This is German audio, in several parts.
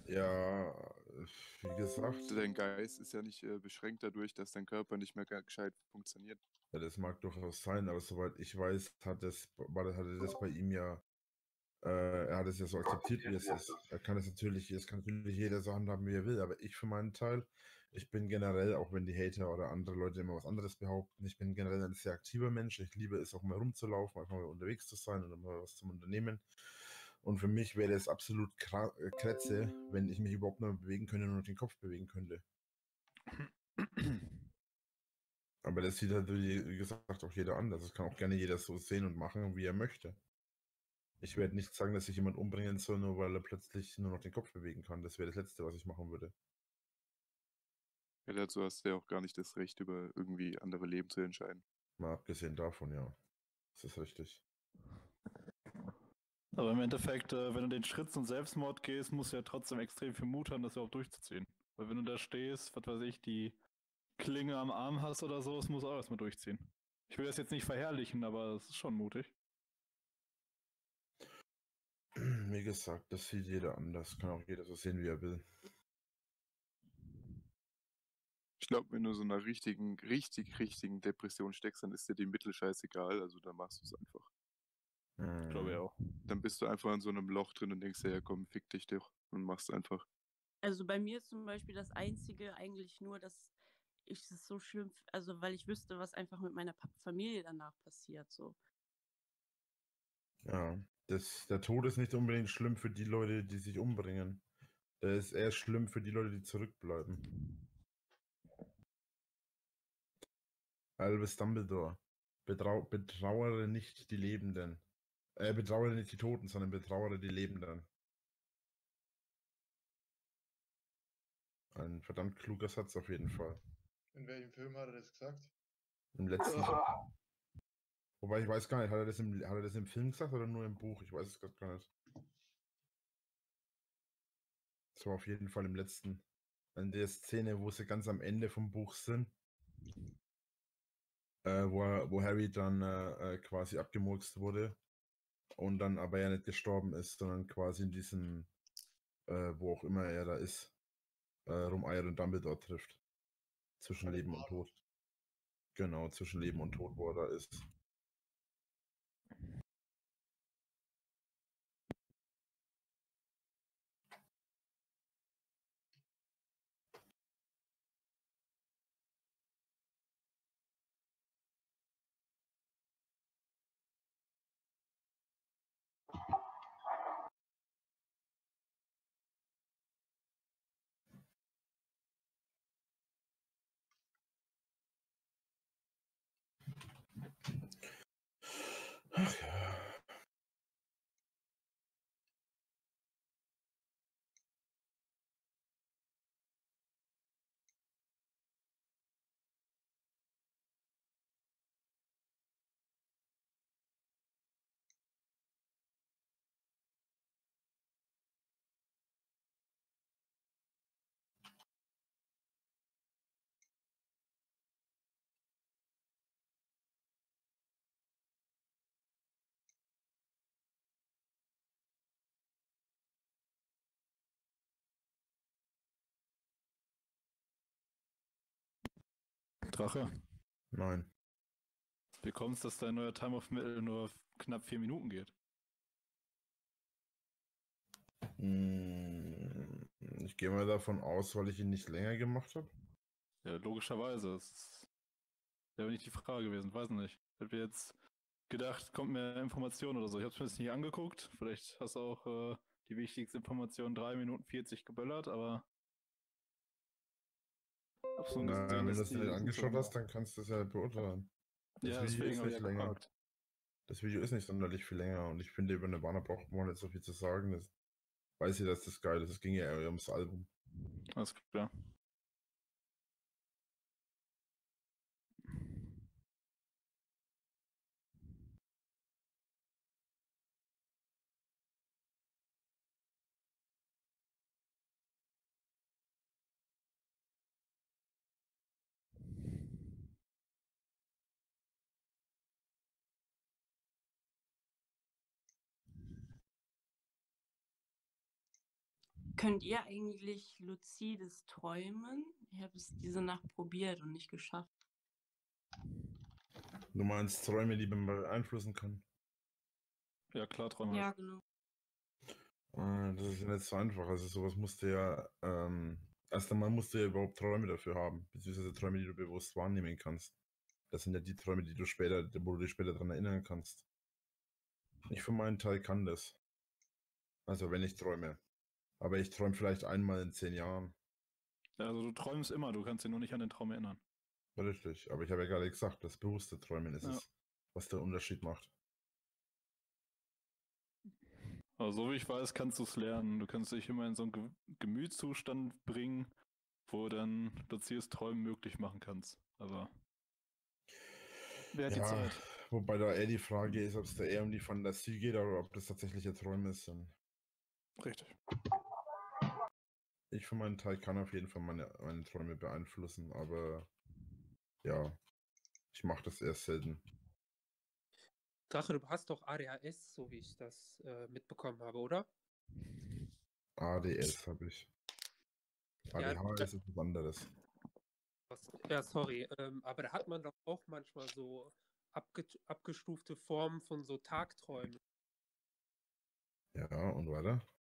Ja, wie gesagt, Dein Geist ist ja nicht beschränkt dadurch, dass dein Körper nicht mehr gescheit funktioniert. ja, das mag durchaus sein, aber soweit ich weiß, hatte das bei ihm ja, er hat es ja so akzeptiert, wie es ist. Es kann natürlich jeder so handhaben, wie er will, aber ich für meinen Teil, ich bin generell, auch wenn die Hater oder andere Leute immer was anderes behaupten, ich bin generell ein sehr aktiver Mensch. Ich liebe es auch mal rumzulaufen, einfach mal unterwegs zu sein und mal was zum Unternehmen. Und für mich wäre es absolut Kretze, wenn ich mich überhaupt noch bewegen könnte und nur noch den Kopf bewegen könnte. Aber das sieht halt, wie gesagt, auch jeder anders. Das kann auch gerne jeder so sehen und machen, wie er möchte. Ich werde nicht sagen, dass ich jemand umbringen soll, nur weil er plötzlich nur noch den Kopf bewegen kann. Das wäre das Letzte, was ich machen würde. Ja, dazu hast du ja auch gar nicht das Recht, über irgendwie andere Leben zu entscheiden. Mal abgesehen davon, ja. Das ist richtig. Aber im Endeffekt, wenn du den Schritt zum Selbstmord gehst, musst du ja trotzdem extrem viel Mut haben, das überhaupt durchzuziehen. Weil wenn du da stehst, was weiß ich, die Klinge am Arm hast oder so, das muss auch erstmal durchziehen. Ich will das jetzt nicht verherrlichen, aber das ist schon mutig. Wie gesagt, das sieht jeder anders. Kann auch jeder so sehen, wie er will. Ich glaube, wenn du so einer richtigen Depression steckst, dann ist dir die Mittel scheißegal, also dann machst du es einfach. Ich glaube ja auch. Dann bist du einfach in so einem Loch drin und denkst dir, ja komm, fick dich doch und machst einfach. Also bei mir ist zum Beispiel das Einzige eigentlich nur, dass ich es so schlimm, also weil ich wüsste, was einfach mit meiner Familie danach passiert, so. Ja, der Tod ist nicht unbedingt schlimm für die Leute, die sich umbringen. Der ist eher schlimm für die Leute, die zurückbleiben. Albus Dumbledore. Betrauere nicht die Lebenden. Betrauere nicht die Toten, sondern betrauere die Lebenden. Ein verdammt kluger Satz auf jeden Fall. In welchem Film hat er das gesagt? Im letzten. Wobei ich weiß gar nicht, hat er das im Film gesagt oder nur im Buch? Ich weiß es gerade gar nicht. Das war auf jeden Fall im letzten. In der Szene, wo sie ganz am Ende vom Buch sind. Wo Harry dann quasi abgemurkst wurde. Und dann aber ja nicht gestorben ist, sondern quasi in diesem, wo auch immer er da ist, rumeiert und Dumbledore trifft. Zwischen Leben und Tod. Genau, zwischen Leben und Tod, wo er da ist. Ach ja. Drache, Nein. wie kommst du, dass dein neuer Time of Metal nur knapp 4 Minuten geht? Ich gehe mal davon aus, weil ich ihn nicht länger gemacht habe. Ja, logischerweise. Das wäre nicht die Frage gewesen, weiß nicht. Ich hätte jetzt gedacht, kommt mehr Information oder so. Ich habe es mir jetzt nicht angeguckt. Vielleicht hast du auch die wichtigste Information 3 Minuten 40 geböllert, aber hab's nur Na, gesehen, wenn du dass es dir nicht die gut so angeschaut lang hast, dann kannst du es ja beurteilen. Das Ja, Video deswegen ist habe ich nicht ja länger. gefragt. Das Video ist nicht sonderlich viel länger und ich finde, über Nirvana braucht man nicht so viel zu sagen. Das weiß ich, dass das geil ist. Es ging ja eher ums Album. Alles klar. Könnt ihr eigentlich luzides träumen? Ich habe es diese Nacht probiert und nicht geschafft. Du meinst Träume, die man beeinflussen kann? Ja, klar, Träume. Ja, genau. Das ist ja nicht so einfach. Also sowas musst du ja, erst einmal musst du ja überhaupt Träume dafür haben, beziehungsweise Träume, die du bewusst wahrnehmen kannst. Das sind ja die Träume, die du später, wo du dich später daran erinnern kannst. Ich für meinen Teil kann das. Also wenn ich träume. Aber ich träume vielleicht einmal in 10 Jahren. Ja, also du träumst immer, du kannst dich nur nicht an den Traum erinnern. Richtig. Aber ich habe ja gerade gesagt, das bewusste Träumen ist Ja. es, was den Unterschied macht. Aber so wie ich weiß, kannst du es lernen. Du kannst dich immer in so einen Gemütszustand bringen, wo du dann luzides Träumen möglich machen kannst. Aber wer hat die Ja, Zeit? wobei da eher die Frage ist, ob es da eher um die Fantasie geht oder ob das tatsächliche Träume sind. Richtig. Ich für meinen Teil kann auf jeden Fall meine Träume beeinflussen, aber ja, ich mache das eher selten. Drache, du hast doch ADHS, so wie ich das mitbekommen habe, oder? ADS habe ich. Ja, ADHS ist was anderes. Ja, sorry, aber da hat man doch auch manchmal so abgestufte Formen von so Tagträumen. Ja, und weiter?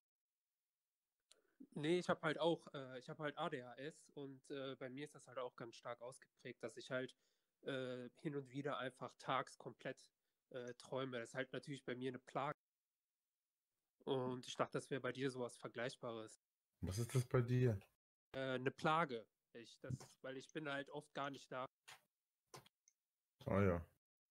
Nee, ich habe halt auch, ich habe halt ADHS und bei mir ist das halt auch ganz stark ausgeprägt, dass ich halt hin und wieder einfach tags komplett träume. Das ist halt natürlich bei mir eine Plage. Und ich dachte, das wäre bei dir sowas Vergleichbares. Was ist das bei dir? Eine Plage. Weil ich bin halt oft gar nicht da. Ah ja.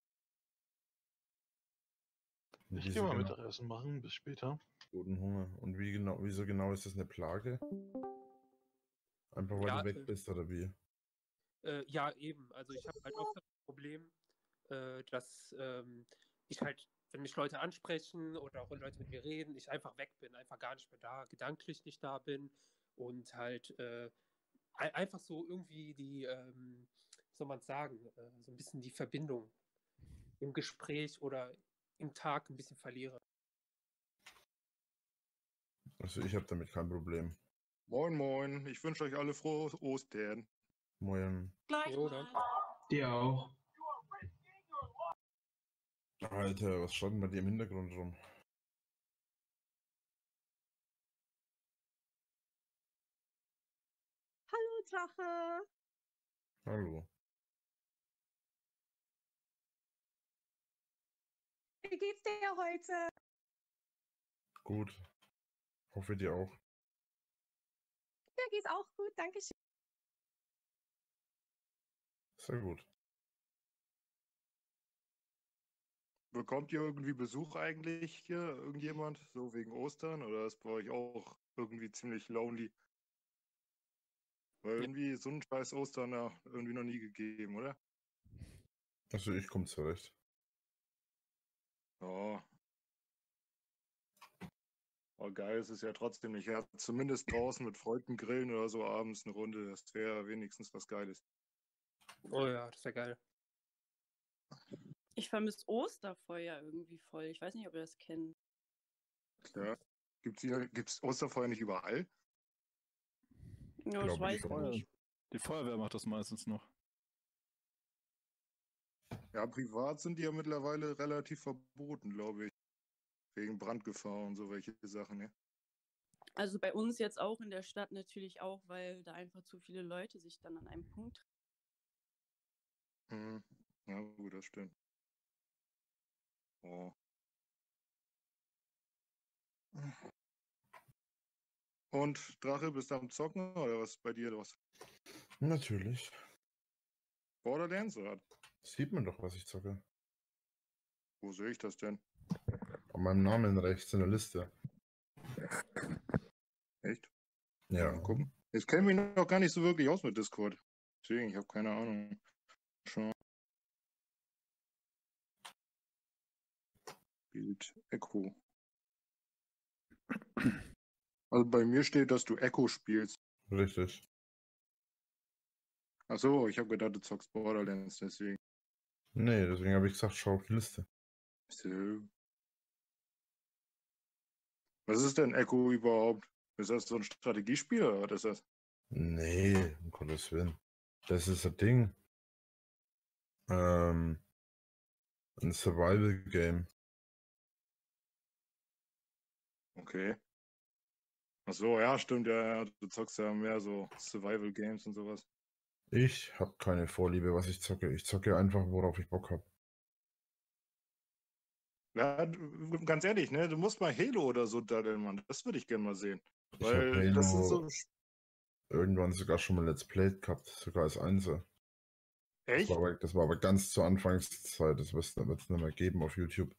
Ich gehe mal Mittagessen machen, bis später. Guten Hunger. Und wieso genau ist das eine Plage? Einfach weil Ja, du weg bist oder wie? Ja, eben. Also ich habe halt oft das Problem, dass ich halt, wenn mich Leute ansprechen oder auch wenn Leute mit mir reden, ich einfach weg bin, einfach gar nicht mehr da, gedanklich nicht da bin und halt einfach so irgendwie die, wie soll man sagen, so ein bisschen die Verbindung im Gespräch oder im Tag ein bisschen verliere. Also ich habe damit kein Problem. Moin, moin. Ich wünsche euch alle frohe Ostern. Moin. Gleich Jo, mal. Dir auch. Alter, was schaut denn bei dir im Hintergrund rum? Hallo Drache. Hallo. Wie geht's dir heute? Gut. Hoffe dir auch. Mir geht's auch gut, danke schön. Sehr gut. Bekommt ihr irgendwie Besuch eigentlich hier? Irgendjemand? So wegen Ostern? Oder ist bei euch auch irgendwie ziemlich lonely? Weil irgendwie so ein scheiß Ostern ja irgendwie noch nie gegeben, oder? Also ich komme zurecht. Ja. Aber geil ist es ja trotzdem nicht. Ja, zumindest draußen mit Freunden grillen oder so abends eine Runde. Das wäre wenigstens was Geiles. Oh ja, das wäre geil. Ich vermisse Osterfeuer irgendwie voll. Ich weiß nicht, ob ihr das kennt. Klar. Gibt's Osterfeuer nicht überall? Ja, das Glaube weiß ich ich schon. nicht. Die Feuerwehr macht das meistens noch. Ja, privat sind die ja mittlerweile relativ verboten, glaube ich. Wegen Brandgefahr und so welche Sachen, ne? Also bei uns jetzt auch in der Stadt natürlich auch, weil da einfach zu viele Leute sich dann an einem Punkt Mhm. Ja, gut, das stimmt. Oh. Und Drache, bist du am Zocken oder was ist bei dir los? Natürlich. Borderlands oder? Sieht man doch, was ich zocke. Wo sehe ich das denn? An meinem Namen rechts in der Liste. Echt? Ja. Mal gucken. Ich kenne mich noch gar nicht so wirklich aus mit Discord. Deswegen, ich habe keine Ahnung. Schon. Bild Echo. Also bei mir steht, dass du Echo spielst. Richtig. Achso, ich habe gedacht, du zockst Borderlands, deswegen. Nee, deswegen habe ich gesagt, schau auf die Liste. So. Was ist denn Echo überhaupt? Ist das so ein Strategiespiel oder was ist das? Nee, um Gottes Willen. Das ist ein Ding. Ein Survival-Game. Okay. Ach so, ja, stimmt, ja. Du zockst ja mehr so Survival-Games und sowas. Ich habe keine Vorliebe, was ich zocke. Ich zocke einfach, worauf ich Bock habe. Ja, ganz ehrlich, ne? Du musst mal Halo oder so daddeln, Mann. Das würde ich gerne mal sehen. Ich habe Weil das sind Halo so. irgendwann sogar schon mal Let's Played gehabt, sogar als Einser. Echt? Das war aber ganz zur Anfangszeit. Das wird es nicht mehr geben auf YouTube.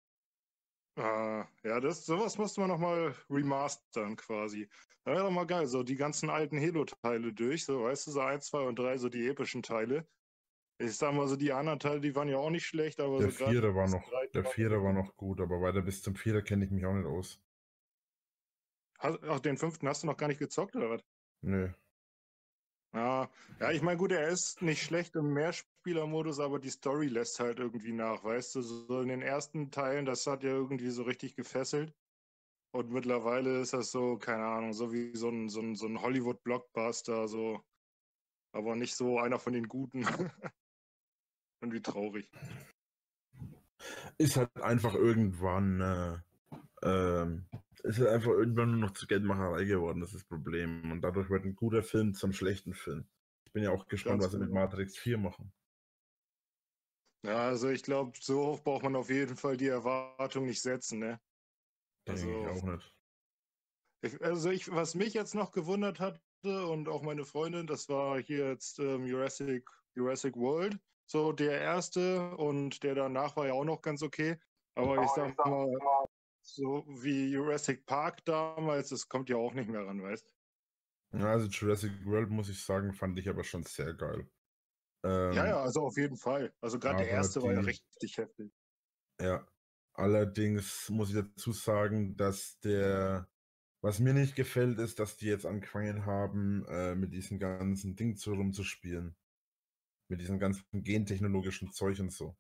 Ja, sowas musste man nochmal remastern quasi. Das wäre doch mal geil, so die ganzen alten Halo-Teile durch, so weißt du, so 1, 2 und 3, so die epischen Teile. Ich sag mal so, die anderen Teile, die waren ja auch nicht schlecht, aber Der so gerade Vierer war die noch, drei, der Vierer war noch gut, aber weiter bis zum Vierer kenne ich mich auch nicht aus. Ach, den 5. hast du noch gar nicht gezockt, oder was? Nö. Ja, ich meine, gut, er ist nicht schlecht im Mehrspielermodus, aber die Story lässt halt irgendwie nach, weißt du, so in den ersten Teilen, das hat ja irgendwie so richtig gefesselt. Und mittlerweile ist das so, keine Ahnung, so wie so ein Hollywood-Blockbuster, so, aber nicht so einer von den Guten. Irgendwie traurig. Ist halt einfach irgendwann, ist halt einfach irgendwann nur noch zu Geldmacherei geworden, das ist das Problem. Und dadurch wird ein guter Film zum schlechten Film. Ich bin ja auch gespannt, Ganz was sie mit genau. Matrix 4 machen. Ja, also ich glaube, so hoch braucht man auf jeden Fall die Erwartung nicht setzen, ne? Denke ich Also, auch nicht. was mich jetzt noch gewundert hatte und auch meine Freundin, das war hier jetzt Jurassic World. So der erste und der danach war ja auch noch ganz okay. Aber ich sag mal, so wie Jurassic Park damals, das kommt ja auch nicht mehr ran, weißt du? Ja, also Jurassic World, muss ich sagen, fand ich aber schon sehr geil. Ja, also auf jeden Fall. Also gerade der aber erste war ja richtig heftig. Ja, allerdings muss ich dazu sagen, dass was mir nicht gefällt, ist, dass die jetzt angefangen haben, mit diesem ganzen Ding rumzuspielen. Mit diesem ganzen gentechnologischen Zeug und so.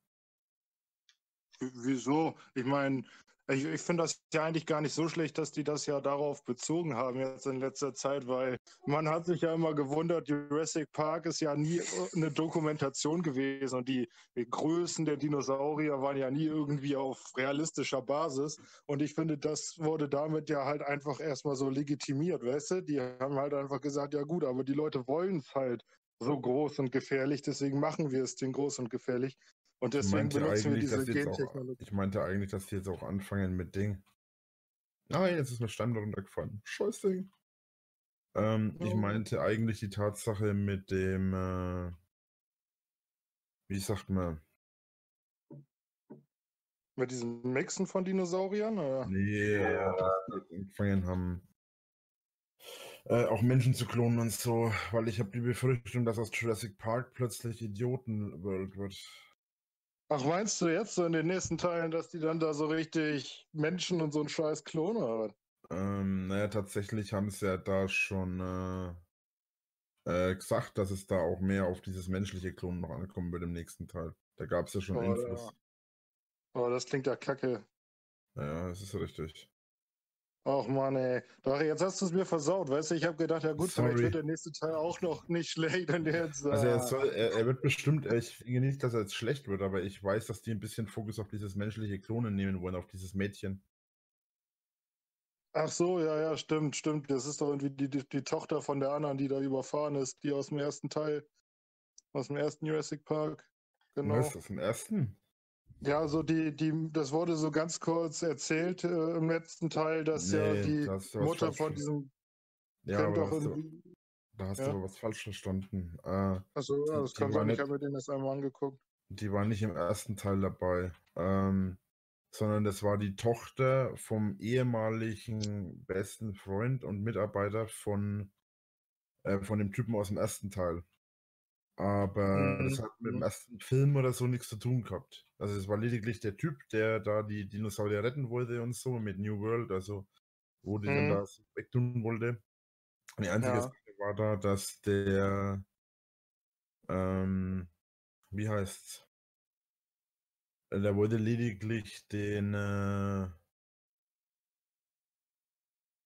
Wieso? Ich meine, ich finde das ja eigentlich gar nicht so schlecht, dass die das ja darauf bezogen haben jetzt in letzter Zeit, weil man hat sich ja immer gewundert, Jurassic Park ist ja nie eine Dokumentation gewesen und die Größen der Dinosaurier waren ja nie irgendwie auf realistischer Basis. Und ich finde, das wurde damit ja halt einfach erstmal so legitimiert, weißt du? Die haben halt einfach gesagt, ja gut, aber die Leute wollen es halt so groß und gefährlich, deswegen machen wir es den groß und gefährlich. Und deswegen benutzen wir diese Gentechnologie. Ich meinte eigentlich, dass die jetzt auch anfangen mit Ding. Nein, jetzt ist mir Stein runtergefallen. Scheiß Ding. Ich meinte eigentlich die Tatsache mit dem, wie sagt man? Mit diesem Mixen von Dinosauriern? Oder? Nee, dass die angefangen haben, auch Menschen zu klonen und so, weil ich habe die Befürchtung, dass aus Jurassic Park plötzlich Idioten-World wird. Ach, meinst du jetzt so in den nächsten Teilen, dass die dann da so richtig Menschen und so einen Scheiß klonen? Oder? Naja, tatsächlich haben sie ja da schon gesagt, dass es da auch mehr auf dieses menschliche Klonen noch ankommen wird im nächsten Teil. Da gab es ja schon Infos. Oh, das klingt ja kacke. Ja, das ist richtig. Ach Mann, ey. Doch, jetzt hast du es mir versaut, weißt du? Ich habe gedacht, ja gut, vielleicht Sorry. wird der nächste Teil auch noch nicht schlecht. Und jetzt, Also er wird bestimmt, ich denke nicht, dass er jetzt schlecht wird, aber ich weiß, dass die ein bisschen Fokus auf dieses menschliche Klonen nehmen wollen, auf dieses Mädchen. Ach so, ja, stimmt. Das ist doch irgendwie die Tochter von der anderen, die da überfahren ist, die aus dem ersten Teil, aus dem ersten Jurassic Park. Genau. Was, aus dem ersten? Ja, so das wurde so ganz kurz erzählt im letzten Teil, dass ja die Mutter von diesem Ja, Kind aber doch irgendwie. da hast du aber was falsch verstanden. Achso, ja, das kann sein, ich habe mir den erst einmal angeguckt. Die war nicht im ersten Teil dabei, sondern das war die Tochter vom ehemaligen besten Freund und Mitarbeiter von dem Typen aus dem ersten Teil. Aber das hat mit dem ersten Film oder so nichts zu tun gehabt. Also es war lediglich der Typ, der da die Dinosaurier retten wollte und so mit New World, also wo die dann da so wegtun wollte. Und die einzige Sache war da, dass der, wie heißt's? Der wollte lediglich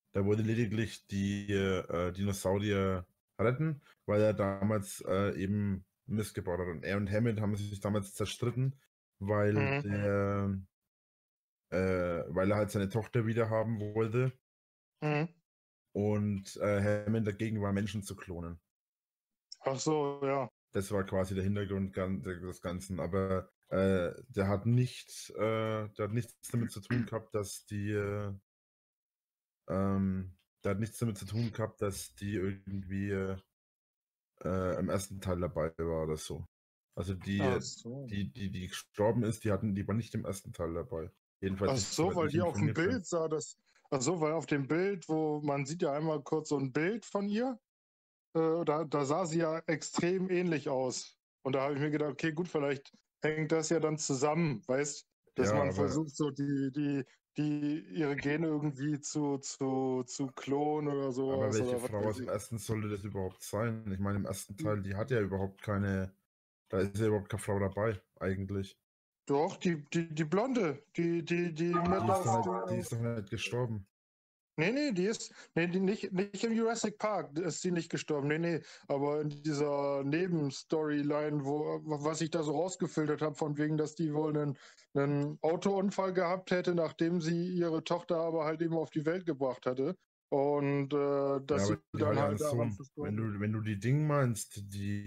Der wollte lediglich die Dinosaurier retten, weil er damals eben Mist gebaut hat. Und er und Hammond haben sich damals zerstritten, weil Mhm. weil er halt seine Tochter wieder haben wollte Mhm. und Hammond dagegen war, Menschen zu klonen. Ach so, ja. Das war quasi der Hintergrund des Ganzen. Aber der hat nichts damit zu tun gehabt, dass die der hat nichts damit zu tun gehabt, dass die irgendwie im ersten Teil dabei war oder so. Also Ach so. die gestorben ist, die war nicht im ersten Teil dabei. Jedenfalls Ach nicht, so, soweit weil ich die auf dem informiert bin. Bild sah das. Ach so, weil auf dem Bild, wo man sieht ja einmal kurz so ein Bild von ihr, da sah sie ja extrem ähnlich aus. Und da habe ich mir gedacht, okay, gut, vielleicht hängt das ja dann zusammen, weißt, dass Ja, man aber, versucht, so ihre Gene irgendwie zu klonen oder aber sowas welche oder was Frau weiß aus dem ich. ersten sollte das überhaupt sein? Ich meine, im ersten Teil, die hat ja überhaupt keine, da ist ja überhaupt keine Frau dabei, eigentlich. Doch, die Blonde, die Die mit ist aus die ist doch nicht gestorben. Nee, die nicht im Jurassic Park ist sie nicht gestorben. Nee. Aber in dieser Nebenstoryline, was ich da so rausgefiltert habe, von wegen, dass die wohl einen Autounfall gehabt hätte, nachdem sie ihre Tochter aber halt eben auf die Welt gebracht hatte. Und Ja, dass aber sie die hat dann ja einen halt daran Sohn. Wenn verstorben du die Ding meinst,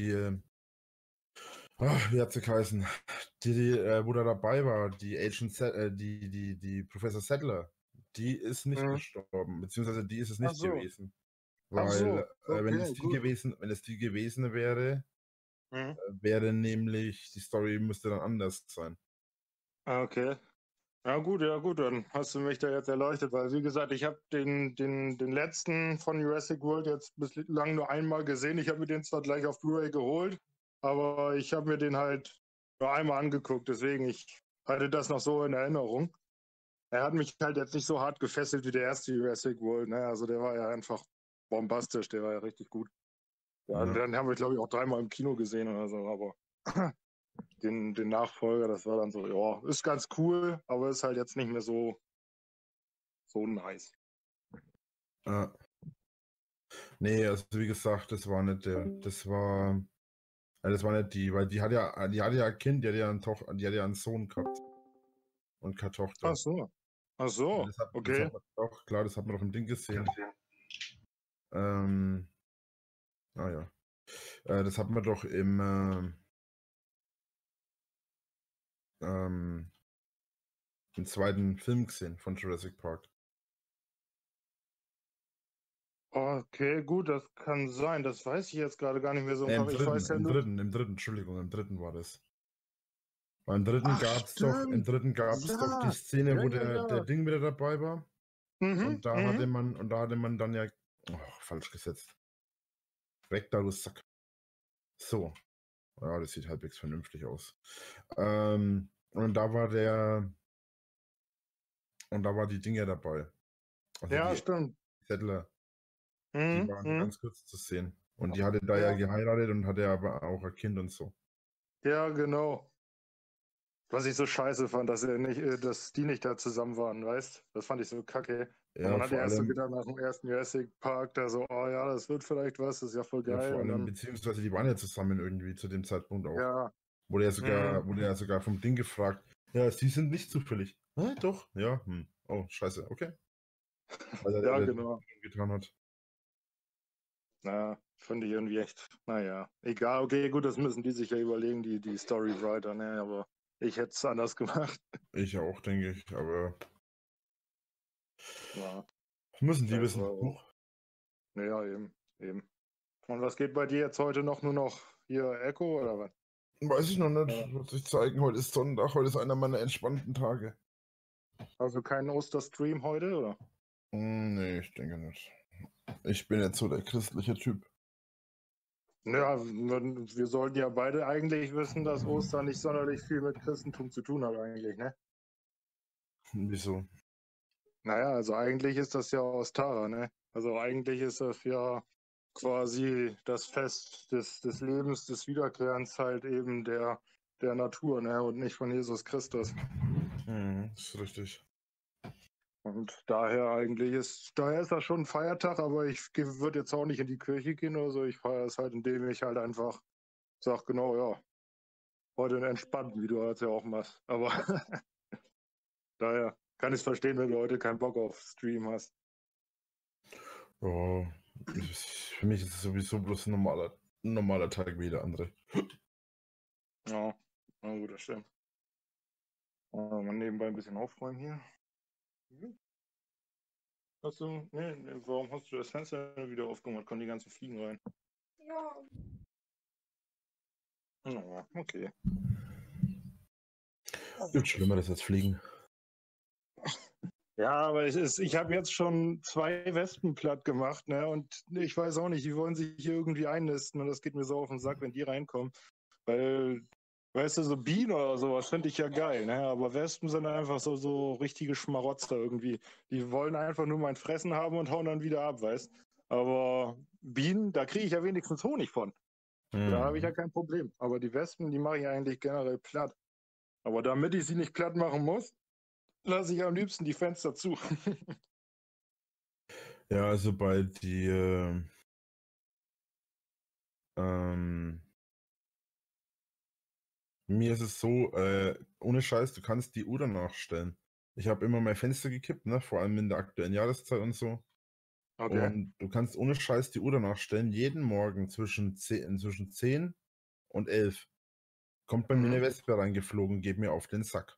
wie hat sie geheißen? Wo da dabei war, die die Professor Settler, die ist nicht ist. gestorben, beziehungsweise die ist es Ach nicht so, gewesen. ach Weil, so, okay, gut. wenn es die gewesen wäre, Mhm. wäre nämlich, die Story müsste dann anders sein. Okay. Ja gut, dann hast du mich da jetzt erleuchtet, weil wie gesagt, ich habe den letzten von Jurassic World jetzt bislang nur einmal gesehen. Ich habe mir den zwar gleich auf Blu-ray geholt, aber ich habe mir den halt nur einmal angeguckt, deswegen ich hatte das noch so in Erinnerung. Er hat mich halt jetzt nicht so hart gefesselt wie der erste Jurassic World, ne? Also der war ja einfach bombastisch, der war ja richtig gut. Ja, Ja. den haben wir, glaube ich, auch dreimal im Kino gesehen oder so, aber den Nachfolger, das war dann so, ja, ist ganz cool, aber ist halt jetzt nicht mehr so nice. Nee, also wie gesagt, das war nicht nicht die, weil die hat ja ein Kind, die hat ja einen Sohn gehabt und keine Tochter. Ach so. Ach so, Das okay. hat man doch, klar, das hat man doch im Ding gesehen. Ja. Das hat man doch im zweiten Film gesehen von Jurassic Park. Okay, gut, das kann sein. Das weiß ich jetzt gerade gar nicht mehr so Im Ich weiß ja nur. dritten, Entschuldigung, im dritten war das. Beim dritten Ach, gab's doch Ja, die Szene, wo ja. der Ding wieder dabei war. Und da hatte man dann ja falsch gesetzt. Weg da, du Sack. So. Ja, das sieht halbwegs vernünftig aus. Und da war die Dinge dabei. Also Ja, die stimmt. Settler, die waren ganz kurz zu sehen. Und die hatte da Ja. ja geheiratet und hatte aber auch ein Kind und so. Ja, genau. Was ich so scheiße fand, dass die nicht da zusammen waren, weißt? Das fand ich so kacke. Und Ja, man hat vor ja erst so allem, gedacht, nach dem ersten Jurassic Park, da so, oh ja, das wird vielleicht was, das ist ja voll geil. Und dann, beziehungsweise die waren ja zusammen irgendwie zu dem Zeitpunkt auch. ja. Wurde ja sogar vom Ding gefragt. Ja, sie sind nicht zufällig. Doch, ja. Oh, scheiße, okay. Weil Ja, der genau. getan hat. Na, finde ich irgendwie echt, naja, egal, okay, gut, das müssen die sich ja überlegen, die Storywriter, ne, aber ich hätte es anders gemacht. Ich auch, denke ich, aber Ja, müssen die das wissen. war, ja, eben. Und was geht bei dir jetzt heute noch, nur noch hier Echo oder was? Weiß ich noch nicht. Ja. Wird sich zeigen. Heute ist Sonntag, heute ist einer meiner entspannten Tage. Also keinen Osterstream heute, oder? Nee, ich denke nicht. Ich bin jetzt so der christliche Typ. Ja, wir sollten ja beide eigentlich wissen, dass Ostern nicht sonderlich viel mit Christentum zu tun hat eigentlich, ne? Wieso? Naja, also eigentlich ist das ja Ostara, ne? Also eigentlich ist das ja quasi das Fest des Lebens, des Wiederkehrens halt eben der Natur, ne? Und nicht von Jesus Christus. Ist richtig. Und daher ist das schon ein Feiertag, aber ich würde jetzt auch nicht in die Kirche gehen oder so. Ich feiere es halt, indem ich halt einfach sage, genau, ja, heute entspannt, wie du halt ja auch machst. Aber daher kann ich es verstehen, wenn du heute keinen Bock auf Stream hast. Ja, für mich ist es sowieso bloß ein normaler Tag wie jeder andere. Ja, na gut, das stimmt. Mal nebenbei ein bisschen aufräumen hier. Hast du, nee, warum hast du das Fenster wieder aufgemacht? Kommen die ganzen Fliegen rein? Ja. Ja, okay. Gibt Schlimmeres als Fliegen. Ja, aber ich habe jetzt schon 2 Wespen platt gemacht, ne? Und ich weiß auch nicht, die wollen sich hier irgendwie einnisten und das geht mir so auf den Sack, wenn die reinkommen. Weil, weißt du, so Bienen oder sowas finde ich ja geil, ne? Aber Wespen sind einfach so richtige Schmarotzer irgendwie. Die wollen einfach nur mein Fressen haben und hauen dann wieder ab, weißt? Aber Bienen, da kriege ich ja wenigstens Honig von. Da habe ich ja kein Problem. Aber die Wespen, die mache ich eigentlich generell platt. Aber damit ich sie nicht platt machen muss, lasse ich am liebsten die Fenster zu. Ja, also sobald die mir ist es so, ohne Scheiß, du kannst die Uhr danach stellen. Ich habe immer mein Fenster gekippt, ne? Vor allem in der aktuellen Jahreszeit und so. Okay. Und du kannst ohne Scheiß die Uhr danach stellen, jeden Morgen zwischen 10 und 11 kommt bei mir eine Wespe reingeflogen, geht mir auf den Sack.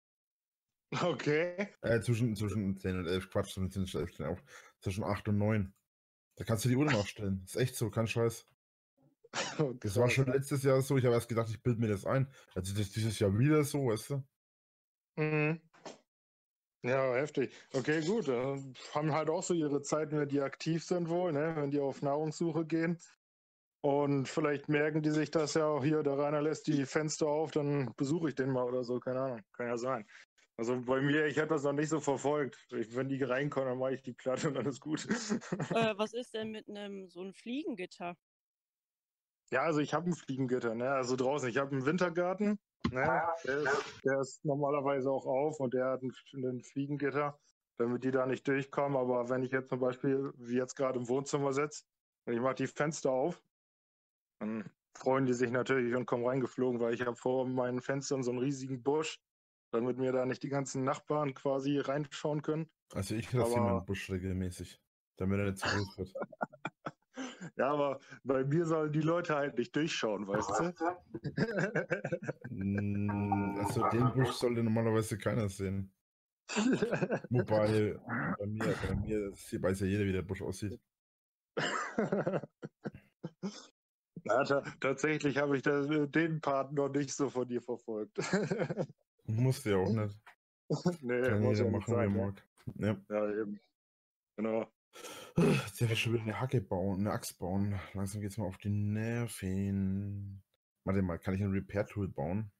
Okay. Zwischen 10 und 11, Quatsch, zwischen 8 und 9. Da kannst du die Uhr nachstellen. Ist echt so, kein Scheiß. Oh, Das war krass. schon letztes Jahr so, ich habe erst gedacht, ich bilde mir das ein. Also das ist dieses Jahr wieder so, weißt du? Mhm. Ja, heftig. Okay, gut. Haben halt auch so ihre Zeiten, wenn die aktiv sind wohl, ne? Wenn die auf Nahrungssuche gehen. Und vielleicht merken die sich das ja auch hier, der Rainer lässt die Fenster auf, dann besuche ich den mal oder so, keine Ahnung. Kann ja sein. Also bei mir, ich habe das noch nicht so verfolgt. Wenn die reinkommen, dann mache ich die platt und dann ist gut. Was ist denn mit so einem Fliegengitter? Ja, also ich habe ein Fliegengitter, ne? Also draußen, ich habe einen Wintergarten, ne? Der ist normalerweise auch auf und der hat ein Fliegengitter, damit die da nicht durchkommen. Aber wenn ich jetzt zum Beispiel, wie jetzt gerade im Wohnzimmer sitze, und ich mache die Fenster auf, dann freuen die sich natürlich und kommen reingeflogen, weil ich habe vor meinen Fenstern so einen riesigen Busch, damit mir da nicht die ganzen Nachbarn quasi reinschauen können. Also ich rasiere meinen Busch regelmäßig, damit er nicht zu groß wird. Ja, aber bei mir sollen die Leute halt nicht durchschauen, weißt du? Also den Busch sollte normalerweise keiner sehen. Wobei, bei mir weiß ja jeder, wie der Busch aussieht. Na, tatsächlich habe ich den Part noch nicht so von dir verfolgt. Musste ja auch nicht. Nee, Kann muss jeder ja nicht machen, wie er sein, ne? mag. Ja. Ja, eben. Genau. Jetzt werde ich schon wieder eine Hacke bauen, eine Axt bauen. Langsam geht's mal auf die Nerven. Warte mal, kann ich ein Repair-Tool bauen?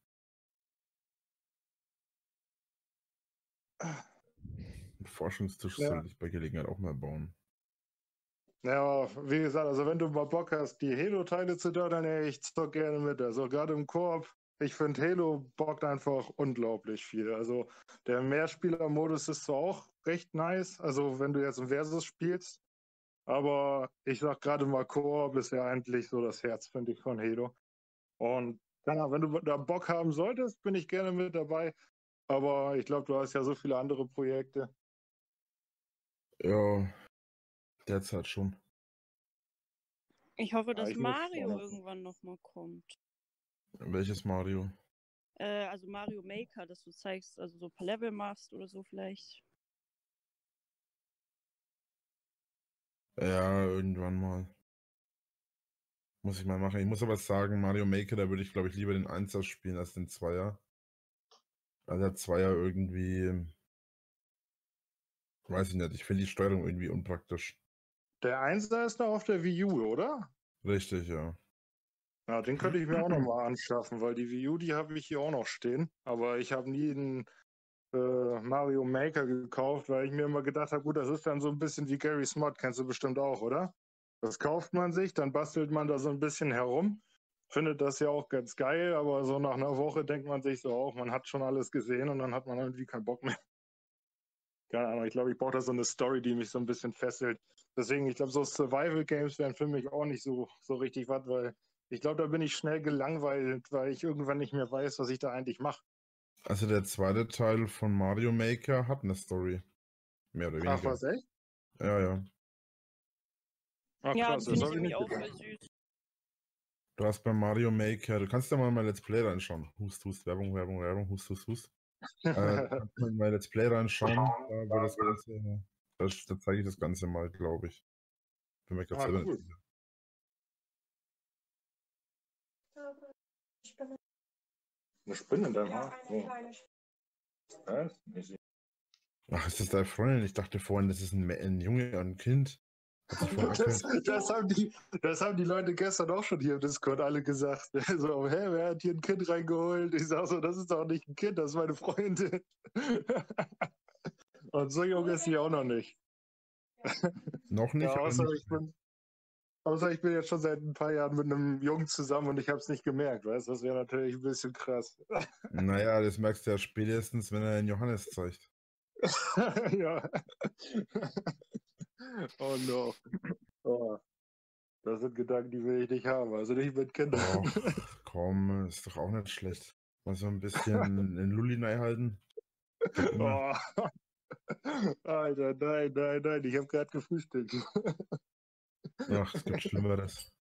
Ein Forschungstisch Ja. sollte ich bei Gelegenheit auch mal bauen. Ja, wie gesagt, also wenn du mal Bock hast, die Halo-Teile zu dödern, ey, ich zock gerne mit. Also gerade im Koop, ich finde Halo bockt einfach unglaublich viel. Also der Mehrspieler-Modus ist zwar auch recht nice, also wenn du jetzt im Versus spielst, aber ich sag gerade mal Koop ist ja eigentlich so das Herz, finde ich, von Halo. Und ja, wenn du da Bock haben solltest, bin ich gerne mit dabei. Aber ich glaube, du hast ja so viele andere Projekte. Ja, derzeit schon. Ich hoffe, dass ich muss Mario schon. irgendwann nochmal kommt. Welches Mario? Also Mario Maker, dass du zeigst, also so ein paar Level machst oder so vielleicht. Ja, irgendwann mal. Muss ich mal machen. Ich muss aber sagen, Mario Maker, da würde ich, glaube ich, lieber den 1er spielen als den 2er. Also der 2er irgendwie, weiß ich nicht, ich finde die Steuerung irgendwie unpraktisch. Der 1er ist noch auf der Wii U, oder? Richtig, ja. Ja, den könnte ich mir auch noch mal anschaffen, weil die Wii U, die habe ich hier auch noch stehen. Aber ich habe nie einen Mario Maker gekauft, weil ich mir immer gedacht habe, gut, das ist dann so ein bisschen wie Garry's Mod, kennst du bestimmt auch, oder? Das kauft man sich, dann bastelt man da so ein bisschen herum, findet das ja auch ganz geil, aber so nach einer Woche denkt man sich so auch, man hat schon alles gesehen und dann hat man irgendwie keinen Bock mehr. Keine Ahnung, ich glaube, ich brauche da so eine Story, die mich so ein bisschen fesselt. Deswegen, ich glaube, so Survival-Games wären für mich auch nicht so richtig was, weil ich glaube, da bin ich schnell gelangweilt, weil ich irgendwann nicht mehr weiß, was ich da eigentlich mache. Also der zweite Teil von Mario Maker hat eine Story. Mehr oder Ach, weniger. was, echt? Ja, ja. Ach, Ja, krass, den das finde habe ich ich nämlich nicht auch gedacht. voll süß. Du hast bei Mario Maker, du kannst ja mal mein Let's Play reinschauen. Hust, hust, Werbung, Werbung, Werbung, hust, hust, hust. Du kannst mal in mein Let's Play reinschauen, da wird das Ganze, da zeige ich das Ganze mal, glaube ich. Bin mir gerade Ah, selber cool. nicht sicher. Eine Spinne in deinem Haar? Oh. Was? Nicht. Ach, ist das deine Freundin? Ich dachte vorhin, das ist ein Junge und ein Kind. Hat sich vorhin angehört. Das haben die Leute gestern auch schon hier im Discord alle gesagt. So, hä, wer hat hier ein Kind reingeholt? Ich sag so, das ist doch nicht ein Kind, das ist meine Freundin. Und so jung ist sie auch noch nicht. Noch nicht, Ja, aber außer nicht. ich bin jetzt schon seit ein paar Jahren mit einem Jungen zusammen und ich habe es nicht gemerkt, weißt du? Das wäre natürlich ein bisschen krass. Naja, das merkst du ja spätestens, wenn er den Johannes zeigt. Ja. Oh no. Oh. Das sind Gedanken, die will ich nicht haben. Also nicht mit Kindern. Och, komm, ist doch auch nicht schlecht. Mal so ein bisschen den Lulli halten. Geht immer. Oh. Alter, nein. Ich habe gerade gefrühstückt. Ach, es gibt Schlimmeres.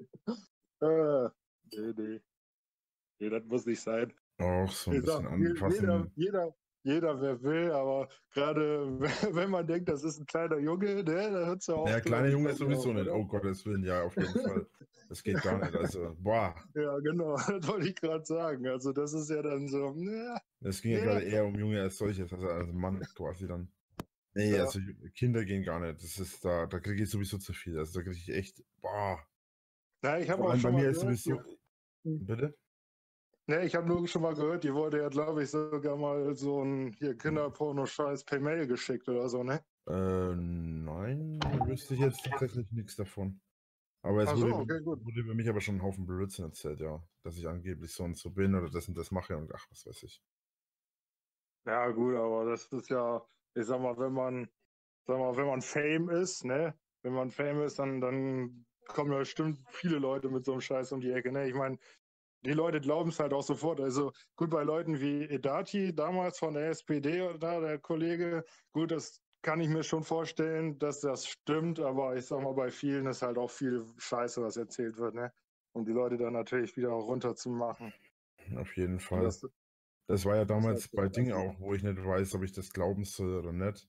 Nee. Nee, das muss nicht sein. Auch so ein Ich sag, bisschen anfassen. jeder, wer will, aber gerade wenn man denkt, das ist ein kleiner Junge, ne, da hört es ja auch. Ja, kleiner Junge ist sowieso auf, nicht. oder? Oh Gottes Willen, ja, auf jeden Fall. Das geht gar nicht. Also, boah. Ja, genau, das wollte ich gerade sagen. Also das ist ja dann so, ne, Es ging ja gerade eher um Junge als solches, also als Mann quasi dann. Nee, Ja. also Kinder gehen gar nicht. Das ist da kriege ich sowieso zu viel. Also da kriege ich echt, boah. Na, ich habe Vor auch allem bei schon mal mir ist gehört, sowieso. Bitte? ne, ich habe nur schon mal gehört, die wurde ja, glaube ich, sogar mal so ein hier Kinderporno-Scheiß per Mail geschickt oder so, ne? Nein, da wüsste ich jetzt tatsächlich nichts davon. Aber es Ach wurde, so, okay, gut. wurde über mich aber schon ein Haufen Blödsinn erzählt, ja. Dass ich angeblich so und so bin oder das und das mache und ach, was weiß ich. Ja, gut, aber das ist ja, ich sag mal, wenn man Fame ist, ne? Wenn man Fame ist, dann kommen ja bestimmt viele Leute mit so einem Scheiß um die Ecke, ne? Ich meine, die Leute glauben es halt auch sofort. Also gut, bei Leuten wie Edati, damals von der SPD oder der Kollege, gut, das kann ich mir schon vorstellen, dass das stimmt, aber ich sag mal, bei vielen ist halt auch viel Scheiße, was erzählt wird, ne? Um die Leute dann natürlich wieder runterzumachen. Auf jeden Und Fall. das, Das war ja das damals ist bei halt Ding so. auch, wo ich nicht weiß, ob ich das glauben soll oder nicht.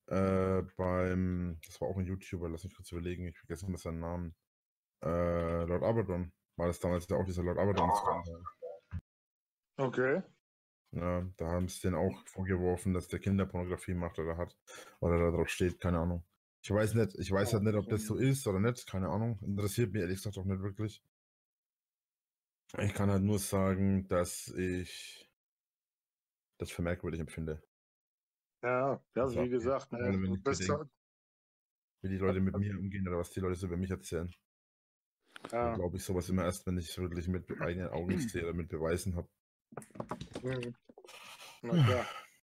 Das war auch ein YouTuber, lass mich kurz überlegen, ich vergesse immer seinen Namen. Lord Abaddon. War das damals ja auch dieser Lord Abaddon-Skandal. Okay. Ja, da haben sie den auch vorgeworfen, dass der Kinderpornografie macht oder hat. Oder da drauf steht, keine Ahnung. Ich weiß halt nicht, ob das so ist oder nicht, keine Ahnung. Interessiert mich ehrlich gesagt auch nicht wirklich. Ich kann halt nur sagen, dass ich das für merkwürdig empfinde. Ja, Also, wie gesagt, vor allem, wenn du ich bist bedenke, wie die Leute mit mir umgehen oder was die Leute so über mich erzählen. Da ja. glaube ich sowas immer erst, wenn ich es wirklich mit eigenen Augen sehe oder mit Beweisen habe. Mhm. Na klar.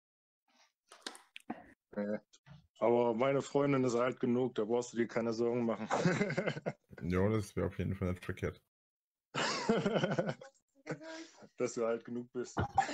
Aber meine Freundin ist alt genug, da brauchst du dir keine Sorgen machen. Ja, das wäre auf jeden Fall nicht verkehrt. Dass du alt genug bist.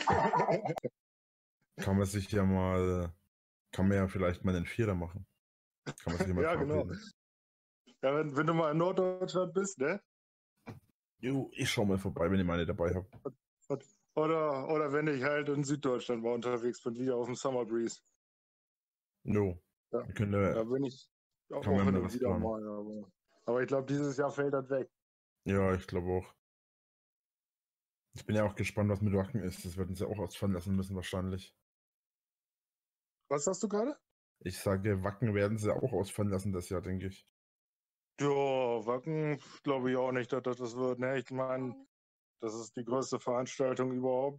Kann man ja vielleicht mal einen Vierer machen. Kann man sich mal Ja, genau. verabreden. Ja, wenn du mal in Norddeutschland bist, ne? Jo, ich schau mal vorbei, wenn ihr meine dabei habt. Oder wenn ich halt in Süddeutschland mal unterwegs bin, wieder auf dem Summer Breeze. Jo. Ja. Da bin ich auch kann man hin mal und was wieder planen. mal. Aber ich glaube, dieses Jahr fällt das weg. Ja, ich glaube auch. Ich bin ja auch gespannt, was mit Wacken ist. Das werden sie auch ausfallen lassen müssen, wahrscheinlich. Was hast du gerade? Ich sage, Wacken werden sie auch ausfallen lassen das Jahr, denke ich. Ja, Wacken glaube ich auch nicht, dass das wird. Ne? Ich meine, das ist die größte Veranstaltung überhaupt.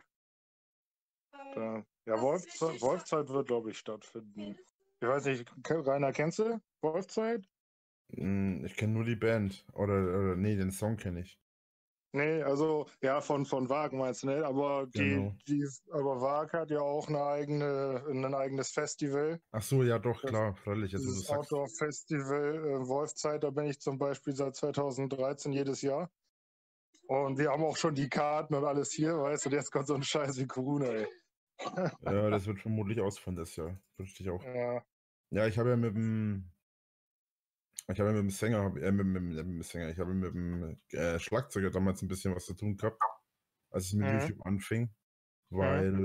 Ja, Wolfzeit wird, glaube ich, stattfinden. Ich weiß nicht, Rainer, kennst du Wolfzeit? Ich kenne nur die Band. Oder nee, den Song kenne ich. Nee, also ja, von Wagen meinst du, ne? Aber Genau. aber Wagen hat ja auch ein eigenes Festival. Ach so, ja doch, Das, klar, freilich, jetzt wo du dieses sagst. Outdoor-Festival Wolfzeit, da bin ich zum Beispiel seit 2013 jedes Jahr. Und wir haben auch schon die Karten und alles hier, weißt du, jetzt kommt so ein Scheiß wie Corona, ey. Ja, das wird vermutlich ausfallen das Jahr. Wünschte ich auch. Ja. Ja, ich habe ja mit dem Sänger, mit dem Sänger, ich habe mit dem Schlagzeuger damals ein bisschen was zu tun gehabt, als es mit YouTube anfing, weil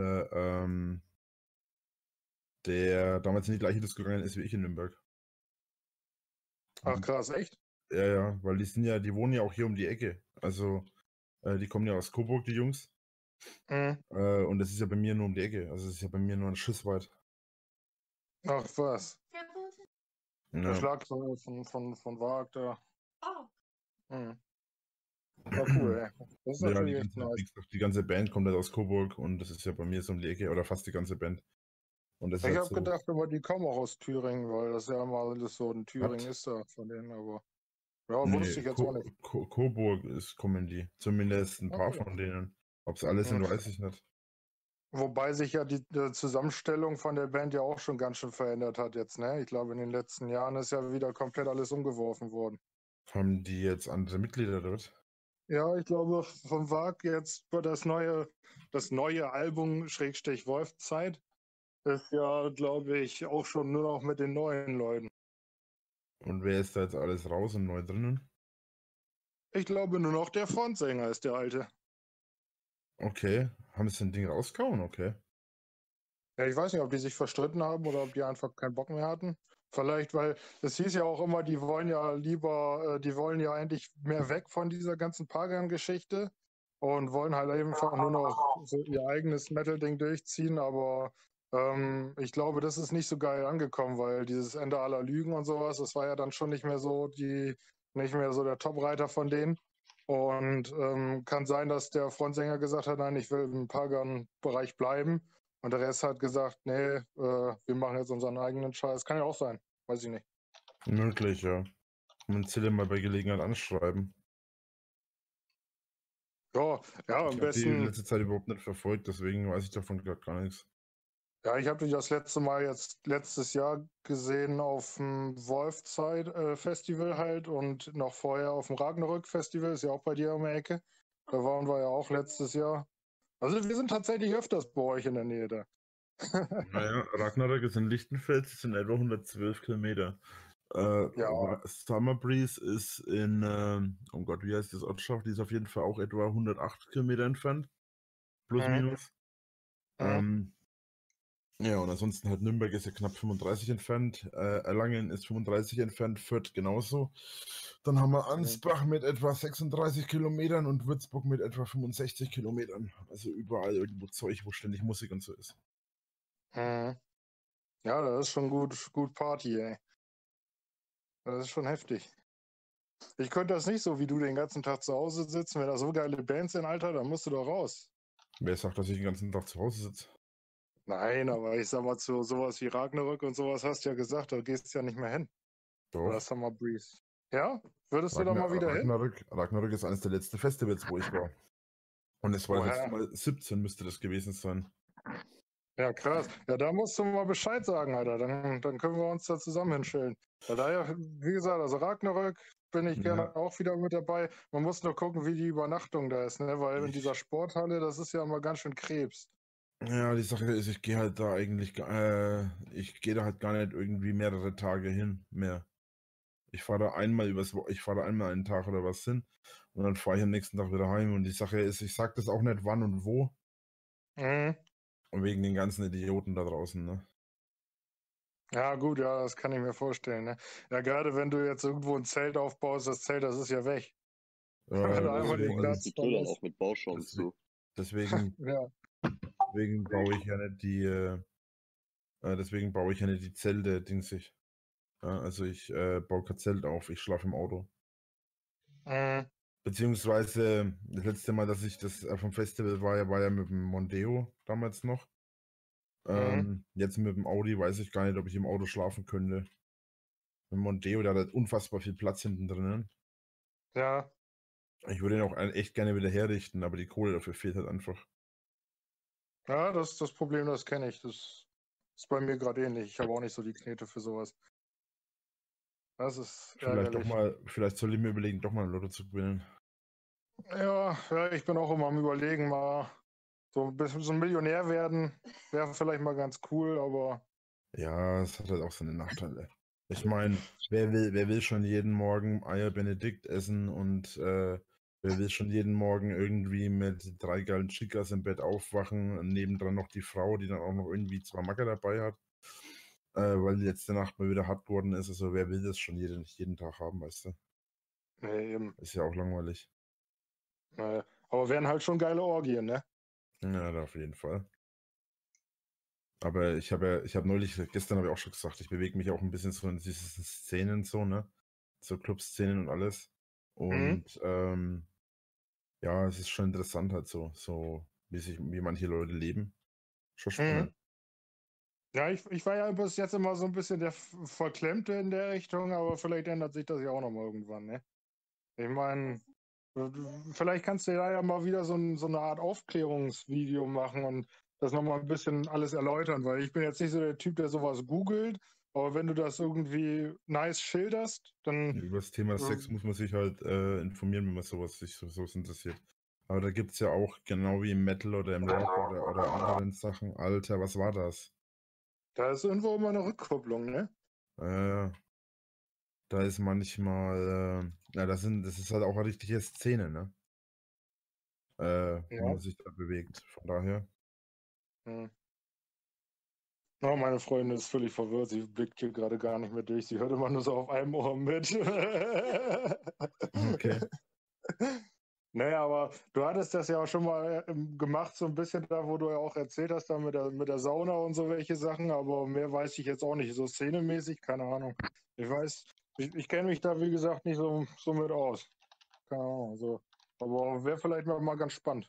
der damals in die gleiche Disco gegangen ist wie ich in Nürnberg. Ach krass, echt? Ja, weil die wohnen ja auch hier um die Ecke. Also, die kommen ja aus Coburg, die Jungs. Und das ist ja bei mir nur um die Ecke. Also, es ist ja bei mir nur ein Schuss weit. Ach was. Der Ja. Schlagzeuger von Wagner. Ja, cool, ey. Das ist Ja, natürlich echt nice. wie gesagt, die ganze Band kommt halt aus Coburg und das ist ja bei mir so um die Ecke oder fast die ganze Band. Und das ist Ich halt habe so. gedacht, aber die kommen auch aus Thüringen, weil das ja mal alles so in Thüringen Was? ist da von denen, aber ja, Nee, wusste ich jetzt auch nicht. Coburg kommen die. Zumindest ein paar Okay. von denen. Ob es alle sind, Ja. weiß ich nicht. Wobei sich ja die Zusammenstellung von der Band ja auch schon ganz schön verändert hat jetzt, ne? Ich glaube, in den letzten Jahren ist ja wieder komplett alles umgeworfen worden. Haben die jetzt andere Mitglieder dort? Ja, ich glaube, von Wag jetzt wird das neue Album Schrägstrich Wolfzeit ist ja, glaube ich, auch schon nur noch mit den neuen Leuten. Und wer ist da jetzt alles raus und neu drinnen? Ich glaube, nur noch der Frontsänger ist der alte. Okay. Haben sie ein Ding rausgehauen? Okay. Ja, ich weiß nicht, ob die sich verstritten haben oder ob die einfach keinen Bock mehr hatten. Vielleicht, weil es hieß ja auch immer, die wollen ja eigentlich mehr weg von dieser ganzen Pagan-Geschichte und wollen halt einfach nur noch so ihr eigenes Metal-Ding durchziehen, aber ich glaube, das ist nicht so geil angekommen, weil dieses Ende aller Lügen und sowas, das war ja dann schon nicht mehr so der Top-Reiter von denen. Und kann sein, dass der Frontsänger gesagt hat, nein, ich will im Pagan-Bereich bleiben. Und der Rest hat gesagt, nee, wir machen jetzt unseren eigenen Scheiß. Kann ja auch sein, weiß ich nicht. Möglich, ja. Man Zille mal bei Gelegenheit anschreiben. Ja, am Ich habe die in besten. letzter Zeit überhaupt nicht verfolgt, deswegen weiß ich davon gar nichts. Ja, ich habe die das letzte Mal jetzt letztes Jahr gesehen auf dem Wolfzeit-Festival halt und noch vorher auf dem Ragnarök-Festival, ist ja auch bei dir um die Ecke. Da waren wir ja auch letztes Jahr. Also wir sind tatsächlich öfters bei euch in der Nähe da. Naja, Ragnarök ist in Lichtenfels, das sind etwa 112 Kilometer. Ja. Summer Breeze ist in, oh Gott, wie heißt das Ortschaft? Die ist auf jeden Fall auch etwa 108 Kilometer entfernt. Plus, minus. Ja, und ansonsten halt Nürnberg ist ja knapp 35 entfernt, Erlangen ist 35 entfernt, Fürth genauso. Dann haben wir Ansbach mit etwa 36 Kilometern und Würzburg mit etwa 65 Kilometern. Also überall irgendwo Zeug, wo ständig Musik und so ist. Ja, das ist schon gut Party, ey. Das ist schon heftig. Ich könnte das nicht so, wie du den ganzen Tag zu Hause sitzt. Wenn da so geile Bands sind, Alter, dann musst du doch raus. Wer sagt, dass ich den ganzen Tag zu Hause sitze? Nein, aber ich sag mal, zu sowas wie Ragnarök und sowas hast du ja gesagt, da gehst du ja nicht mehr hin. Oder Doch. Summer Breeze. Ja? Würdest du da mal wieder hin? Ragnarök ist eines der letzten Festivals, wo ich war. Und es war das letzte Mal 17, müsste das gewesen sein. Ja, krass. Ja, da musst du mal Bescheid sagen, Alter. Dann können wir uns da zusammen hinstellen. Ja, daher, wie gesagt, also Ragnarök bin ich gerne auch wieder mit dabei. Man muss nur gucken, wie die Übernachtung da ist, ne? Weil in dieser Sporthalle, das ist ja immer ganz schön Krebs. Ja, die Sache ist, ich gehe halt da eigentlich, ich gehe da halt gar nicht irgendwie mehrere Tage hin mehr. Ich fahre da einmal einen Tag oder was hin und dann fahre ich am nächsten Tag wieder heim. Und die Sache ist, ich sage das auch nicht wann und wo. Und wegen den ganzen Idioten da draußen, ne? Ja, gut, ja, das kann ich mir vorstellen, ne? Ja, gerade wenn du jetzt irgendwo ein Zelt aufbaust, das Zelt, das ist ja weg. Wenn du einmal den Platz die Tür dann auch mit Bauschaum zu. Deswegen, deswegen baue ich ja nicht die Zelte, dingsig. Ja, also ich baue kein Zelt auf, ich schlafe im Auto. Beziehungsweise das letzte Mal, dass ich das vom Festival war ja mit dem Mondeo damals noch. Jetzt mit dem Audi weiß ich gar nicht, ob ich im Auto schlafen könnte. Mit dem Mondeo, der hat unfassbar viel Platz hinten drinnen. Ja. Ich würde ihn auch echt gerne wieder herrichten, aber die Kohle dafür fehlt halt einfach. Ja, das Problem, das kenne ich. Das ist bei mir gerade ähnlich. Ich habe auch nicht so die Knete für sowas. Das ist ärgerlich. Vielleicht soll ich mir überlegen, doch mal ein Lotto zu gewinnen. Ja, ich bin auch immer am Überlegen, mal so ein Millionär werden. Wäre vielleicht mal ganz cool, aber. Ja, es hat halt auch seine Nachteile. Ich meine, wer will schon jeden Morgen Eier Benedikt essen und wer will schon jeden Morgen irgendwie mit 3 geilen Chicas im Bett aufwachen und nebendran noch die Frau, die dann auch noch irgendwie 2 Macker dabei hat, weil die letzte Nacht mal wieder hart geworden ist. Also wer will das schon jeden Tag haben, weißt du? Nee, eben. Ist ja auch langweilig. Aber wären halt schon geile Orgien, ne? Ja, auf jeden Fall. Aber gestern habe ich auch schon gesagt, ich bewege mich auch ein bisschen so in diesen Szenen so, ne? So Clubszenen und alles. Und ja, es ist schon interessant halt so wie manche Leute leben. Schon spannend. Ja, ich war ja bis jetzt immer so ein bisschen der Verklemmte in der Richtung, aber vielleicht ändert sich das ja auch nochmal irgendwann, ne? Ich meine, vielleicht kannst du ja mal wieder so eine Art Aufklärungsvideo machen und das nochmal ein bisschen alles erläutern, weil ich bin jetzt nicht so der Typ, der sowas googelt, aber wenn du das irgendwie nice schilderst, dann. Über das Thema Sex muss man sich halt informieren, wenn man sich sowas interessiert. Aber da gibt es ja auch, genau wie im Metal oder im Rock oder anderen Sachen, Alter, was war das? Da ist irgendwo immer eine Rückkopplung, ne? Da ist manchmal, das ist halt auch eine richtige Szene, ne? Wo man sich da bewegt. Von daher. Oh, meine Freundin ist völlig verwirrt. Sie blickt hier gerade gar nicht mehr durch. Sie hört immer nur so auf einem Ohr mit. Okay. Naja, aber du hattest das ja auch schon mal gemacht, so ein bisschen da, wo du ja auch erzählt hast, da mit der Sauna und so welche Sachen, aber mehr weiß ich jetzt auch nicht. So szenemäßig, keine Ahnung. Ich kenne mich da, wie gesagt, nicht so mit aus. Keine Ahnung. So. Aber wäre vielleicht mal ganz spannend.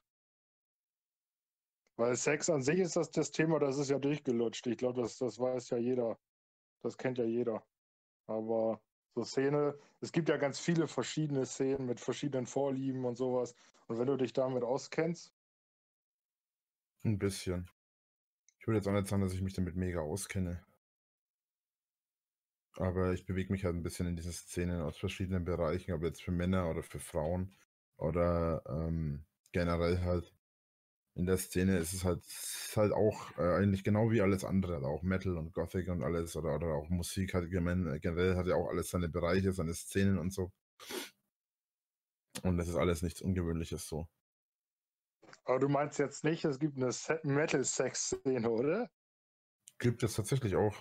Weil Sex an sich ist das Thema, das ist ja durchgelutscht. Ich glaube, das weiß ja jeder. Das kennt ja jeder. Aber so Szene, es gibt ja ganz viele verschiedene Szenen mit verschiedenen Vorlieben und sowas. Und wenn du dich damit auskennst. Ein bisschen. Ich würde jetzt auch nicht sagen, dass ich mich damit mega auskenne. Aber ich bewege mich halt ein bisschen in diesen Szenen aus verschiedenen Bereichen, ob jetzt für Männer oder für Frauen oder generell halt. In der Szene ist es halt auch eigentlich genau wie alles andere, auch Metal und Gothic und alles oder auch Musik hat generell hat ja auch alles seine Bereiche, seine Szenen und so. Und das ist alles nichts Ungewöhnliches so. Aber du meinst jetzt nicht, es gibt eine Metal-Sex-Szene, oder? Gibt es tatsächlich auch.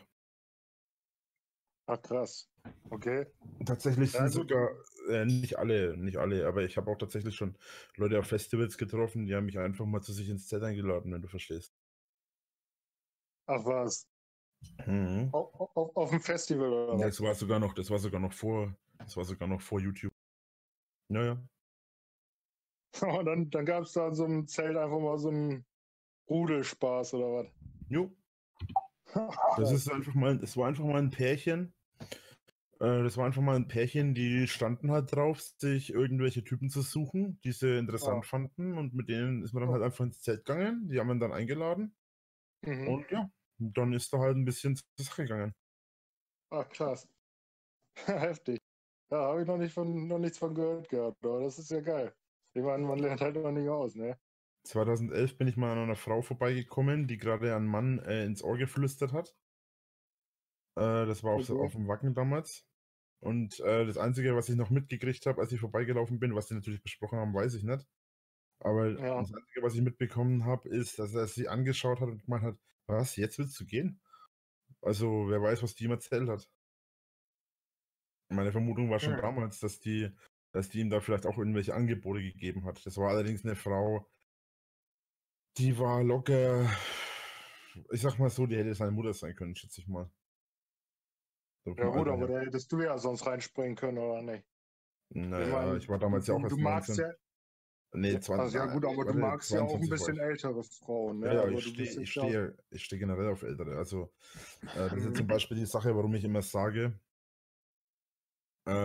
Ach krass. Okay. Tatsächlich sind sogar nicht alle, aber ich habe auch tatsächlich schon Leute auf Festivals getroffen, die haben mich einfach mal zu sich ins Zelt eingeladen, wenn du verstehst. Ach was. Mhm. Auf dem Festival oder was? Das war sogar noch vor YouTube. Naja. Und dann gab es da in so einem Zelt einfach mal so einen Rudelspaß oder was? Jo. Es war einfach mal ein Pärchen. Das war einfach mal ein Pärchen, die standen halt drauf, sich irgendwelche Typen zu suchen, die sie interessant fanden und mit denen ist man dann halt einfach ins Zelt gegangen, die haben ihn dann eingeladen und ja, dann ist da halt ein bisschen zur Sache gegangen. Ach krass. Heftig. Ja, habe ich noch nichts von gehört gehabt, aber das ist ja geil. Ich meine, man lernt halt noch nicht aus, ne? 2011 bin ich mal an einer Frau vorbeigekommen, die gerade einen Mann ins Ohr geflüstert hat. Das war auf dem Wacken damals. Und das Einzige, was ich noch mitgekriegt habe, als ich vorbeigelaufen bin, was die natürlich besprochen haben, weiß ich nicht. Aber das Einzige, was ich mitbekommen habe, ist, dass er sie angeschaut hat und gemeint hat, was, jetzt willst du gehen? Also wer weiß, was die ihm erzählt hat. Meine Vermutung war schon damals, dass die ihm da vielleicht auch irgendwelche Angebote gegeben hat. Das war allerdings eine Frau, die war locker, ich sag mal so, die hätte seine Mutter sein können, schätze ich mal. So ja gut, aber da hättest du ja sonst reinspringen können, oder nicht? Naja, ich war damals ja auch erst 19. Nee, 20. Also ja gut, aber du magst ja auch ein bisschen ältere Frauen, ne? Ja, ich stehe generell auf ältere. Also das ist zum Beispiel die Sache, warum ich immer sage,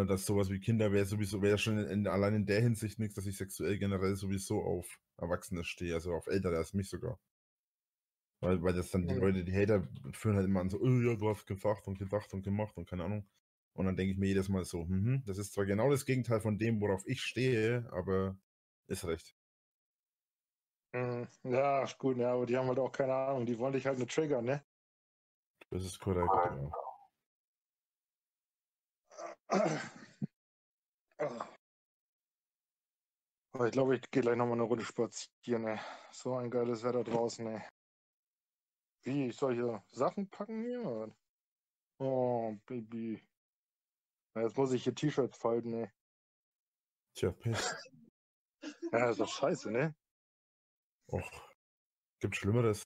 dass sowas wie Kinder wäre schon allein in der Hinsicht nichts, dass ich sexuell generell sowieso auf Erwachsene stehe, also auf Ältere als mich sogar. Weil das dann die Leute, die Hater führen halt immer an so, ja, du hast gedacht und gemacht und keine Ahnung. Und dann denke ich mir jedes Mal so, das ist zwar genau das Gegenteil von dem, worauf ich stehe, aber ist recht. Ja, gut, ja, aber die haben halt auch keine Ahnung, die wollen dich halt nicht triggern, ne? Das ist korrekt, ja. Aber ich glaube, ich gehe gleich nochmal eine Runde spazieren, ne? So ein geiles Wetter draußen, ne? Wie, ich soll hier Sachen packen hier? Oder? Oh, Baby. Na, jetzt muss ich hier T-Shirts falten, ne? Tja, Pech. Ja, ist doch scheiße, ne? Och, gibt Schlimmeres.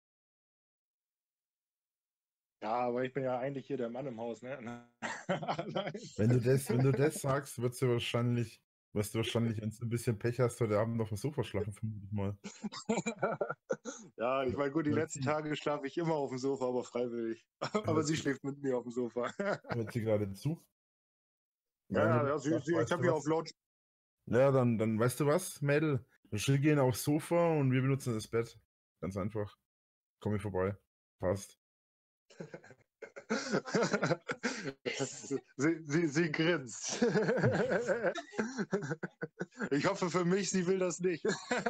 Ja, aber ich bin ja eigentlich hier der Mann im Haus, ne? Wenn du das sagst, wirst du wahrscheinlich, wenn du ein bisschen Pech hast, heute Abend auf dem Sofa schlafen, vermute ich mal. Ja, ich meine, gut, die letzten Tage schlafe ich immer auf dem Sofa, aber freiwillig. Aber sie schläft mit mir auf dem Sofa. Hört sie gerade zu? Ja, ich habe hier auf laut. Ja, dann weißt du was, Mädel? Wir gehen aufs Sofa und wir benutzen das Bett. Ganz einfach. Komm ich vorbei. Passt. Sie grinst. Ich hoffe für mich, sie will das nicht.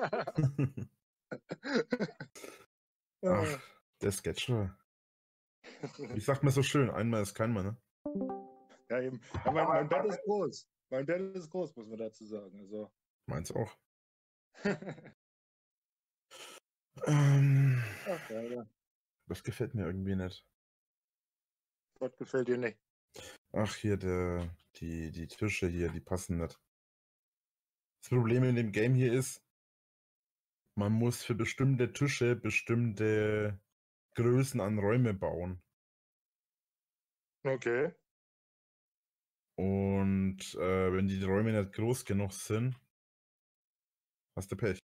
Ach, der Sketcher. Wie sagt man so schön? Einmal ist kein Mal, ne? Ja, eben. Ja, mein Bett ist groß. Mein Bett ist groß, muss man dazu sagen. Also. Meins auch. Ach, ja. Das gefällt mir irgendwie nicht. Was gefällt dir nicht? Ach, hier, die Tische hier, die passen nicht. Das Problem in dem Game hier ist, man muss für bestimmte Tische bestimmte Größen an Räume bauen. Okay. Und wenn die Räume nicht groß genug sind, hast du Pech.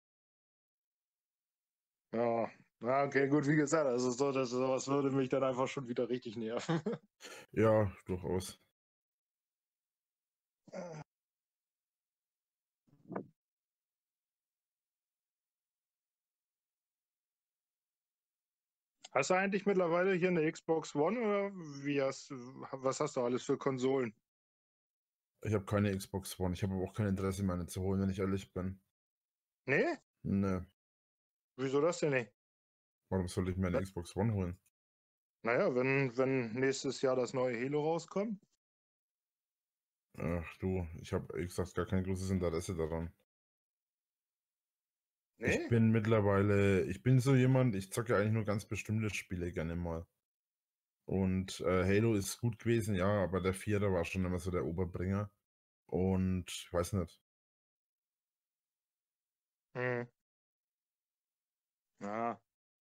Ja, okay, gut, wie gesagt, also sowas würde mich dann einfach schon wieder richtig nerven. Ja, durchaus. Hast du eigentlich mittlerweile hier eine Xbox One oder was hast du alles für Konsolen? Ich habe keine Xbox One. Ich habe aber auch kein Interesse, meine zu holen, wenn ich ehrlich bin. Nee? Nee. Wieso das denn nicht? Warum soll ich mir eine Xbox One holen? Naja, wenn nächstes Jahr das neue Halo rauskommt. Ach du, ich habe, wie gesagt, gar kein großes Interesse daran. Nee? Ich bin so jemand, ich zocke eigentlich nur ganz bestimmte Spiele gerne mal. Und Halo ist gut gewesen, ja, aber der Vierer war schon immer so der Oberbringer. Und ich weiß nicht. Ja.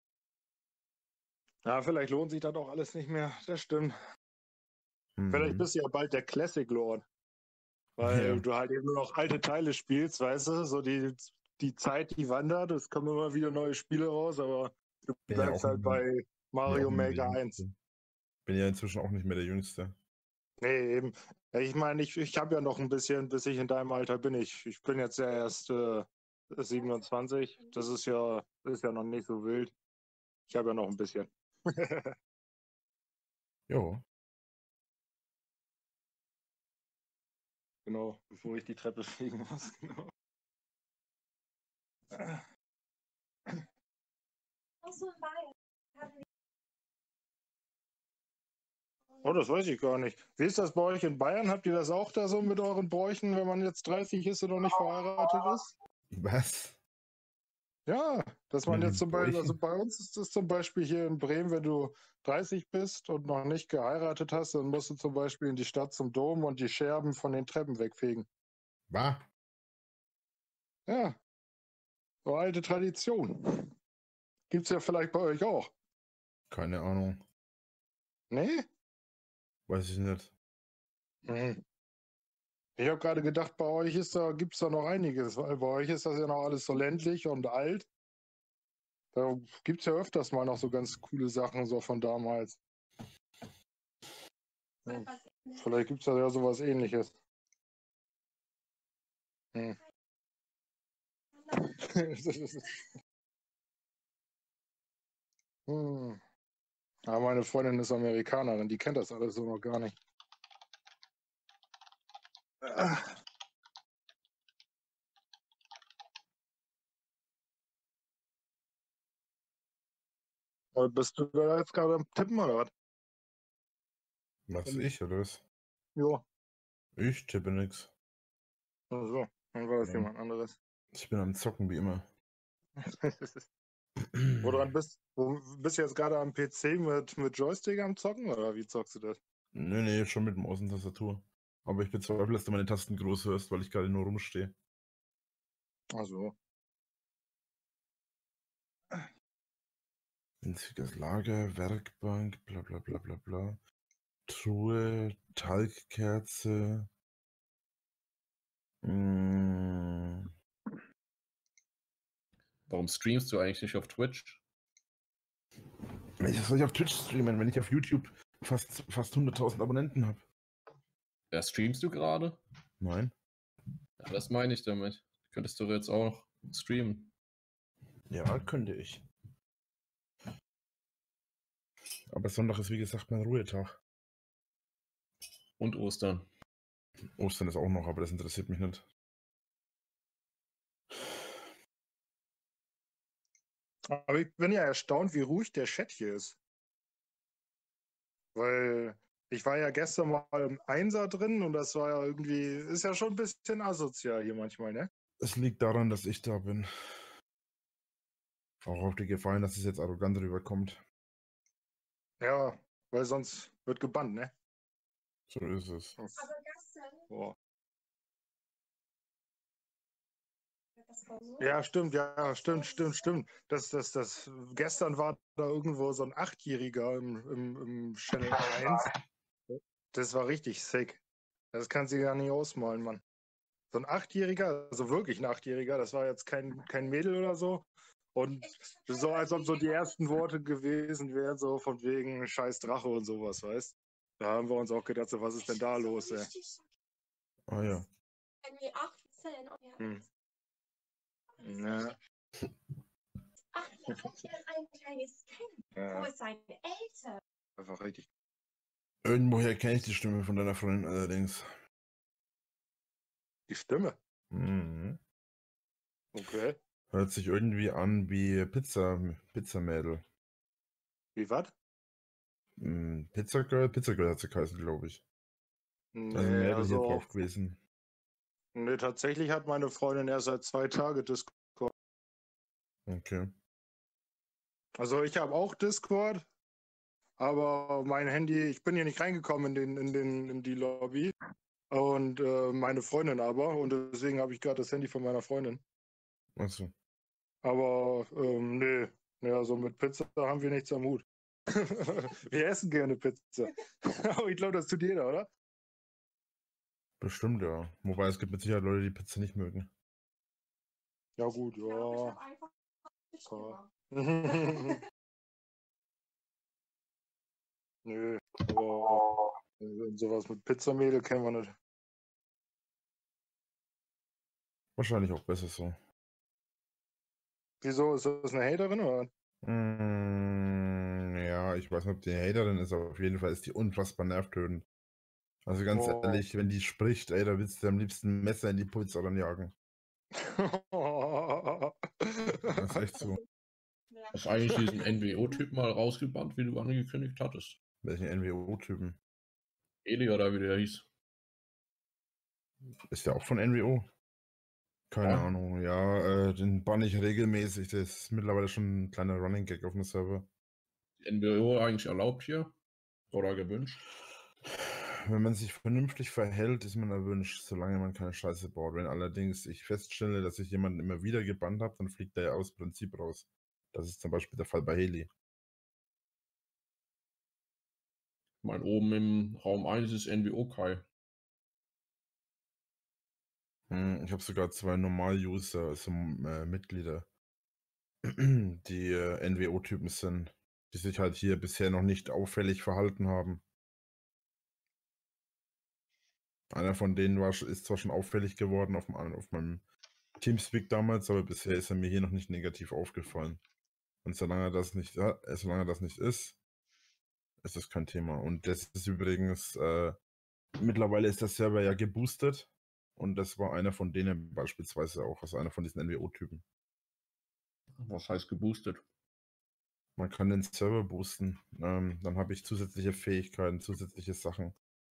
Ja, vielleicht lohnt sich das auch alles nicht mehr. Das stimmt. Vielleicht bist du ja bald der Classic Lord. Weil du halt eben nur noch alte Teile spielst, weißt du? So die Zeit, die wandert, es kommen immer wieder neue Spiele raus, aber du bleibst halt bei Mario Maker 1. Bin ja inzwischen auch nicht mehr der Jüngste. Nee, eben. Ich meine, ich habe ja noch ein bisschen, bis ich in deinem Alter bin. Ich bin jetzt ja erst 27. Das ist ja noch nicht so wild. Ich habe ja noch ein bisschen. Jo. Genau, bevor ich die Treppe fliegen muss. Genau. Oh, das weiß ich gar nicht. Wie ist das bei euch in Bayern? Habt ihr das auch da so mit euren Bräuchen, wenn man jetzt 30 ist und noch nicht verheiratet ist? Was? Ja, dass man jetzt zum Beispiel, also bei uns ist das zum Beispiel hier in Bremen, wenn du 30 bist und noch nicht geheiratet hast, dann musst du zum Beispiel in die Stadt zum Dom und die Scherben von den Treppen wegfegen. Was? Ja, so alte Tradition. Gibt's ja vielleicht bei euch auch. Keine Ahnung. Nee? Weiß ich nicht. Ich habe gerade gedacht, bei euch gibt es da noch einiges, weil bei euch ist das ja noch alles so ländlich und alt. Da gibt es ja öfters mal noch so ganz coole Sachen so von damals. Vielleicht gibt es da ja sowas Ähnliches. Hm. Hm. Aber meine Freundin ist Amerikanerin, die kennt das alles so noch gar nicht. Bist du da jetzt gerade am Tippen oder was? Was, ich oder was? Jo. Ich tippe nix. Ach so, dann war das Ja. jemand anderes. Ich bin am Zocken wie immer. Woran bist du? Bist du jetzt gerade am PC mit Joystick am Zocken oder wie zockst du das? Nee, schon mit Maus und Tastatur. Aber ich bezweifle, dass du meine Tasten groß hörst, weil ich gerade nur rumstehe. Ach so. Winziges Lager, Werkbank, bla bla bla bla bla. Truhe, Talgkerze. Mm, Warum streamst du eigentlich nicht auf Twitch? Was soll ich auf Twitch streamen, wenn ich auf YouTube fast 100.000 Abonnenten habe? Ja, streamst du gerade? Nein. Ja, das meine ich damit. Könntest du jetzt auch streamen. Ja, könnte ich. Aber Sonntag ist wie gesagt mein Ruhetag. Und Ostern. Ostern ist auch noch, aber das interessiert mich nicht. Aber ich bin ja erstaunt, wie ruhig der Chat hier ist. Weil ich war ja gestern mal im Einser drin und das war ja irgendwie, ist ja schon ein bisschen asozial hier manchmal, ne? Es liegt daran, dass ich da bin. Auch auf die Gefahr, dass es jetzt arrogant rüberkommt. Ja, weil sonst wird gebannt, ne? So ist es. Boah. Ja, stimmt, stimmt. Das, gestern war da irgendwo so ein Achtjähriger im Channel 1. Das war richtig sick. Das kannst du gar nicht ausmalen, Mann. So ein Achtjähriger, also wirklich ein Achtjähriger, das war jetzt kein Mädel oder so. Und so, als ob so die ersten Worte gewesen wären, so von wegen scheiß Drache und sowas, weißt? Da haben wir uns auch gedacht, so, was ist denn da los, ey? Ah ja. Hm. Ja. Ein kleines Kind. Ja. Wo ist seine Eltern? Einfach richtig. Irgendwoher kenne ich die Stimme von deiner Freundin allerdings. Die Stimme? Mhm. Okay. Hört sich irgendwie an wie Pizzamädel. Wie was? Pizzagirl hat sie geheißen, glaube ich. Also Nee, Mädel hier drauf gewesen. Nee, tatsächlich hat meine Freundin erst seit 2 Tagen Discord. Okay. Also ich habe auch Discord, aber mein Handy, ich bin hier nicht reingekommen in die Lobby. Und meine Freundin aber. Und deswegen habe ich gerade das Handy von meiner Freundin. Achso. Aber nee, also mit Pizza haben wir nichts am Hut. Wir essen gerne Pizza. Aber ich glaube, das tut jeder, oder? Bestimmt, ja. Wobei es gibt mit Sicherheit Leute, die Pizza nicht mögen. Ja gut, ja. Nö, aber sowas mit Pizzamädel kennen wir nicht. Wahrscheinlich auch besser so. Wieso? Ist das eine Haterin oder? Ja, ich weiß nicht, ob die eine Haterin ist, aber auf jeden Fall ist die unfassbar nervtötend. Also ganz ehrlich, wenn die spricht, ey, da willst du am liebsten ein Messer in die Pizza dann jagen. Das ist echt so. Hast eigentlich diesen NWO-Typ mal rausgebannt, wie du angekündigt hattest? Welchen NWO-Typen? Eli oder wie der hieß. Ist der auch von NWO? Keine Ahnung, ja, den bann ich regelmäßig. Das ist mittlerweile schon ein kleiner Running Gag auf dem Server. NWO eigentlich erlaubt hier? Oder gewünscht? Wenn man sich vernünftig verhält, ist man erwünscht, solange man keine Scheiße baut. Wenn allerdings ich feststelle, dass ich jemanden immer wieder gebannt habe, dann fliegt der ja aus Prinzip raus. Das ist zum Beispiel der Fall bei Heli. Ich meine, oben im Raum 1 ist NWO Kai. Ich habe sogar 2 Normal-User, also Mitglieder, die NWO-Typen sind, die sich halt hier bisher noch nicht auffällig verhalten haben. Einer von denen ist zwar schon auffällig geworden auf meinem Teamspeak damals, aber bisher ist er mir hier noch nicht negativ aufgefallen. Und solange das nicht ist, ist das kein Thema. Und das ist übrigens, mittlerweile ist der Server ja geboostet. Und das war einer von denen beispielsweise auch, also einer von diesen NWO-Typen. Was heißt geboostet? Man kann den Server boosten. Dann habe ich zusätzliche Fähigkeiten, zusätzliche Sachen.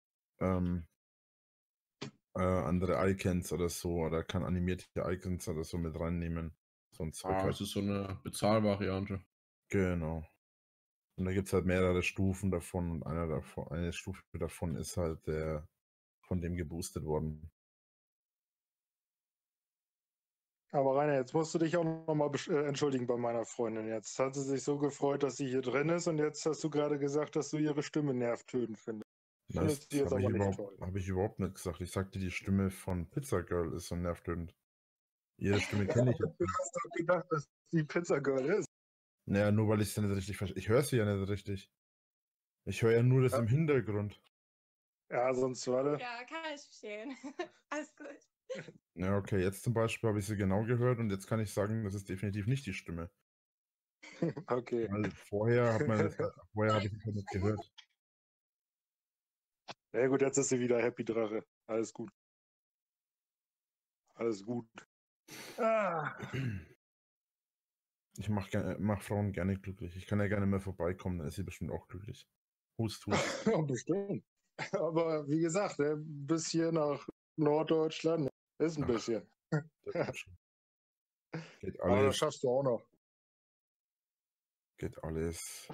Andere Icons oder so, oder kann animierte Icons oder so mit reinnehmen. So ein Zeug Das ist so eine Bezahlvariante. Genau. Und da gibt es halt mehrere Stufen davon und eine Stufe davon ist halt von dem geboostet worden. Aber Rainer, jetzt musst du dich auch nochmal entschuldigen bei meiner Freundin. Jetzt hat sie sich so gefreut, dass sie hier drin ist und jetzt hast du gerade gesagt, dass du ihre Stimme nervtötend findest. Das habe ich überhaupt nicht gesagt. Ich sagte, die Stimme von Pizza Girl ist so nervtötend. Ihre Stimme kenne ich jetzt. Du hast doch gedacht, dass sie Pizza Girl ist. Naja, nur weil ich sie nicht richtig verstehe. Ich höre sie ja nicht richtig. Ich höre ja nur das im Hintergrund. Ja, sonst warte. Ja, kann ich verstehen. Alles gut. Ja, okay, jetzt zum Beispiel habe ich sie genau gehört und jetzt kann ich sagen, das ist definitiv nicht die Stimme. Okay. Weil vorher habe ich es halt nicht gehört. Ja gut, jetzt ist sie wieder Happy Drache. Alles gut. Alles gut. Ah. Ich mach Frauen gerne glücklich. Ich kann ja gerne mal vorbeikommen, dann ist sie bestimmt auch glücklich. Hust, hust. Ja, bestimmt. Aber wie gesagt, bis hier nach Norddeutschland ist ein bisschen. Geht Aber das alles. schaffst du auch noch. Geht alles.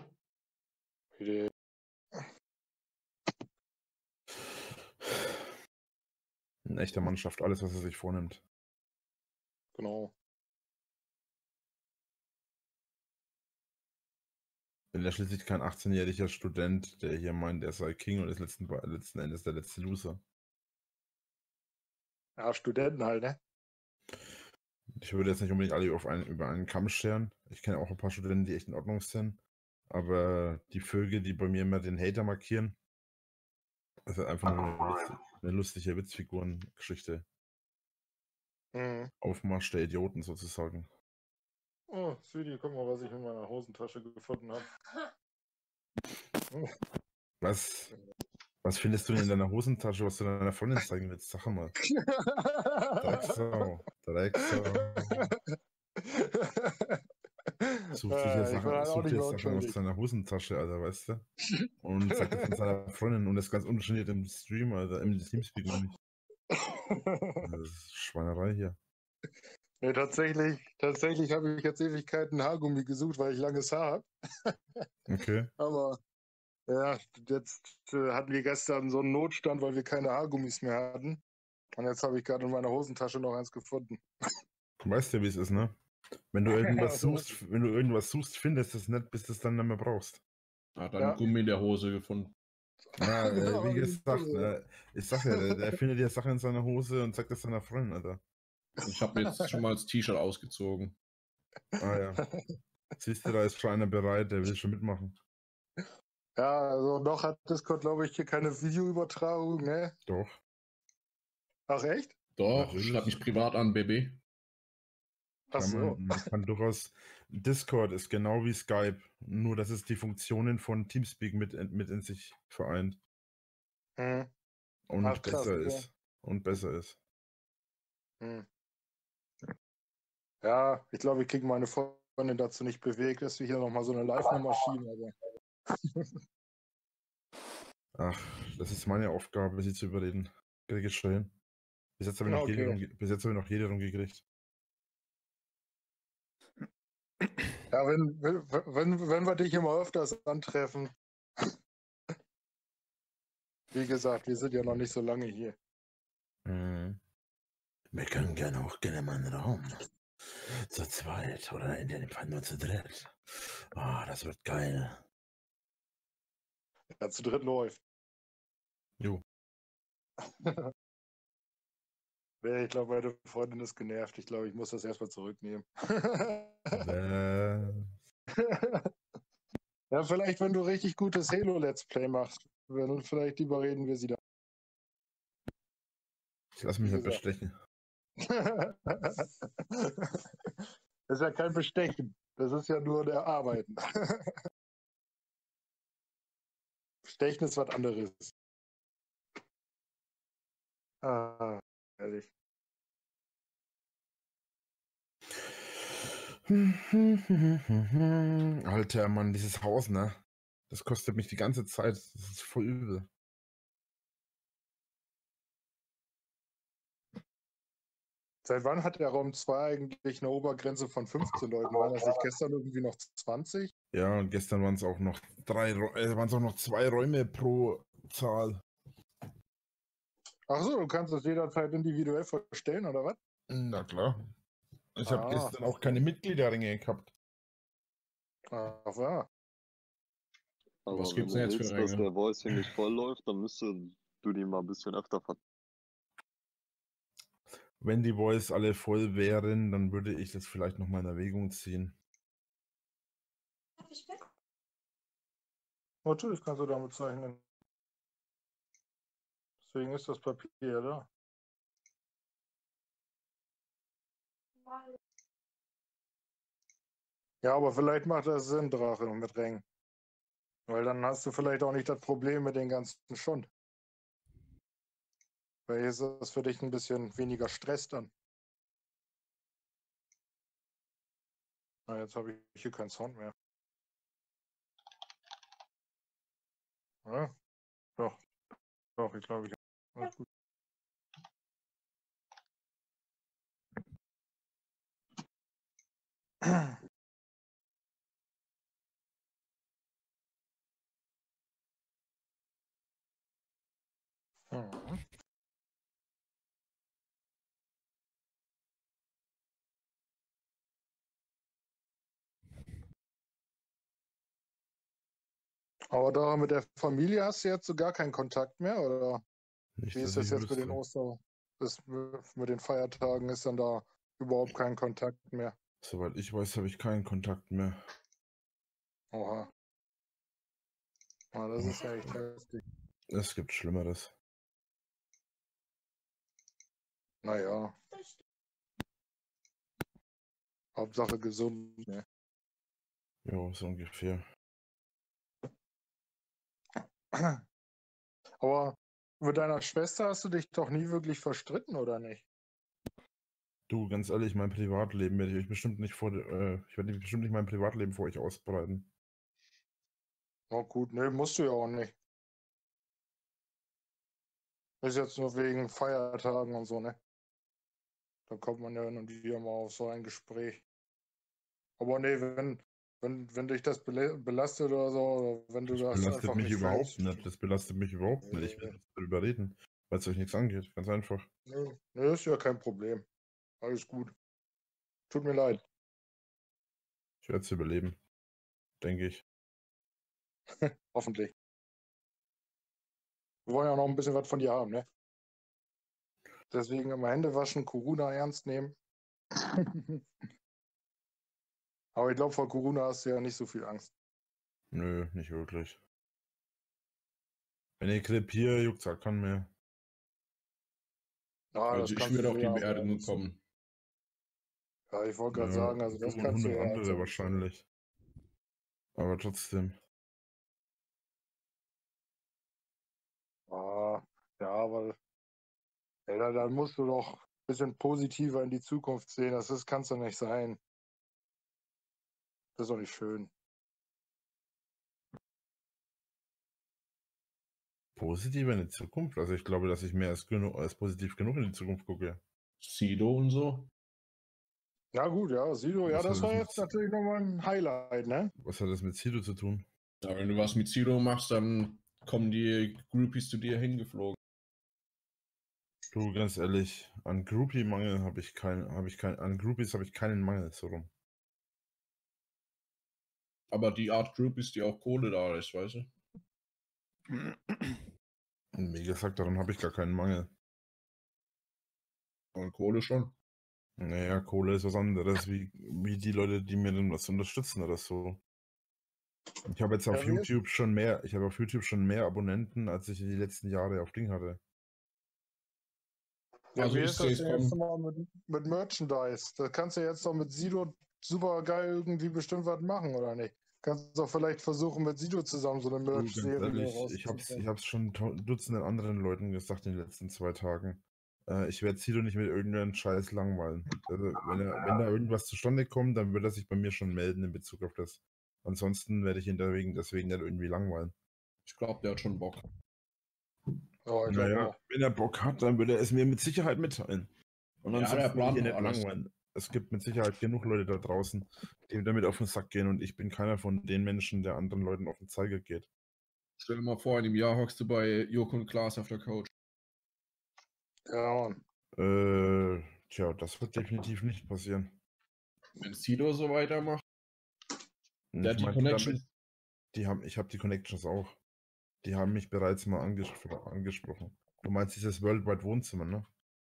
Ein echter Mann schafft alles, was er sich vornimmt. Genau. Bin ja schließlich kein 18-jähriger Student, der hier meint, er sei King und ist letzten Endes der letzte Loser. Ja, Studenten halt, ne? Ich würde jetzt nicht unbedingt alle über einen Kamm scheren. Ich kenne auch ein paar Studenten, die echt in Ordnung sind. Aber die Vögel, die bei mir immer den Hater markieren, das ist einfach nur eine lustige Witzfigurengeschichte. Mhm. Aufmarsch der Idioten sozusagen. Oh, Sweetie, guck mal, was ich in meiner Hosentasche gefunden habe. Was findest du denn in deiner Hosentasche, was du deiner Freundin zeigen willst? Sag mal. Drecksau. Such dir hier Sachen aus deiner Hosentasche, Alter, weißt du? Und sag das an seiner Freundin und das ganz ungeniert im Stream, Alter, im Teamspeak noch nicht. Das ist Schweinerei hier. Nee, tatsächlich habe ich jetzt Ewigkeiten Haargummi gesucht, weil ich langes Haar habe. Okay. Aber ja, jetzt hatten wir gestern so einen Notstand, weil wir keine Haargummis mehr hatten. Und jetzt habe ich gerade in meiner Hosentasche noch eins gefunden. Du weißt ja, wie es ist, ne? Wenn du irgendwas suchst, findest du es nicht, bis du es dann nicht mehr brauchst. Hat dann Gummi in der Hose gefunden. Ja, wie gesagt, ich sag ja, der findet ja Sachen in seiner Hose und sagt das seiner Freundin, Alter. Ich habe jetzt schon mal das T-Shirt ausgezogen. Ah ja. Siehst du, da ist schon einer bereit, der will schon mitmachen. Ja, also noch hat Discord, glaube ich, hier keine Videoübertragung, ne? Doch. Ach echt? Doch, schreib mich privat an, Baby. Ach so. Man kann durchaus. Discord ist genau wie Skype, nur dass es die Funktionen von Teamspeak mit in sich vereint. Mhm. Und Ach, krass, besser ist. Mhm. Ja, ich glaube, ich kriege meine Freundin dazu nicht bewegt, dass wir hier nochmal so eine Live-Nummer schieben. Aber Ach, das ist meine Aufgabe, sie zu überreden. Kriege ich schon hin. Bis jetzt habe ich noch jede rumgekriegt. Ja, wenn wir dich immer öfters antreffen. Wie gesagt, wir sind ja noch nicht so lange hier. Mhm. Wir können gerne mal einen Raum. Zu zweit oder in dem Fall nur zu dritt. Oh, das wird geil. Ja, zu dritt läuft. Jo. Ich glaube, meine Freundin ist genervt. Ich glaube, ich muss das erstmal zurücknehmen. Ja, vielleicht, wenn du richtig gutes Halo-Let's Play machst. Vielleicht überreden wir sie da. Ich lasse mich Wie nicht gesagt. bestechen. Das ist ja kein Bestechen. Das ist ja nur der Arbeiten. Bestechen ist was anderes. Ah, ehrlich. Alter Mann, dieses Haus, ne? Das kostet mich die ganze Zeit. Das ist voll übel. Seit wann hat der Raum 2 eigentlich eine Obergrenze von 15 Leuten? Waren das nicht gestern irgendwie noch 20? Ja, und gestern waren es auch noch waren's auch noch 2 Räume pro Zahl. Ach so, du kannst das jederzeit individuell verstellen, oder was? Na klar. Ich habe Ah, gestern auch keine Mitgliederringe gehabt. ach ja. Aber Was wenn gibt's du denn jetzt für willst, dass Ränge? der Voice hier nicht voll läuft, dann müsstest du die mal ein bisschen öfter Wenn die Boys alle voll wären, dann würde ich das vielleicht noch mal in Erwägung ziehen. Natürlich kannst du damit zeichnen. Deswegen ist das Papier ja da. Ja, aber vielleicht macht das Sinn, Drache, mit Rängen. Weil dann hast du vielleicht auch nicht das Problem mit den ganzen Schund. Weil hier ist das für dich ein bisschen weniger Stress dann. Na, jetzt habe ich hier keinen Sound mehr. Ja? Doch. Doch, ich glaube, ich habe. Alles gut. Mhm. Aber da mit der Familie hast du jetzt so gar keinen Kontakt mehr, oder Nicht, wie dass ist das ich jetzt mit den wüsste. mit den Feiertagen? Ist dann da überhaupt kein Kontakt mehr? Soweit ich weiß, habe ich keinen Kontakt mehr. Oha. Ah, das ist ja echt heftig. Es gibt Schlimmeres. Naja. Hauptsache gesund. Ne? Ja, so ungefähr. Aber mit deiner Schwester hast du dich doch nie wirklich verstritten, oder nicht? Du, ganz ehrlich, mein Privatleben werde ich euch bestimmt nicht ich werde bestimmt nicht mein Privatleben vor euch ausbreiten. Na gut, ne, musst du ja auch nicht. Ist jetzt nur wegen Feiertagen und so, ne? Da kommt man ja hin und wieder mal auf so ein Gespräch. Aber nee, wenn dich das belastet oder so, oder wenn du Das das belastet einfach mich nicht überhaupt fühlst. nicht. Das belastet mich überhaupt nicht. Ich will Nee, nicht darüber reden, weil es euch nichts angeht. Ganz einfach. nee, ist ja kein Problem. Alles gut. Tut mir leid. Ich werde es überleben. Denke ich. Hoffentlich. Wir wollen ja noch ein bisschen was von dir haben, ne? Deswegen immer Hände waschen, Corona ernst nehmen. Aber ich glaube, vor Corona hast du ja nicht so viel Angst. Nö, nicht wirklich. Wenn ich krepiere, juckt's halt keinen mehr. Ja, Also das ich kannst würde du auf dir die ja Beerdigung kommen. Ja, ich wollte gerade Ja, sagen, also du das und kannst du 100 ja andere wahrscheinlich. Aber trotzdem. Ja, aber ey, dann musst du doch ein bisschen positiver in die Zukunft sehen. Kann's doch nicht sein. Das ist doch nicht schön. Positiv in die Zukunft? Also ich glaube, dass ich mehr als positiv genug in die Zukunft gucke. Sido und so. Ja gut, ja, Sido, ja, Was hat das war das jetzt mit, natürlich nochmal ein Highlight, ne? was hat das mit Sido zu tun? Ja, wenn du was mit Sido machst, dann kommen die Groupies zu dir hingeflogen. Du, ganz ehrlich, an Groupie-Mangel an Groupies habe ich keinen Mangel, so rum. Aber die Art Groupies, die auch Kohle da ist, weißt du? Und wie gesagt, daran habe ich gar keinen Mangel. Und Kohle schon. Naja, Kohle ist was anderes, wie die Leute, die mir dann was unterstützen oder so. Ich habe jetzt auf Ja, YouTube schon mehr Abonnenten, als ich die letzten Jahre auf Ding hatte. Ja, Also wie ich ist sehe das es denn jetzt kommen. nochmal mit Merchandise? Da kannst du jetzt doch mit Sido super geil irgendwie bestimmt was machen, oder nicht? Kannst doch vielleicht versuchen, mit Sido zusammen so eine Du, ganz Merch-Serie ehrlich, ich rauszubringen. hab's schon Dutzenden anderen Leuten gesagt in den letzten 2 Tagen. Ich werde Sido nicht mit irgendeinem Scheiß langweilen. Also, wenn da irgendwas zustande kommt, dann wird er sich bei mir schon melden in Bezug auf das. Ansonsten werde ich ihn deswegen nicht irgendwie langweilen. Ich glaube, der hat schon Bock. Ja, ich glaube Naja, auch. wenn er Bock hat, dann würde er es mir mit Sicherheit mitteilen. Und Ja, der ansonsten will ich plant ihn noch nicht alles. langweilen. Es gibt mit Sicherheit genug Leute da draußen, die ihm damit auf den Sack gehen und ich bin keiner von den Menschen, der anderen Leuten auf den Zeiger geht. Stell dir mal vor, in einem Jahr hockst du bei Joko und Klaas auf der Couch. Ja, Mann. Tja, das wird definitiv nicht passieren. Wenn Sido so weitermacht, Und der ich hat die meine, Connection. ich habe die Connections auch. Die haben mich bereits mal angesprochen. Du meinst dieses Worldwide Wohnzimmer, ne?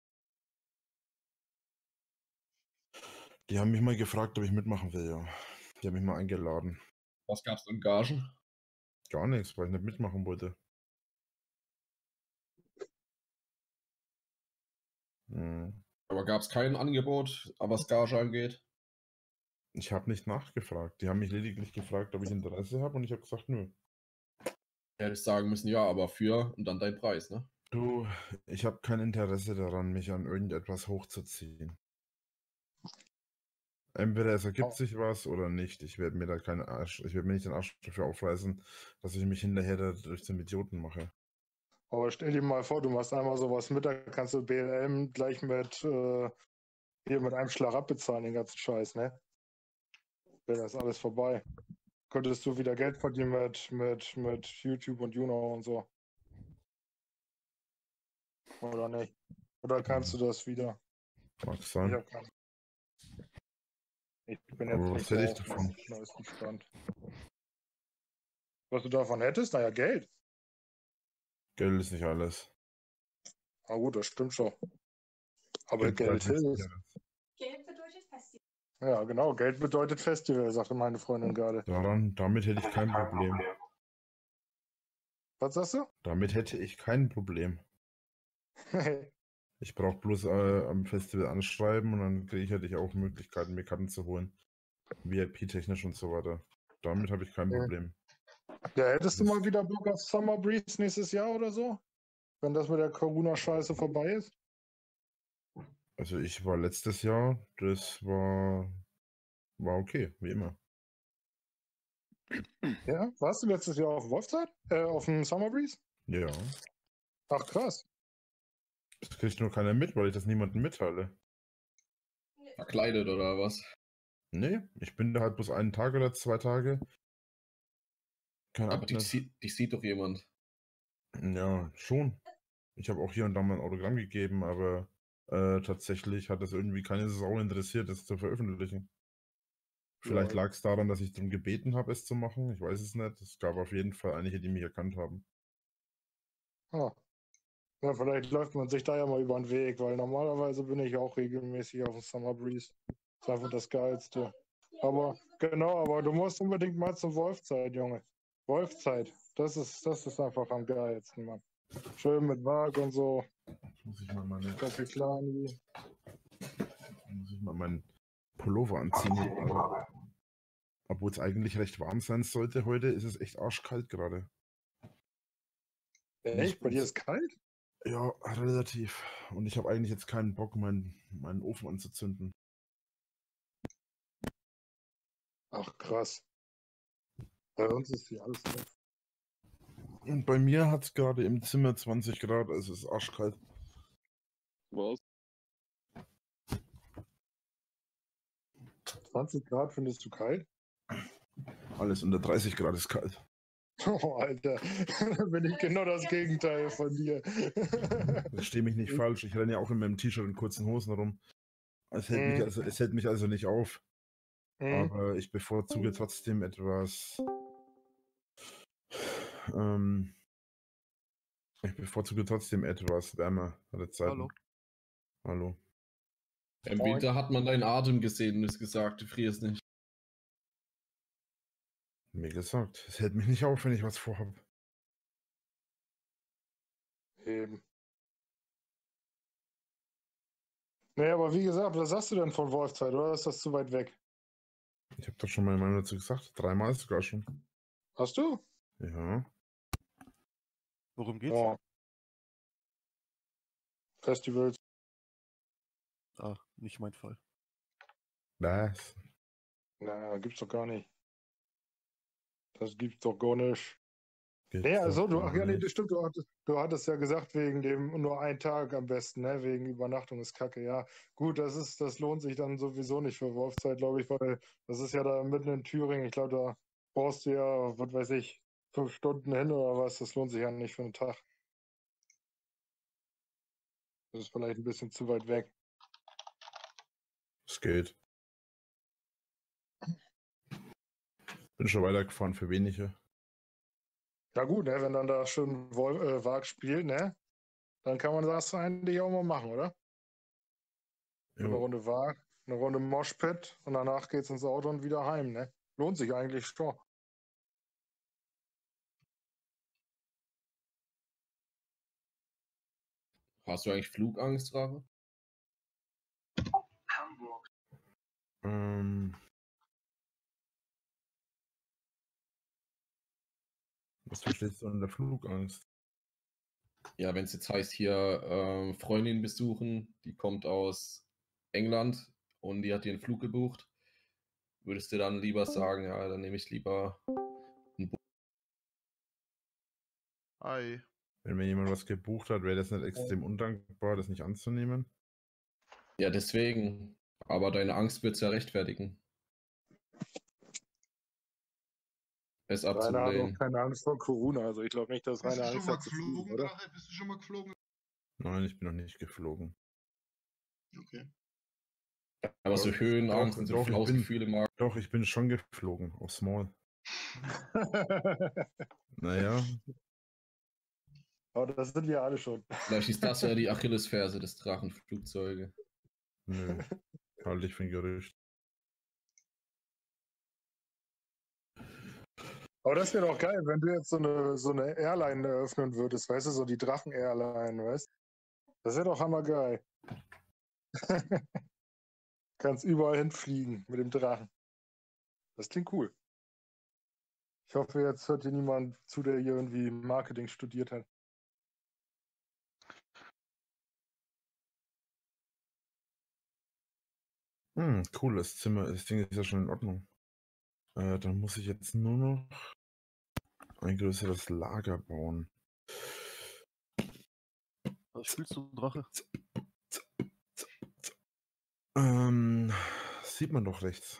Die haben mich mal gefragt, ob ich mitmachen will, ja. Die haben mich mal eingeladen. Was gab's an Gagen? Gar nichts, weil ich nicht mitmachen wollte. Hm. Aber gab es kein Angebot, was Gage angeht? Ich habe nicht nachgefragt. Die haben mich lediglich gefragt, ob ich Interesse habe und ich habe gesagt, nö. Hätte ich sagen müssen, ja, aber für und dann dein Preis, ne? Du, ich habe kein Interesse daran, mich an irgendetwas hochzuziehen. Entweder es ergibt sich was oder nicht. Ich werde mir nicht den Arsch dafür aufreißen, dass ich mich hinterher dadurch zum Idioten mache. Aber stell dir mal vor, du machst einmal sowas mit, da kannst du BLM gleich mit einem Schlag abbezahlen, den ganzen Scheiß, ne? Wäre das alles vorbei. Könntest du wieder Geld verdienen mit YouTube und Juno und so. Oder nicht? Oder kannst du das wieder? Mag Ich sein. hab keine. Ich bin Aber jetzt was nicht so hätte ich auf davon? dem neuesten Stand. Was du davon hättest? Naja, Geld. Geld ist nicht alles. Na gut, das stimmt schon. Aber Gibt Geld halt nichts hilft. Sicheres. Geld bedeutet Festival. Ja, genau. Geld bedeutet Festival, sagte meine Freundin gerade. Damit hätte ich kein Problem. Was sagst du? Damit hätte ich kein Problem. Ich brauche bloß am Festival anschreiben und dann kriege ich halt auch Möglichkeiten, mir Karten zu holen. VIP-technisch und so weiter. Damit habe ich kein Ja. Problem. Ja, hättest du mal wieder Bock auf Summer Breeze nächstes Jahr oder so? Wenn das mit der Corona-Scheiße vorbei ist? Also ich war letztes Jahr, das war okay, wie immer. Ja, warst du letztes Jahr auf Wolfzeit? Auf dem Summer Breeze? Ja. Ach krass. Das kriegt nur keiner mit, weil ich das niemandem mitteile. Verkleidet oder was? Nee, ich bin da halt bloß einen Tag oder 2 Tage. Keine Aber Ahnung. dich sieht doch jemand. Ja, schon. Ich habe auch hier und da mal ein Autogramm gegeben, aber tatsächlich hat das irgendwie keine Sau interessiert, das zu veröffentlichen. Vielleicht Ja. lag es daran, dass ich darum gebeten habe, es zu machen. Ich weiß es nicht. Es gab auf jeden Fall einige, die mich erkannt haben. Ah. Ja, vielleicht läuft man sich da ja mal über den Weg, weil normalerweise bin ich auch regelmäßig auf dem Summer Breeze. Das ist einfach das Geilste. Aber genau, aber du musst unbedingt mal zur Wolfzeit, Junge. Wolfzeit, das ist einfach am geilsten, Mann. Schön mit Wag und so. Jetzt muss ich mal meinen Pullover anziehen. Obwohl es eigentlich recht warm sein sollte heute, ist es echt arschkalt gerade. Echt? Bei dir ist kalt? Ja, relativ. Und ich habe eigentlich jetzt keinen Bock, meinen Ofen anzuzünden. Ach, krass. Bei uns ist hier alles drin. Und bei mir hat es gerade im Zimmer 20 Grad, also es ist arschkalt. Was? 20 Grad findest du kalt? Alles unter 30 Grad ist kalt. Oh, Alter. Da bin ich genau das Gegenteil von dir. Versteh mich nicht falsch, ich renne ja auch in meinem T-Shirt und kurzen Hosen rum. Es hält mich also nicht auf. Aber ich bevorzuge trotzdem etwas. Ich bevorzuge trotzdem etwas wärmere Zeiten. Hallo. Im Winter hat man deinen Atem gesehen und ist gesagt, du frierst nicht. Wie gesagt, es hält mich nicht auf, wenn ich was vorhabe. Eben. Nee, aber wie gesagt, was sagst du denn von Wolfzeit, oder ist das zu weit weg? Ich habe doch schon meine Meinung dazu gesagt. 3-mal sogar schon. Hast du? Ja. Worum geht's? Ja. Festivals. Ah, nicht mein Fall. Was? Na, gibt's doch gar nicht. Das gibt's doch gar nicht. Gibt's Nee, doch also gar ja, nee, nicht. das stimmt, du hattest ja gesagt, wegen dem nur einen Tag am besten, ne? Wegen Übernachtung ist Kacke, ja. Gut, das lohnt sich dann sowieso nicht für Wolfzeit, glaube ich, weil das ist ja da mitten in Thüringen. Ich glaube, da brauchst du ja, was weiß ich, 5 Stunden hin oder was. Das lohnt sich ja nicht für einen Tag. Das ist vielleicht ein bisschen zu weit weg. Es geht. Bin schon weitergefahren für wenige. Ja gut, ne? Wenn dann da schon Wag spielt, ne? Dann kann man das eigentlich auch mal machen, oder? Eine Jo. Runde Wag, eine Runde Moshpit und danach geht's ins Auto und wieder heim, ne? Lohnt sich eigentlich schon. Hast du eigentlich Flugangst, Rache? Hamburg. Was verstehst du unter Flugangst? Ja, wenn es jetzt heißt, hier Freundin besuchen, die kommt aus England und die hat dir einen Flug gebucht, würdest du dann lieber sagen, ja, dann nehme ich lieber ein Buch? Hi. Wenn mir jemand was gebucht hat, wäre das nicht extrem undankbar, das nicht anzunehmen? Ja, deswegen. Aber deine Angst wird es ja rechtfertigen. Es Rainer hat auch abzulehnen. keine Angst vor Corona, also ich glaube nicht, dass Bist du Rainer schon Angst mal hat zu fliegen, geflogen, oder? Drache? Bist du schon mal geflogen? Nein, ich bin noch nicht geflogen. Okay. Aber so Höhenangst und so Flausgefühle mag. Doch, ich bin schon geflogen, aufs Maul. Naja. Aber das sind wir alle schon. Vielleicht ist das ja die Achillesferse des Drachenflugzeuge. Nö. Halte ich für ein Gerücht. Aber das wäre doch geil, wenn du jetzt so eine Airline eröffnen würdest, weißt du, so die Drachen-Airline, weißt du? Das wäre doch hammergeil. Kannst überall hinfliegen mit dem Drachen. Das klingt cool. Ich hoffe, jetzt hört hier niemand zu, der hier irgendwie Marketing studiert hat. Cooles Zimmer. Das Ding ist ja schon in Ordnung. Dann muss ich jetzt nur noch ein größeres Lager bauen. Was spielst du, Drache? Sieht man doch rechts.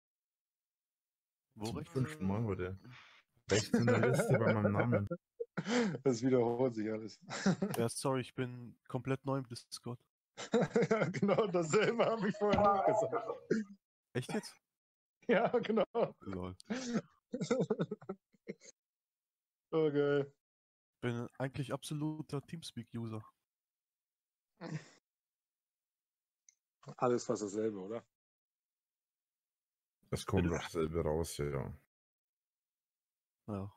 Wo Zum rechts? 5. Mal heute. Rechts in der Liste bei meinem Namen. Das wiederholt sich alles. Ja, sorry, ich bin komplett neu im Discord. Ja, genau dasselbe habe ich vorhin auch gesagt. Echt jetzt? Ja, genau. Lol. Oh, geil. Ich bin eigentlich absoluter Teamspeak-User. Alles fast dasselbe, oder? Das kommt doch selber raus, ja. Ja.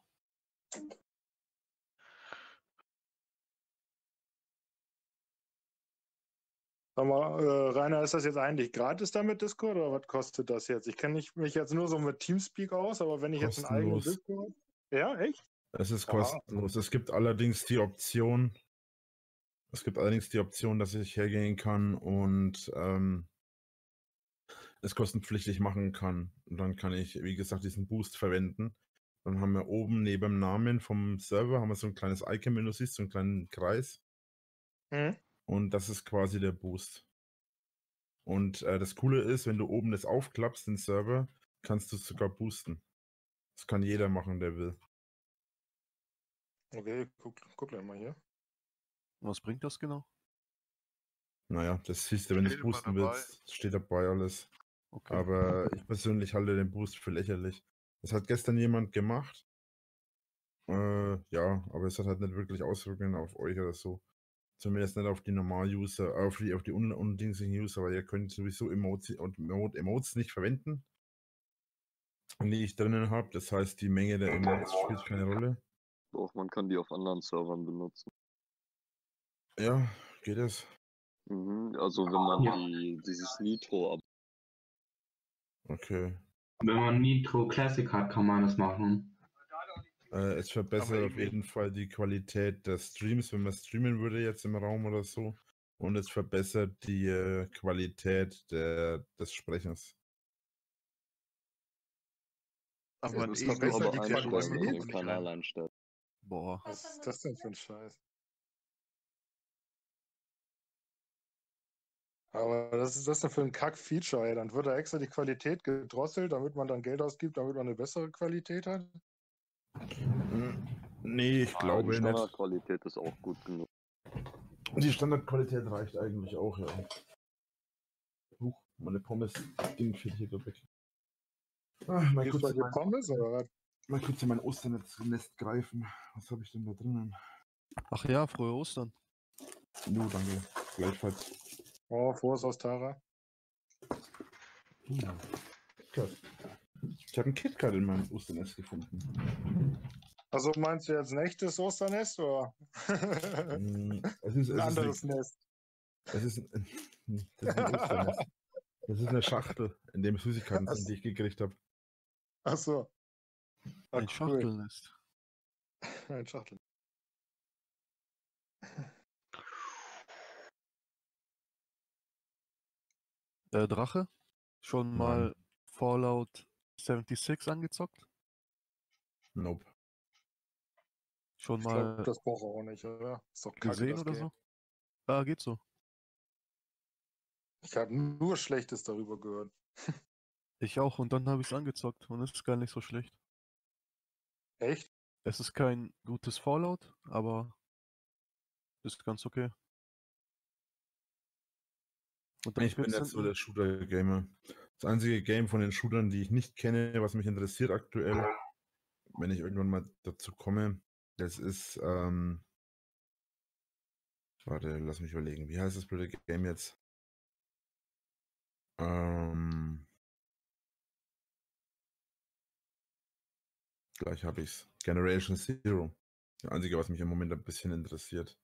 Sag mal, Rainer, ist das jetzt eigentlich gratis da mit Discord oder was kostet das jetzt? Ich kenne mich jetzt nur so mit Teamspeak aus, aber wenn ich jetzt einen eigenen Kostenlos. Discord. Ja, echt? Es ist Aha. kostenlos. Es gibt allerdings die Option, dass ich hergehen kann und es kostenpflichtig machen kann. Und dann kann ich, wie gesagt, diesen Boost verwenden. Dann haben wir oben neben dem Namen vom Server haben wir so ein kleines Icon, wenn du siehst, so einen kleinen Kreis. Mhm. Und das ist quasi der Boost. Und das Coole ist, wenn du oben das aufklappst, den Server, kannst du es sogar boosten. Das kann jeder machen, der will. Okay, guck gleich mal hier. Was bringt das genau? Naja, das siehst du, wenn du es Steht immer boosten dabei. willst, steht dabei alles. Okay. Aber ich persönlich halte den Boost für lächerlich. Das hat gestern jemand gemacht. Ja, aber es hat halt nicht wirklich Auswirkungen auf euch oder so. Zumindest nicht auf die Normal-User, auf die undingsigen User, weil ihr könnt sowieso Emotes nicht verwenden, die ich drinnen habe. Das heißt, die Menge der Emotes spielt keine Rolle. Doch, man kann die auf anderen Servern benutzen. Ja, geht es. Also wenn man dieses Nitro Okay. Wenn man Nitro Classic hat, kann man das machen. Es verbessert auf jeden Fall die Qualität des Streams, wenn man streamen würde jetzt im Raum oder so. Und es verbessert die Qualität des Sprechens. Aber das das musst du verbessert aber die einstellen, wenn du den Qualität. Kanal einstellst. Boah. Was ist das denn für ein Scheiß? Aber was ist das denn für ein Kack-Feature, ey? Dann wird da extra die Qualität gedrosselt, damit man dann Geld ausgibt, damit man eine bessere Qualität hat? Nee, ich glaube Die nicht. Standardqualität ist auch gut genug. Die Standardqualität reicht eigentlich auch, ja. Meine Pommes ging viel hier weg. Mal Gibt's kurz bei dir Pommes oder was? mal kurz in mein Osternest greifen. Was habe ich denn da drinnen? Ach ja, frohe Ostern. Jo, danke. Gleichfalls. Oh, frohes aus Tara. KitKat. Ich habe ein KitKat in meinem Osternest gefunden. Also meinst du jetzt ein echtes Osternest oder? Es ist ein anderes Nest. Das ist ein Osternest. Das ist eine Schachtel, in dem Süßigkeiten sind, die ich gekriegt habe. Ach so. Ein Schachtelnest. Ein Schachtel. Drache? Schon mal Fallout 76 angezockt? Nope. Schon Ich glaube, mal das braucht er auch nicht, oder? Ist doch kacke, gesehen das oder Game. so? Ah, geht so. Ich habe nur Schlechtes darüber gehört. Ich auch, und dann habe ich es angezockt und es ist gar nicht so schlecht. Echt? Es ist kein gutes Fallout, aber ist ganz okay. Und am Ich bin jetzt so 14. der Shooter-Gamer. Das einzige Game von den Shootern, die ich nicht kenne, was mich interessiert aktuell, wenn ich irgendwann mal dazu komme, das ist, warte, lass mich überlegen. Wie heißt das blöde Game jetzt? Gleich habe ich's. Generation Zero. Das einzige, was mich im Moment ein bisschen interessiert.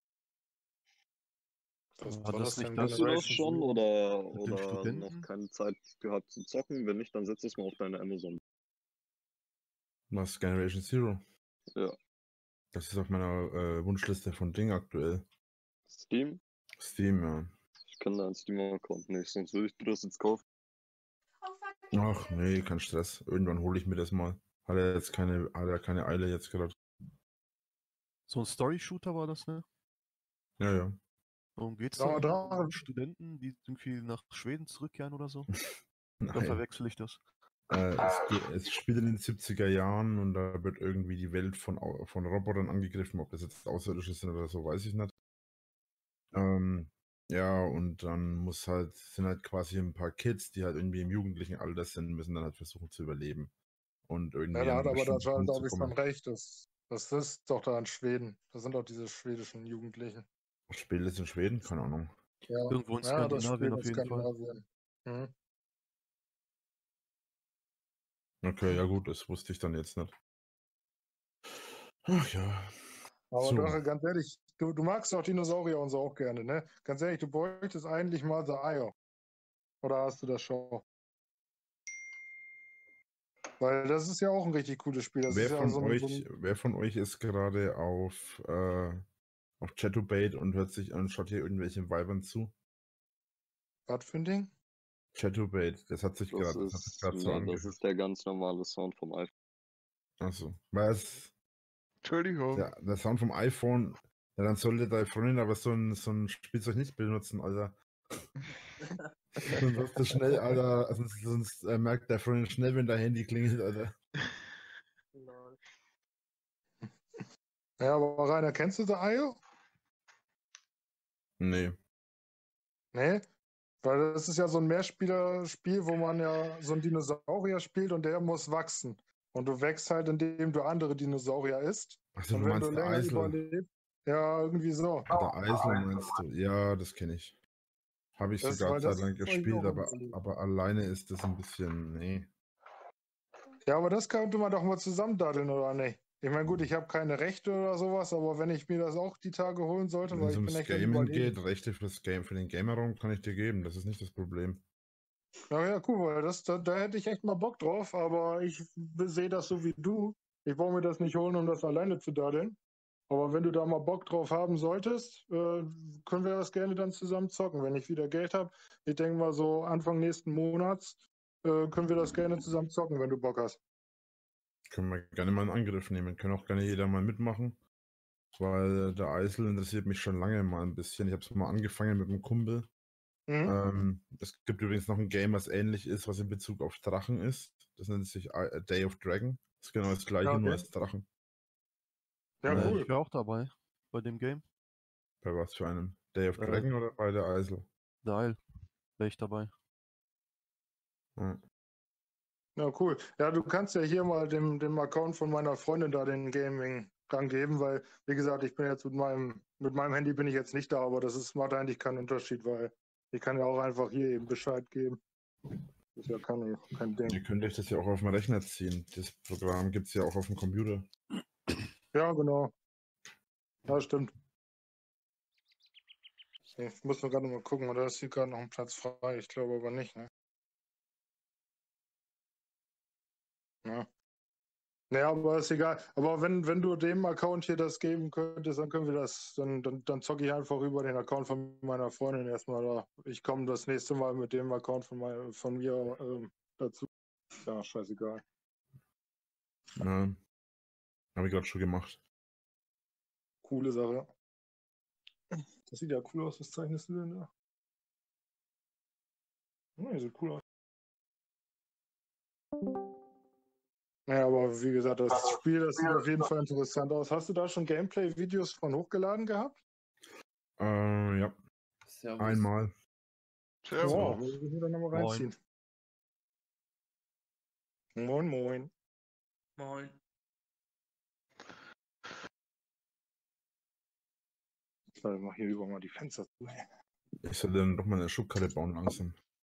War das nicht Hast du das schon oder den noch Studenten? keine Zeit gehabt zu zocken? Wenn nicht, dann setz es mal auf deine Amazon. Was, Generation Zero? Ja. Das ist auf meiner Wunschliste von Ding aktuell. Steam? Steam, ja. Ich kann deinen Steam-Account nicht, sonst würde ich dir das jetzt kaufen. Ach nee, kein Stress. Irgendwann hole ich mir das mal. Hat er keine Eile jetzt gerade. So ein Story-Shooter war das, ne? Ja, ja. Worum geht's Ja, da? da- Um Studenten, die irgendwie nach Schweden zurückkehren oder so? Oder Nein. verwechsel ich das? Es spielt in den 70er Jahren und da wird irgendwie die Welt von Robotern angegriffen. Ob das jetzt Außerirdische sind oder so, weiß ich nicht. Ja, und dann sind halt quasi ein paar Kids, die halt irgendwie im jugendlichen Alter sind, müssen dann halt versuchen zu überleben. Und irgendwie Ja, da an hat einen aber der bestimmten Charles, Punkt zu glaube ich, dann kommen. recht. Das ist doch da in Schweden. Das sind doch diese schwedischen Jugendlichen. Spielt es in Schweden? Keine Ahnung. Ja, Irgendwo in ja, das Skandinavien spielt auf in jeden Fall. Skandinavien. Mhm. Okay, ja gut, das wusste ich dann jetzt nicht. Ach ja. Aber So. doch, ganz ehrlich, du magst doch Dinosaurier und so auch gerne, ne? Ganz ehrlich, du bräuchtest eigentlich mal The Eye. Oder hast du das schon? Weil das ist ja auch ein richtig cooles Spiel. Das Wer ist ja von so wer von euch ist gerade auf Chatubate und schaut hier irgendwelchen Weibern zu? Was für ein Ding? Chatubate, das hat sich Das gerade so ist angehört. der ganz normale Sound vom iPhone. Achso. Was? Entschuldigung. Der Sound vom iPhone, ja, dann sollte deine Freundin aber so ein Spielzeug nicht benutzen, Alter. Sonst wirst du schnell, Alter, also sonst merkt der Freundin schnell, wenn dein Handy klingelt, Alter. Ja, aber Rainer, kennst du The Eye? Nee. Nee? Weil das ist ja so ein Mehrspielerspiel, wo man ja so einen Dinosaurier spielt und der muss wachsen. Und du wächst halt, indem du andere Dinosaurier isst. Achso, Und du wenn meinst du der länger Eisel. überlebst. Ja, irgendwie so. Der Eisel meinst du? Ja, das kenne ich. Habe ich Das- sogar weil das zeitlang ist eigentlich gespielt, auch aber, ein- aber alleine ist das ein bisschen, nee. Ja, aber das könnte man doch mal zusammen daddeln, oder nicht? Ich meine, gut, ich habe keine Rechte oder sowas, aber wenn ich mir das auch die Tage holen sollte, Wenn weil es ich bin ums echt am Gamen Überlegen. geht, Rechte fürs Game, für den Gamer-Raum kann ich dir geben. Das ist nicht das Problem. Ja, cool, weil da hätte ich echt mal Bock drauf, aber ich sehe das so wie du. Ich brauche mir das nicht holen, um das alleine zu daddeln. Aber wenn du da mal Bock drauf haben solltest, können wir das gerne dann zusammen zocken. Wenn ich wieder Geld habe, ich denke mal so Anfang nächsten Monats, können wir das gerne zusammen zocken, wenn du Bock hast. Können wir gerne mal in Angriff nehmen. Können auch gerne jeder mal mitmachen. Weil der Eisel interessiert mich schon lange mal ein bisschen. Ich habe es mal angefangen mit einem Kumpel. Es gibt übrigens noch ein Game, was ähnlich ist, was in Bezug auf Drachen ist. Das nennt sich A Day of Dragon. Das ist genau das gleiche, Ja, nur okay. als Drachen. Ja, cool. Ich wäre auch dabei bei dem Game. Bei was für einem? Day of Äh, Dragon oder bei der Eisel? Geil. Wäre ich dabei. Ja. Ja, cool. Ja, du kannst ja hier mal dem Account von meiner Freundin da den Gaming-Rang geben, weil, wie gesagt, ich bin jetzt mit meinem Handy bin ich jetzt nicht da, aber macht eigentlich keinen Unterschied, weil ich kann ja auch einfach hier eben Bescheid geben. Das ist ja kein Ding. Ihr könnt euch das ja auch auf dem Rechner ziehen. Das Programm gibt es ja auch auf dem Computer. Ja, genau. Ja, stimmt. Ich muss nur gerade mal gucken, oder ist hier gerade noch ein Platz frei? Ich glaube aber nicht, ne? Ja. Naja, aber ist egal. Aber wenn du dem Account hier das geben könntest, dann können wir das, dann zocke ich einfach über den Account von meiner Freundin erstmal da. Ich komme das nächste Mal mit dem Account von mir dazu. Ja, scheißegal. Ja. Habe ich gerade schon gemacht. Coole Sache. Das sieht ja cool aus. Was zeichnest du denn da? Ja, sieht cool aus. Naja, aber wie gesagt, das Spiel, das sieht auf jeden Fall interessant aus. Hast du da schon Gameplay-Videos von hochgeladen gehabt? Ja. Servus. Einmal. Ja, muss ich mir dann nochmal reinziehen. Moin, moin. Moin. Ich mach hier über mal die Fenster zu. Ich soll dann doch mal eine Schubkarre bauen langsam.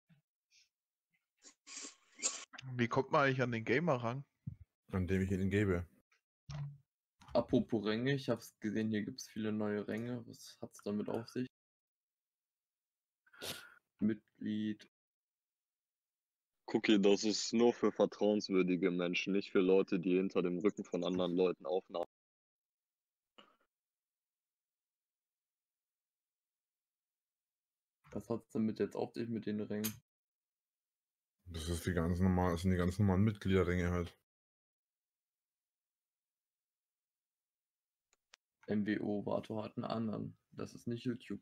Wie kommt man eigentlich an den Gamer-Rang? An dem ich ihn gebe. Apropos Ränge, ich habe gesehen, hier gibt es viele neue Ränge. Was hat es damit auf sich? Mitglied. Cookie, das ist nur für vertrauenswürdige Menschen, nicht für Leute, die hinter dem Rücken von anderen Leuten Aufnahmen. Was hat es damit jetzt auf sich mit den Rängen? Das sind die ganz normalen Mitgliederringe halt. MWO Vato hat einen anderen. Das ist nicht YouTube.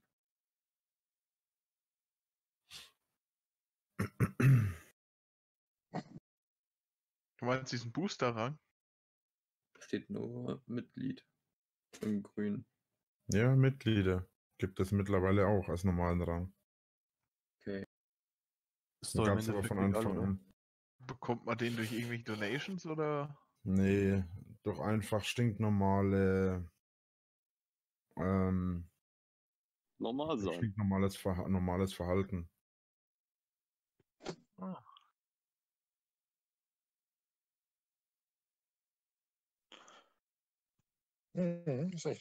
Du meinst diesen Booster-Rang? Da steht nur Mitglied. In grün. Ja, Mitglieder gibt es mittlerweile auch als normalen Rang. Okay. Ist doch im Gab es aber Endeffekt von egal, Anfang oder? an. Bekommt man den durch irgendwelche Donations oder? Nee, doch einfach stinknormale Normal sein. stinknormales normales Verhalten. Ah. Ist echt.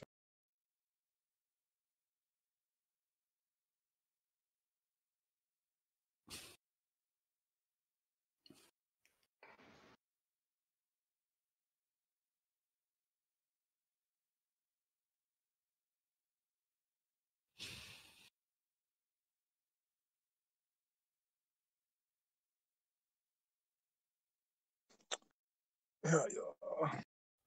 Ja, ja.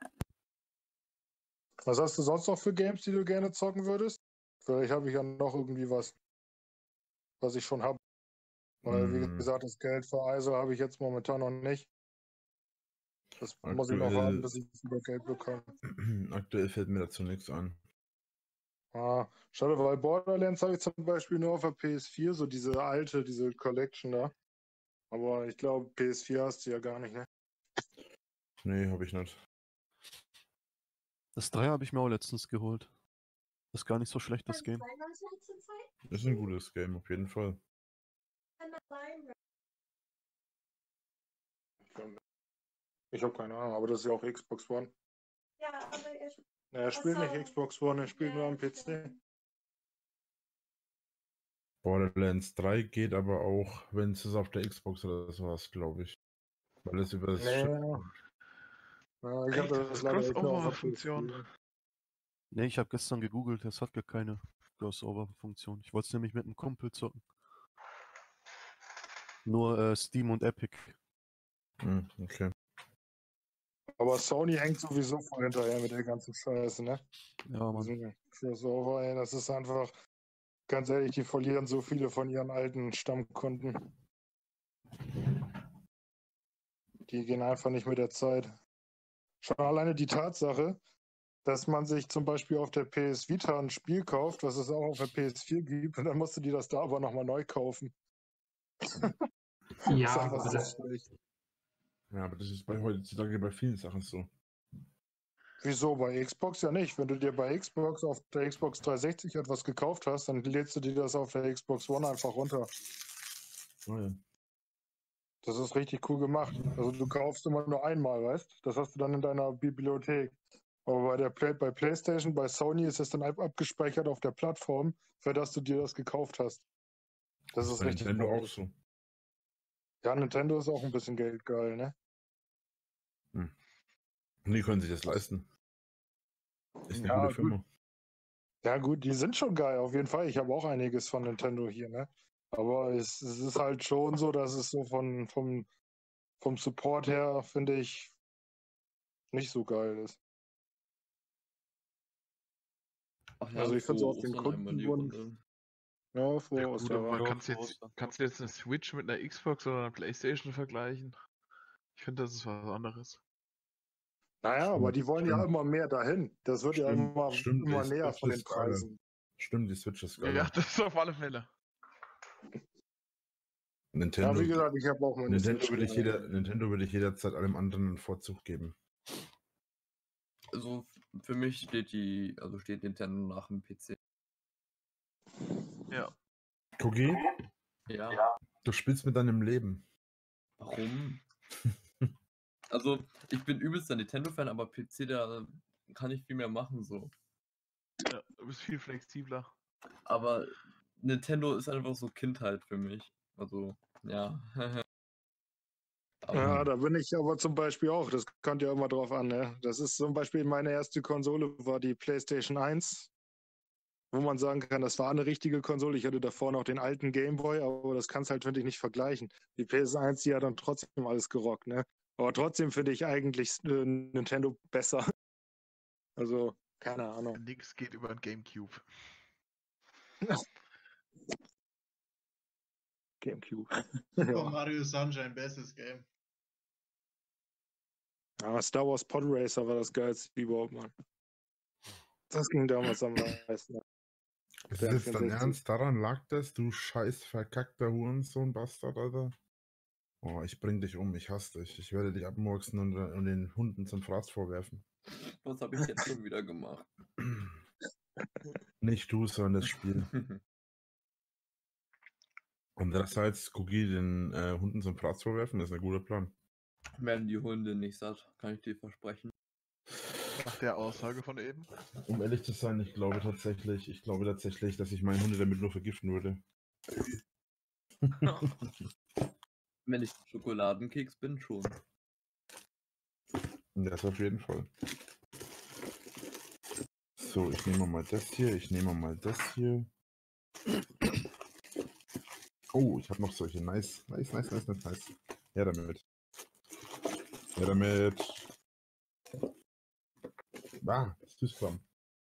Was hast du sonst noch für Games, die du gerne zocken würdest? Vielleicht habe ich ja noch irgendwie was ich schon habe. Weil, wie gesagt, das Geld für ISO habe ich jetzt momentan noch nicht. Das muss ich noch haben, bis ich wieder Geld bekomme. Aktuell fällt mir dazu nichts ein. Schade, weil Borderlands habe ich zum Beispiel nur auf der PS4, so diese Collection da. Aber ich glaube, PS4 hast du ja gar nicht, ne? Nee, habe ich nicht. Das 3 habe ich mir auch letztens geholt. Das ist gar nicht so schlecht, das Game. Ist ein gutes Game, auf jeden Fall. Ich habe keine Ahnung, aber das ist ja auch Xbox One. Er spielt nicht Xbox One, er spielt nur am PC. Borderlands 3 geht aber auch, wenn es auf der Xbox oder sowas, glaube ich. Weil es über das Ja, ich Echt? habe Das das ist leider echt nur auf der Crossover-Funktion. PS4. Ne, ich habe gestern gegoogelt, es hat gar keine Crossover-Funktion. Ich wollte es nämlich mit einem Kumpel zocken. Nur Steam und Epic. Okay. Aber Sony hängt sowieso voll hinterher mit der ganzen Scheiße, ne? Ja, Mann. Diesen Crossover, ey, das ist einfach, ganz ehrlich, die verlieren so viele von ihren alten Stammkunden. Die gehen einfach nicht mit der Zeit. Schon alleine die Tatsache, dass man sich zum Beispiel auf der PS Vita ein Spiel kauft, was es auch auf der PS4 gibt, und dann musst du dir das da aber nochmal neu kaufen. Ja, ist einfach aber so das, schlecht. Ja, aber das ist heutzutage bei vielen Sachen so. Wieso? Bei Xbox ja nicht. Wenn du dir bei Xbox auf der Xbox 360 etwas gekauft hast, dann lädst du dir das auf der Xbox One einfach runter. Oh ja. Das ist richtig cool gemacht. Also du kaufst immer nur einmal, weißt? Das hast du dann in deiner Bibliothek. Aber bei PlayStation, bei Sony ist es dann abgespeichert auf der Plattform, für das du dir das gekauft hast. Das ist bei richtig Nintendo cool. auch so. Ja, Nintendo ist auch ein bisschen geldgeil, ne? Und die können sich das leisten. Ist eine Ja, gute Firma. gut. Ja gut, die sind schon geil, auf jeden Fall. Ich habe auch einiges von Nintendo hier, ne? Aber es ist halt schon so, dass es so vom Support her, finde ich, nicht so geil ist. Ach ja, Also ich finde so frohe auf den Ostern einmal in die Kundenwunsch. Runde. Ja, frohe Ja, gut, Ostern. aber Ja. kannst du jetzt eine Switch mit einer Xbox oder einer Playstation vergleichen? Ich finde, das ist was anderes. Naja, aber die wollen ja Stimmt. immer mehr dahin. Das wird ja immer Die näher Switch von den ist geiler. Preisen. Stimmt, die Switch ist geiler. Ja, das ist auf alle Fälle. Nintendo, Ja, wie gesagt, ich habe auch meine Nintendo Switch. Nintendo würde ich jederzeit allem anderen einen Vorzug geben. Also für mich steht steht Nintendo nach dem PC. Ja. Kogi, Ja. du spielst mit deinem Leben. Warum? Also, ich bin übelster Nintendo-Fan, aber PC, da kann ich viel mehr machen, so. Ja, du bist viel flexibler. Aber Nintendo ist einfach so Kindheit für mich. Also, ja. Ja, da bin ich aber zum Beispiel auch. Das kommt ja immer drauf an, ne? Das ist zum Beispiel meine erste Konsole war die PlayStation 1, wo man sagen kann, das war eine richtige Konsole. Ich hatte davor noch den alten Gameboy, aber das kannst halt, finde ich, nicht vergleichen. Die PS1, die hat dann trotzdem alles gerockt, ne? Aber trotzdem finde ich eigentlich Nintendo besser. Also, keine Ahnung. Nix geht über ein Gamecube. Gamecube. Super Mario Sunshine, bestes Game. Ja, Star Wars Pod Racer war das geilste überhaupt, Mann. Das ging damals am meisten. Ist das jetzt dein Ernst? Daran lag das, du scheiß verkackter Hurensohn, Bastard, Alter? Oh, ich bring dich um, ich hasse dich. Ich werde dich abmurksen und den Hunden zum Fraß vorwerfen. Was habe ich jetzt schon wieder gemacht? Nicht du, sondern das Spiel. Andererseits, Cookie den Hunden zum Fraß vorwerfen, ist ein guter Plan. Werden die Hunde nicht satt, kann ich dir versprechen. Nach der Aussage von eben. Um ehrlich zu sein, ich glaube tatsächlich, dass ich meine Hunde damit nur vergiften würde. Wenn ich Schokoladenkeks bin, schon. Das auf jeden Fall. So, ich nehme mal das hier, ich nehme mal das hier. Oh, ich habe noch solche. Nice. Her damit. Her damit. Ah, Süßkram.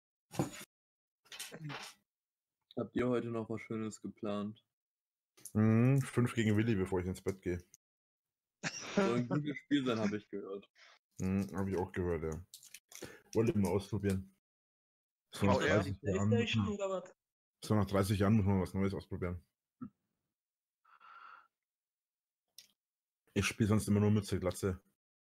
Habt ihr heute noch was Schönes geplant? 5 gegen Willi, bevor ich ins Bett gehe. Soll ein gutes Spiel sein, habe ich gehört. Habe ich auch gehört, ja. Wollte ich mal ausprobieren. So Oh, nach, 30 Jahren, so nach 30 Jahren muss man was Neues ausprobieren. Ich spiele sonst immer nur Mütze Glatze.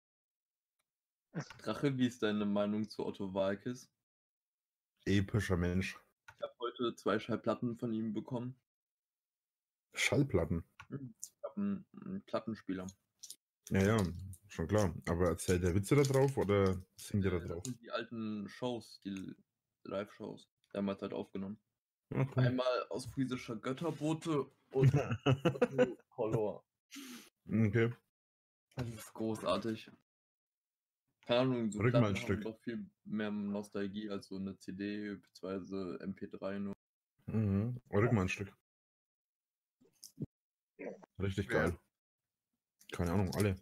Drache, wie ist deine Meinung zu Otto Waalkes? Epischer Mensch. Ich habe heute 2 Schallplatten von ihm bekommen. Schallplatten? Ich habe einen Plattenspieler. Ja, ja, schon klar. Aber erzählt der Witze da drauf oder singt der da Das drauf? sind die alten Shows, die Live-Shows, damals halt aufgenommen. Ja, cool. Einmal aus friesischer Götterbote und Color. Okay. Das ist großartig. Keine Ahnung, so Rück mal ein Platten haben Stück. doch viel mehr Nostalgie als so eine CD bzw. MP3 nur. Mhm. Rück mal ein Stück. Richtig Wer? geil. Keine Ahnung, alle.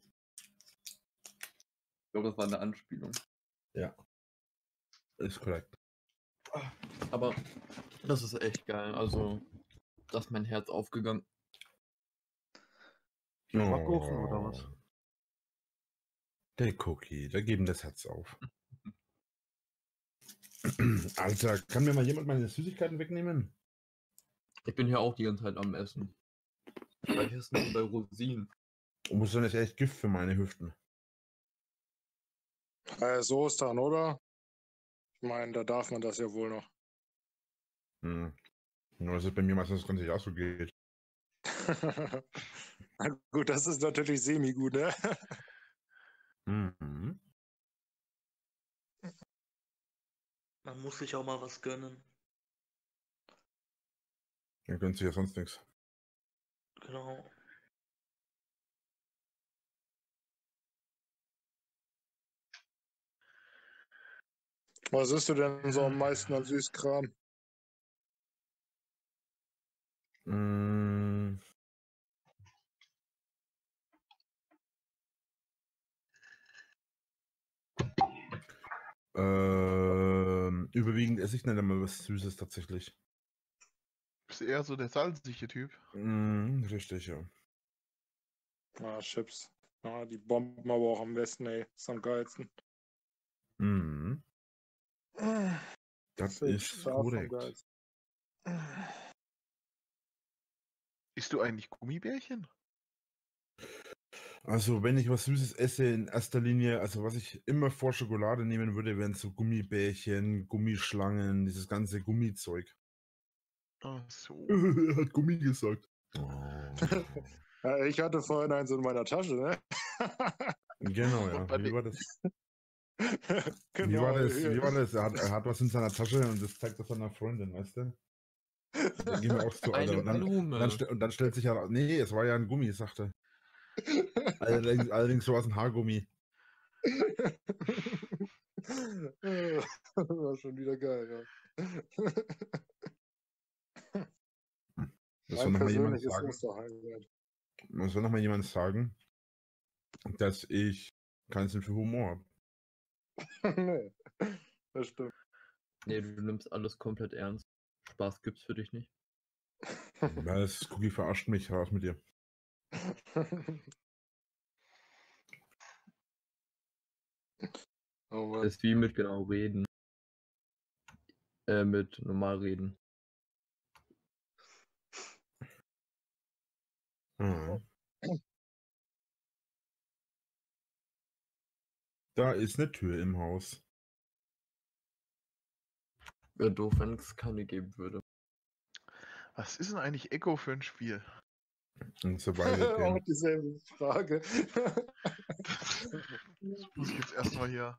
Ich glaube, das war eine Anspielung. Ja. Ist korrekt. Aber das ist echt geil. Also, da ist mein Herz aufgegangen. Backofen oder was? Der Cookie, da geben das Herz auf. Alter, kann mir mal jemand meine Süßigkeiten wegnehmen? Ich bin hier auch die ganze Zeit am Essen. Weil ich esse nur bei Rosinen. Du musst doch nicht echt Gift für meine Hüften. So ist dann, oder? Ich meine, da darf man das ja wohl noch. Hm. Nur dass es bei mir meistens das ganze Jahr so geht. Na gut, das ist natürlich semi-gut, ne? Mhm. Man muss sich auch mal was gönnen. Dann gönnt sich ja sonst nichts. Genau. Was isst du denn so am meisten an Süßkram? Mm. Überwiegend esse ich nicht einmal was Süßes tatsächlich. Bist eher so der salzige Typ. Richtig, ja. Chips. Ja, die bomben aber auch am besten, ey. Ist am geilsten. Mhm. Das ist korrekt. Isst du eigentlich Gummibärchen? Also, wenn ich was Süßes esse, in erster Linie, also was ich immer vor Schokolade nehmen würde, wären so Gummibärchen, Gummischlangen, dieses ganze Gummizeug. Ach so. Er hat Gummi gesagt. Ja, ich hatte vorhin eins in meiner Tasche, ne? Genau, ja. Wie war das? Genau, Wie war das? hier. Wie war das? Er hat was in seiner Tasche und das zeigt das seiner Freundin, weißt du? Da gehen wir auch so, Alter. Eine Blume. Und dann stellt sich heraus, nee, es war ja ein Gummi, sagte. Allerdings so aus dem Haargummi. Das war schon wieder geil, ja. Das soll Mein noch mal jemand persönliches sagen. Osterhighlight. Das soll noch mal jemand sagen, dass ich keinen Sinn für Humor habe. Nee, das stimmt. Nee, du nimmst alles komplett ernst. Spaß gibt's für dich nicht. Das Cookie verarscht mich, raus mit dir. Oh Mann. Das ist wie mit genau reden. Mit normal reden. Mhm. Da ist eine Tür im Haus. Wäre doof, wenn es keine geben würde. Was ist denn eigentlich Echo für ein Spiel? Ein Survival Auch Game. dieselbe Frage. Das muss ich jetzt erstmal hier.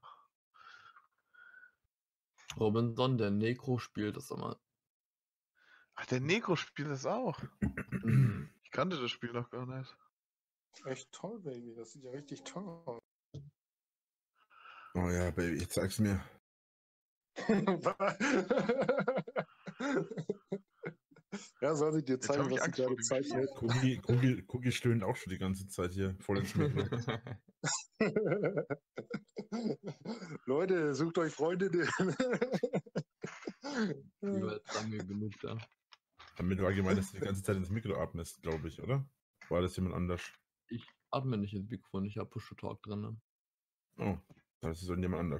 Robinson, der Necro spielt das immer. Ach, der Negro spielt das auch. Mhm. Ich kannte das Spiel noch gar nicht. Echt toll, Baby. Das sieht ja richtig toll aus. Oh ja, Baby, ich zeig's mir. Ja, soll ich dir Jetzt zeigen, hab ich was ich Angst vor gerade dem zeichne? Cookie stöhnt auch schon die ganze Zeit hier voll ins Mikro. Leute, sucht euch Freundinnen. Die war jetzt lange genug da. Damit war gemeint, dass du die ganze Zeit ins Mikro atmest, glaube ich, oder? War das jemand anders? Ich atme nicht ins Mikrofon, ich habe Push-to-Talk drin. Ne? Oh, das ist jemand anders.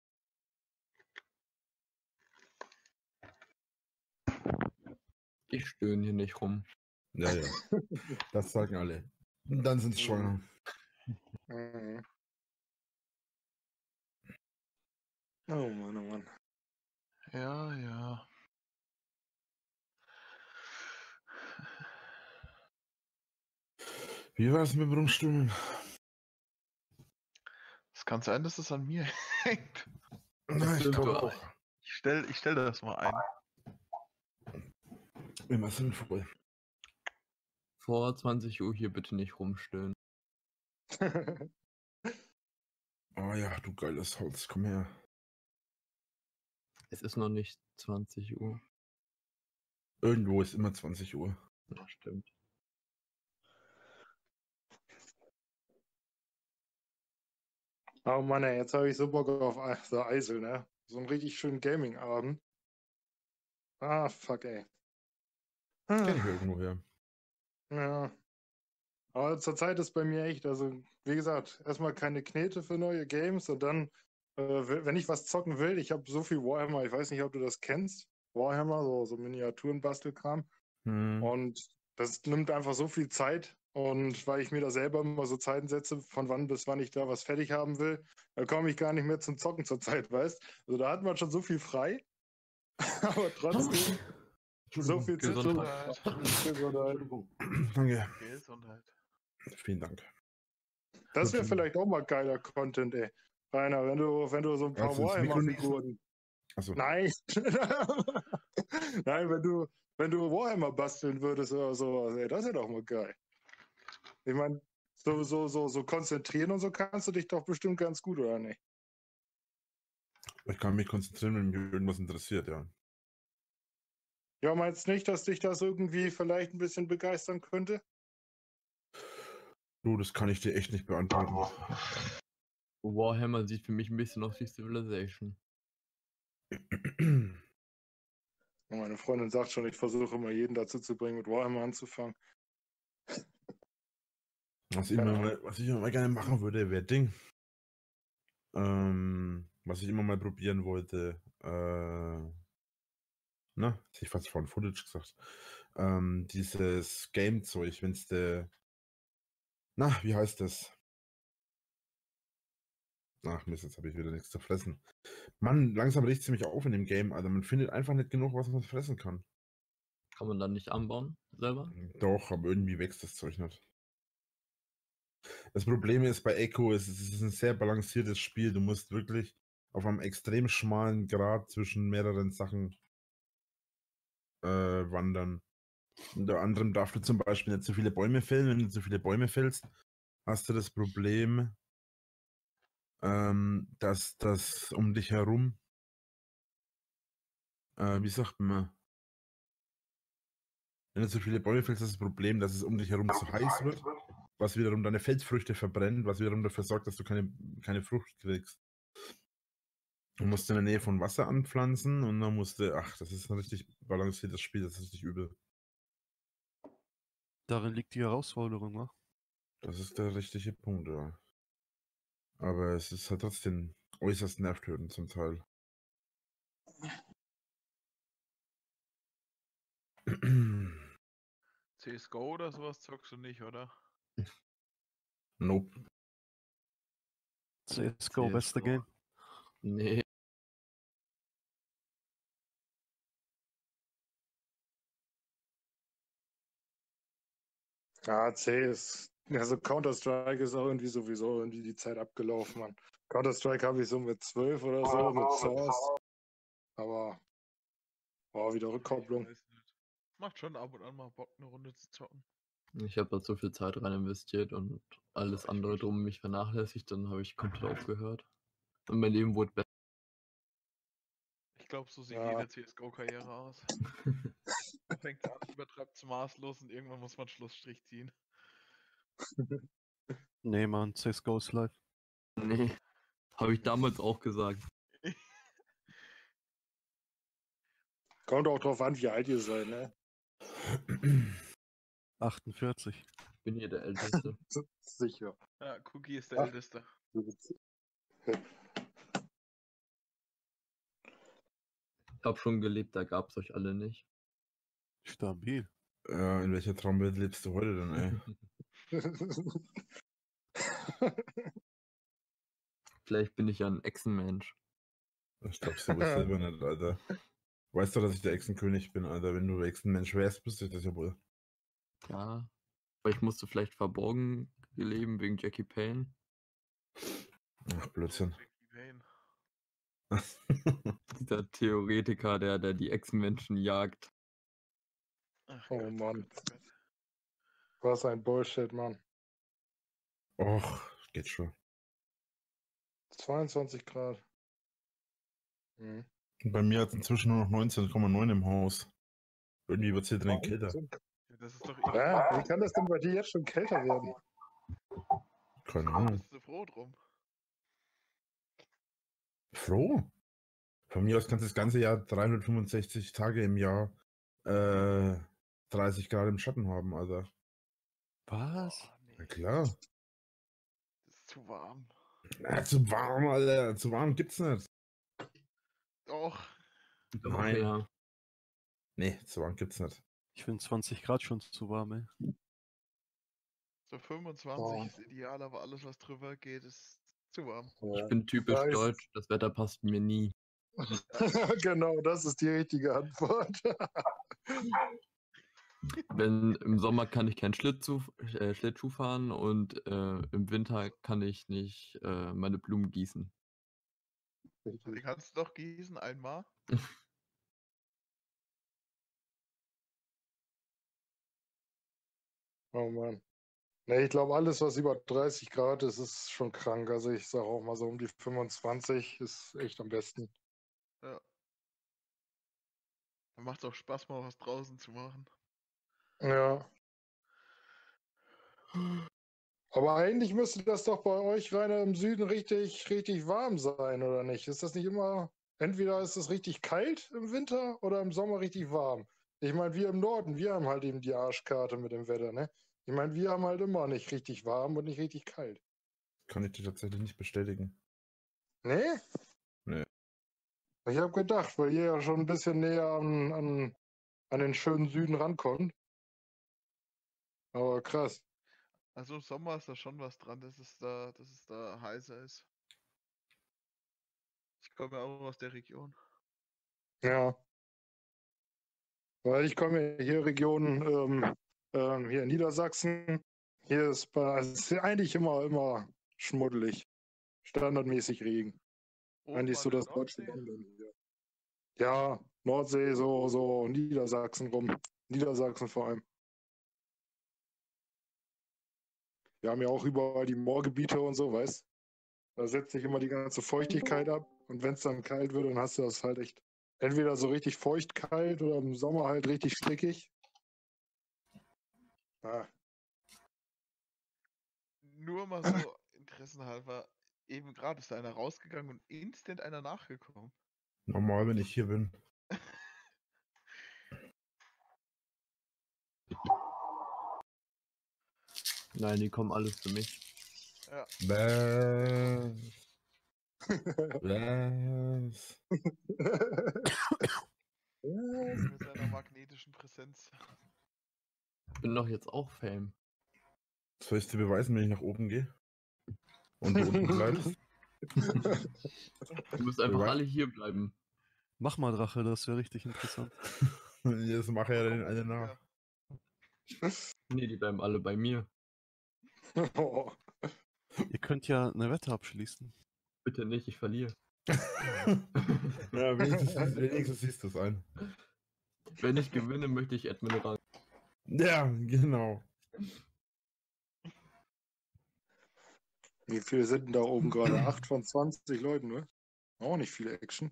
Ich stöhne hier nicht rum. Ja, ja. Das sagen alle. Und dann sind sie schwanger. Mhm. Oh Mann, oh Mann. Ja, ja. Wie war es mit Rumstimmen? Es kann sein, dass es an mir hängt. Na, ich glaube auch. Ich stell das mal ein. Immer sinnvoll. Vor 20 Uhr hier bitte nicht rumstöhnen. Oh ja, du geiles Holz, komm her. Es ist noch nicht 20 Uhr. Irgendwo ist immer 20 Uhr. Ja, stimmt. Oh Mann, ey, jetzt habe ich so Bock auf The Eisel, ne? So einen richtig schönen Gaming-Abend. Ah, fuck, ey. Kenn ich irgendwo her. Ja. Aber zurzeit ist bei mir echt, also wie gesagt, erstmal keine Knete für neue Games und dann, wenn ich was zocken will, ich habe so viel Warhammer, ich weiß nicht, ob du das kennst, Warhammer, so Miniaturen-Bastelkram. Und das nimmt einfach so viel Zeit. Und weil ich mir da selber immer so Zeiten setze, von wann bis wann ich da was fertig haben will, da komme ich gar nicht mehr zum Zocken zur Zeit, weißt? Also da hat man schon so viel frei, aber trotzdem so viel Gesundheit. Gesundheit. Danke. Gesundheit. Vielen Dank. Das wäre vielleicht auch mal geiler Content, ey. Rainer, wenn du so ein paar Kannst du ins Mikro Warhammer-Figuren. Achso. Nein. Nein, wenn du Warhammer basteln würdest oder sowas, ey, das wäre doch mal geil. Ich meine, so konzentrieren und so kannst du dich doch bestimmt ganz gut, oder nicht? Ich kann mich konzentrieren, wenn mich irgendwas interessiert, ja. Ja, meinst nicht, dass dich das irgendwie vielleicht ein bisschen begeistern könnte? Du, das kann ich dir echt nicht beantworten. Warhammer sieht für mich ein bisschen aus wie Civilization. Meine Freundin sagt schon, ich versuche immer jeden dazu zu bringen, mit Warhammer anzufangen. Was ich immer mal gerne machen würde, wäre Ding. Was ich immer mal probieren wollte. Hätte ich fast von Footage gesagt. Dieses Game-Zeug, wenn's wie heißt das? Ach Mist, jetzt habe ich wieder nichts zu fressen. Mann, langsam riecht es mich auf in dem Game, Alter. Man findet einfach nicht genug, was man fressen kann. Kann man dann nicht anbauen selber? Doch, aber irgendwie wächst das Zeug nicht. Das Problem ist bei Echo, es ist ein sehr balanciertes Spiel. Du musst wirklich auf einem extrem schmalen Grat zwischen mehreren Sachen wandern. Unter anderem darfst du zum Beispiel nicht zu viele Bäume fällen. Wenn du zu viele Bäume fällst, hast du das Problem, dass das um dich herum, wie sagt man, wenn du zu viele Bäume fällst, ist das Problem, dass es um dich herum zu heiß wird, was wiederum deine Feldfrüchte verbrennt, was wiederum dafür sorgt, dass du keine Frucht kriegst. Du musst in der Nähe von Wasser anpflanzen und dann das ist ein richtig balanciertes Spiel, das ist richtig übel. Darin liegt die Herausforderung, wa? Das ist der richtige Punkt, ja. Aber es ist halt trotzdem äußerst nervtötend zum Teil. CSGO oder sowas zockst du nicht, oder? Nope. CSGO, beste Game. Nee. Ja, also Counter-Strike ist auch irgendwie sowieso irgendwie die Zeit abgelaufen, Mann. Counter-Strike habe ich so mit 12 oder so, mit Source. Aber wieder Rückkopplung. Macht schon ab und an mal Bock, eine Runde zu zocken. Ich habe da so viel Zeit rein investiert und alles andere drum mich vernachlässigt, dann habe ich komplett aufgehört. Und mein Leben wurde besser. Ich glaube, so sieht jede CSGO-Karriere aus. Man fängt an, übertreibt es maßlos und irgendwann muss man Schlussstrich ziehen. Nee, Mann, CSGO ist live. Nee, habe ich damals auch gesagt. Kommt auch drauf an, wie alt ihr seid, ne? 48. Ich bin hier der Älteste. Sicher. Ja, Cookie ist der Älteste. Ich habe schon gelebt, da gab es euch alle nicht. Stabil. In welcher Traumwelt lebst du heute denn, ey? Vielleicht bin ich ja ein Echsenmensch. Ich glaub's dir wohl selber nicht, Alter. Weißt du, dass ich der Echsenkönig bin, Alter? Wenn du Echsenmensch wärst, bist du das ja wohl. Ja. Aber ich musste vielleicht verborgen leben wegen Jackie Payne. Ach, Blödsinn. Dieser Theoretiker, der die Echsenmenschen jagt. Oh Mann. Was ein Bullshit, Mann. Och, geht schon. 22 Grad. Hm. Bei mir hat es inzwischen nur noch 19,9 im Haus. Irgendwie wird es hier drin kälter. Ja, das ist doch Ja, wie kann das denn bei dir jetzt schon kälter werden? Keine Ahnung. Bist du froh drum? Froh? Von mir aus kannst du das ganze Jahr 365 Tage im Jahr 30 Grad im Schatten haben, Alter. Was? Na klar. Das ist zu warm. Na, zu warm, Alter. Zu warm gibt's nicht. Doch. Nein. Ja. Nee, zu warm gibt's nicht. Ich finde 20 Grad schon zu warm, ey. So 25 Oh. ist ideal, aber alles, was drüber geht, ist zu warm. Ich bin typisch Nice. deutsch, das Wetter passt mir nie. Genau, das ist die richtige Antwort. Wenn im Sommer kann ich keinen Schlittschuh fahren und im Winter kann ich nicht meine Blumen gießen. Die kannst du doch gießen einmal. Oh Mann. Ne, ich glaube, alles, was über 30 Grad ist, ist schon krank. Also ich sage auch mal so um die 25 ist echt am besten. Ja. Dann macht es auch Spaß, mal was draußen zu machen. Ja. Aber eigentlich müsste das doch bei euch Rainer im Süden richtig, richtig warm sein, oder nicht? Ist das nicht immer, entweder ist es richtig kalt im Winter oder im Sommer richtig warm? Ich meine, wir im Norden, wir haben halt eben die Arschkarte mit dem Wetter, ne? Ich meine, wir haben halt immer nicht richtig warm und nicht richtig kalt. Kann ich dir tatsächlich nicht bestätigen. Ne? Nee. Ich habe gedacht, weil ihr ja schon ein bisschen näher an den schönen Süden rankommt. Aber krass. Also im Sommer ist da schon was dran, dass es da heißer ist. Ich komme ja auch aus der Region. Ja. Weil ich komme ja hier Region, hier in Niedersachsen. Hier ist also es ist eigentlich immer schmuddelig. Standardmäßig Regen. Eigentlich so das deutsche Leben hier. Ja, Nordsee, so Niedersachsen rum. Niedersachsen vor allem. Wir haben ja auch überall die Moorgebiete und so, weißt? Da setzt sich immer die ganze Feuchtigkeit ab. Und wenn es dann kalt wird, dann hast du das halt echt entweder so richtig feucht kalt oder im Sommer halt richtig stickig. Ah. Nur mal so interessenhalber, eben gerade ist da einer rausgegangen und instant einer nachgekommen. Normal, wenn ich hier bin. Nein, die kommen alles für mich. Ja. Was? Was? Mit seiner magnetischen Präsenz. Ich bin doch jetzt auch Fame. Soll ich dir beweisen, wenn ich nach oben gehe? Und du unten bleibst? Du musst einfach alle hier bleiben. Mach mal, Drache, das wäre richtig interessant. Jetzt mache ja den einen nach. Nee, die bleiben alle bei mir. Oh. Ihr könnt ja eine Wette abschließen. Bitte nicht, ich verliere. Ja, wenigstens siehst du es ein. Wenn ich gewinne, möchte ich Admin ran. Ja, genau. Wie viele sind denn da oben gerade? 8 von 20 Leuten, ne? Auch nicht viel Action.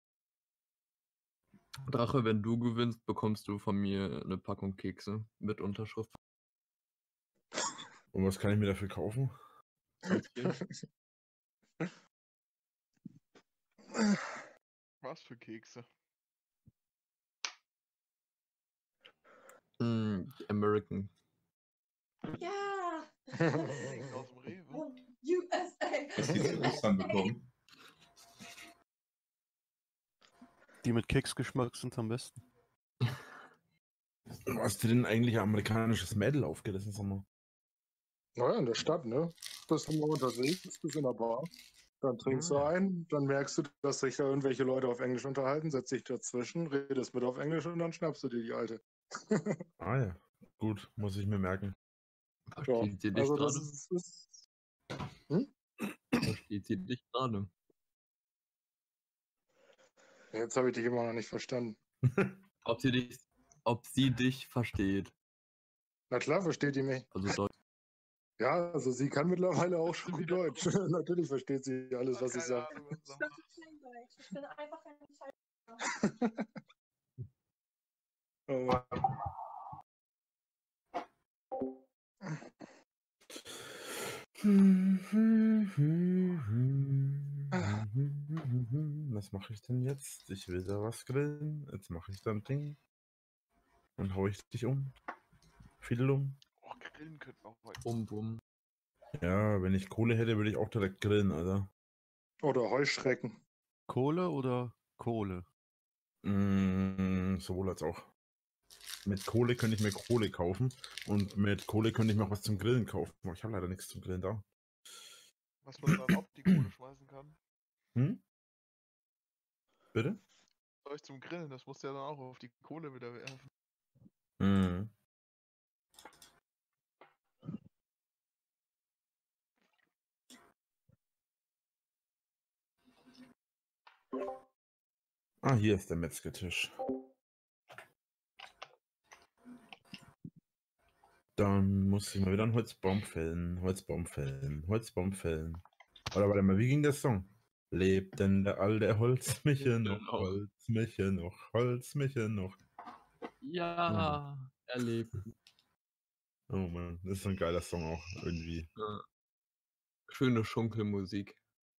Drache, wenn du gewinnst, bekommst du von mir eine Packung Kekse mit Unterschrift. Und was kann ich mir dafür kaufen? Was für Kekse? American. Ja! Direkt aus dem Rewe. USA! Was die zu Ostern bekommen. Die mit Keksgeschmack sind am besten. Hast du denn eigentlich ein amerikanisches Mädel aufgerissen, sag mal? Naja, in der Stadt, ne? Bist du mal unterwegs, bist in der Bar. Dann trinkst du ein, dann merkst du, dass sich da irgendwelche Leute auf Englisch unterhalten, setzt dich dazwischen, redest mit auf Englisch und dann schnappst du dir die Alte. Ah ja, gut, muss ich mir merken. Ja, Versteht ihr dich also das gerade? ist. Hm? Versteht sie dich gerade? Jetzt habe ich dich immer noch nicht verstanden. Ob sie dich versteht. Na klar, versteht die mich. Also Deutsch. Ja, also sie kann mittlerweile auch schon gut Deutsch. Natürlich versteht sie alles, was ich sage. Ich bin einfach ein Oh Mann. Was mache ich denn jetzt? Ich will da was grillen. Jetzt mache ich da ein Ding. Dann hau ich dich um. Fiedel um. Oh, grillen könnten wir auch heute. Bum. Ja, wenn ich Kohle hätte, würde ich auch direkt grillen, Alter. Oder Heuschrecken. Kohle oder Kohle? Sowohl als auch. Mit Kohle könnte ich mir Kohle kaufen und mit Kohle könnte ich mir auch was zum Grillen kaufen. Aber ich habe leider nichts zum Grillen da. Was man dann auf die Kohle schmeißen kann. Hm? Bitte? Zeug zum Grillen, das musst du ja dann auch auf die Kohle wieder werfen. Mhm. Ah, hier ist der Metzgertisch. Dann muss ich mal wieder einen Holzbaum fällen. Holzbaum fällen. Oder warte mal, wie ging der Song? Lebt denn der alte Holzmiche noch? Holzmiche noch, Holzmiche noch. Ja, er lebt. Oh Mann, das ist so ein geiler Song auch irgendwie. Ja. Schöne Schunkelmusik.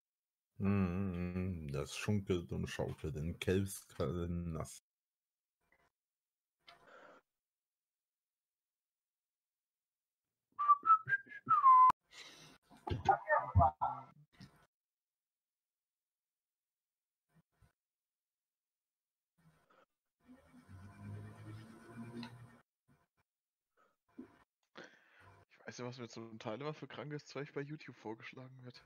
Das schunkelt und schaukelt in Kelbskallen nass. Ich weiß ja, was mir zum Teil immer für krankes Zeug bei YouTube vorgeschlagen wird.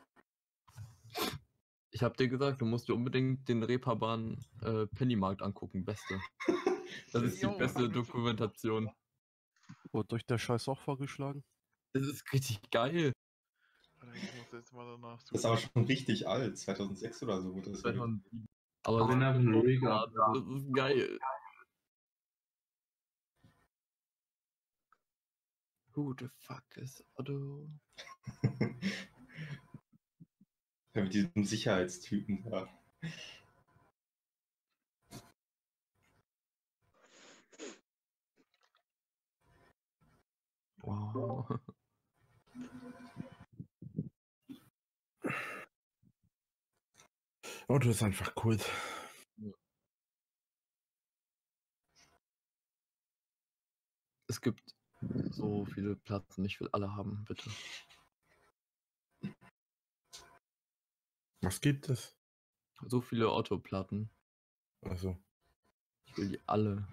Ich hab dir gesagt, du musst dir unbedingt den Reeperbahn Pennymarkt angucken, beste. Das ist die beste Dokumentation. Wurde euch der Scheiß auch vorgeschlagen? Das ist richtig geil. Ich muss jetzt mal danach Das ist aber schon richtig alt, 2006 oder so. Das 2007. Aber Wenn er ruhiger. das ist geil. Who the fuck is Otto? Ja, mit diesem Sicherheitstypen da. Wow. Otto ist einfach Kult. Es gibt so viele Platten, ich will alle haben, bitte. Was gibt es? So viele Otto-Platten. Also. Ich will die alle.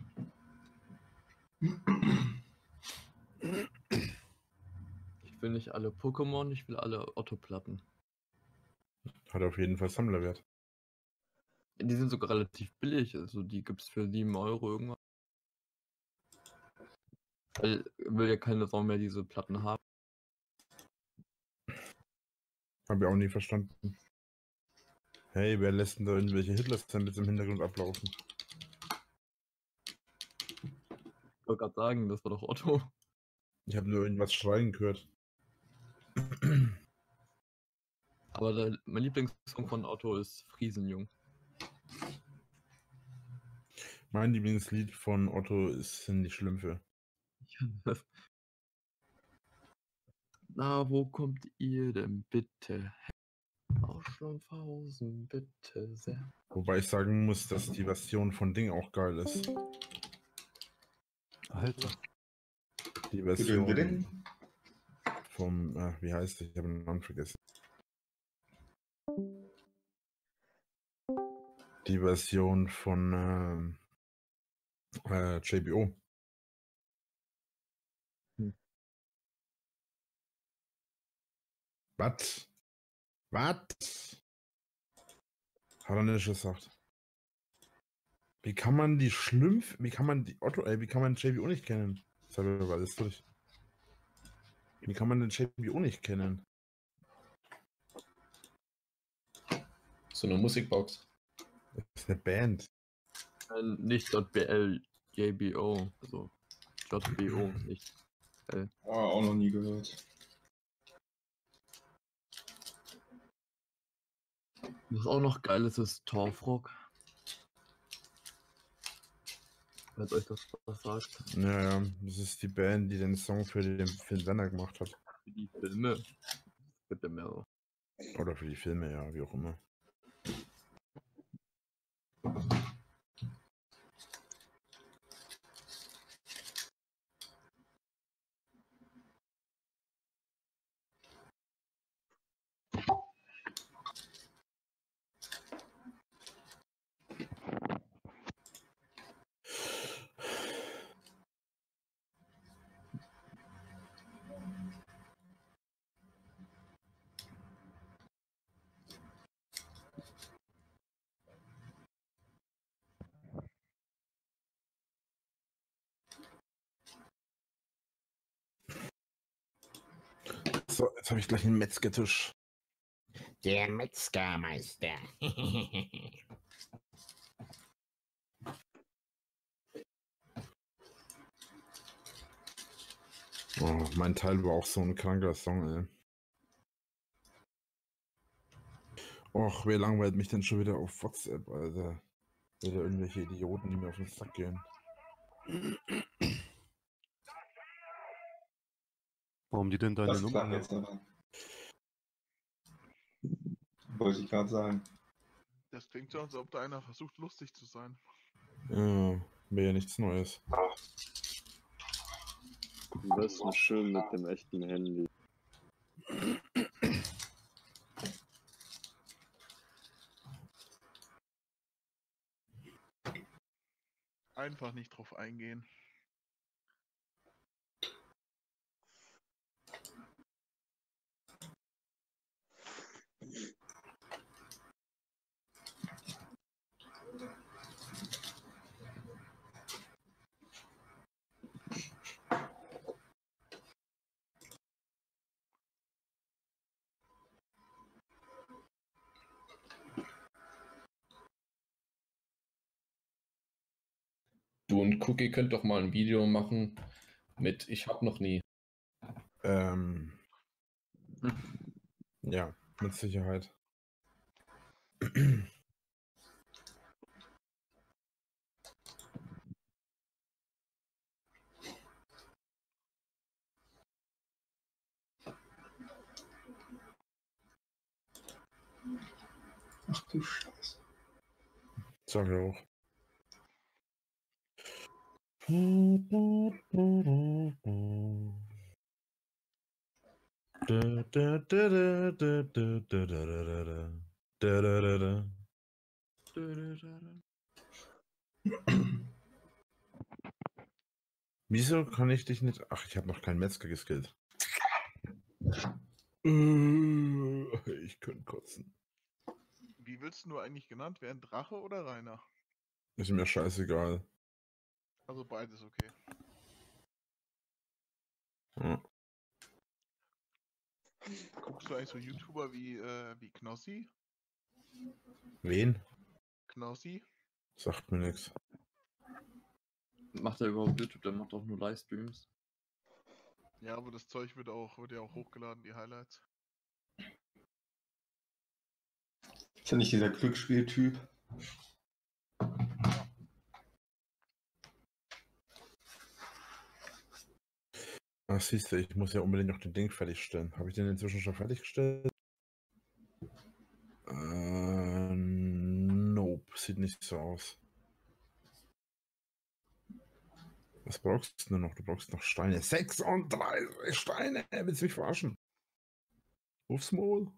Ich will nicht alle Pokémon, ich will alle Otto-Platten. Hat auf jeden Fall Sammlerwert. Die sind sogar relativ billig, also die gibt es für 7 Euro irgendwas. Weil will ja keine Sau mehr diese Platten haben. Hab ich auch nie verstanden. Hey, wer lässt denn da irgendwelche Hitler-Samples im Hintergrund ablaufen? Ich wollte gerade sagen, das war doch Otto. Ich habe nur irgendwas schreien gehört. Aber mein Lieblingssong von Otto ist Friesenjung. Mein Lieblingslied von Otto sind die Schlümpfe. Na, wo kommt ihr denn bitte her? Aus Schlumpfhausen, bitte sehr. Wobei ich sagen muss, dass die Version von Ding auch geil ist. Alter. Die Version vom, wie heißt es? Ich habe den Namen vergessen. Die Version von JBO. Was? Was? Hat er nicht gesagt. Wie kann man die wie kann man die Otto, wie kann man JBO nicht kennen? Das habe ich alles durch. Wie kann man den JBO nicht kennen? So eine Musikbox. Das ist eine Band. Nicht .bl, JBO, also JBO, nicht L. Oh, auch noch nie gehört. Was auch noch geil ist, ist Torfrock. Falls euch das was sagt. Ja, das ist die Band, die den Song für den Sender gemacht hat. Für die Filme. Bitte mehr. Oder für die Filme, ja, wie auch immer. So, jetzt habe ich gleich einen Metzgertisch. Der Metzgermeister. Oh, mein Teil war auch so ein kranker Song, ey. Och, wer langweilt mich denn schon wieder auf WhatsApp, Alter? Wieder irgendwelche Idioten, die mir auf den Sack gehen. Warum die denn deine Das Nummer klang haben? jetzt aber. Wollte ich gerade sagen. Das klingt so, als ob da einer versucht, lustig zu sein. Ja, wäre ja nichts Neues. Am besten schön mit dem echten Handy. Einfach nicht drauf eingehen. Du und Cookie könnt doch mal ein Video machen mit Ich hab noch nie. Ja, mit Sicherheit. Ach du Scheiße. Sag ich auch. Wieso kann ich dich nicht... Ach, ich habe noch keinen Metzger geskillt. Ich könnte kotzen. Wie willst du nur eigentlich genannt werden? Drache oder Rainer? Ist mir scheißegal. Also beides okay. Ja. Guckst du eigentlich so YouTuber wie Knossi? Wen? Knossi? Sagt mir nichts. Macht er überhaupt YouTube? Der macht doch nur Livestreams. Ja, aber das Zeug wird ja auch hochgeladen, die Highlights. Ist ja nicht dieser Glücksspieltyp. Ach, siehst du, ich muss ja unbedingt noch den Ding fertigstellen. Habe ich den inzwischen schon fertiggestellt? Nope, sieht nicht so aus. Was brauchst du noch? Du brauchst noch Steine. 36 Steine! Willst du mich verarschen? Aufs Maul.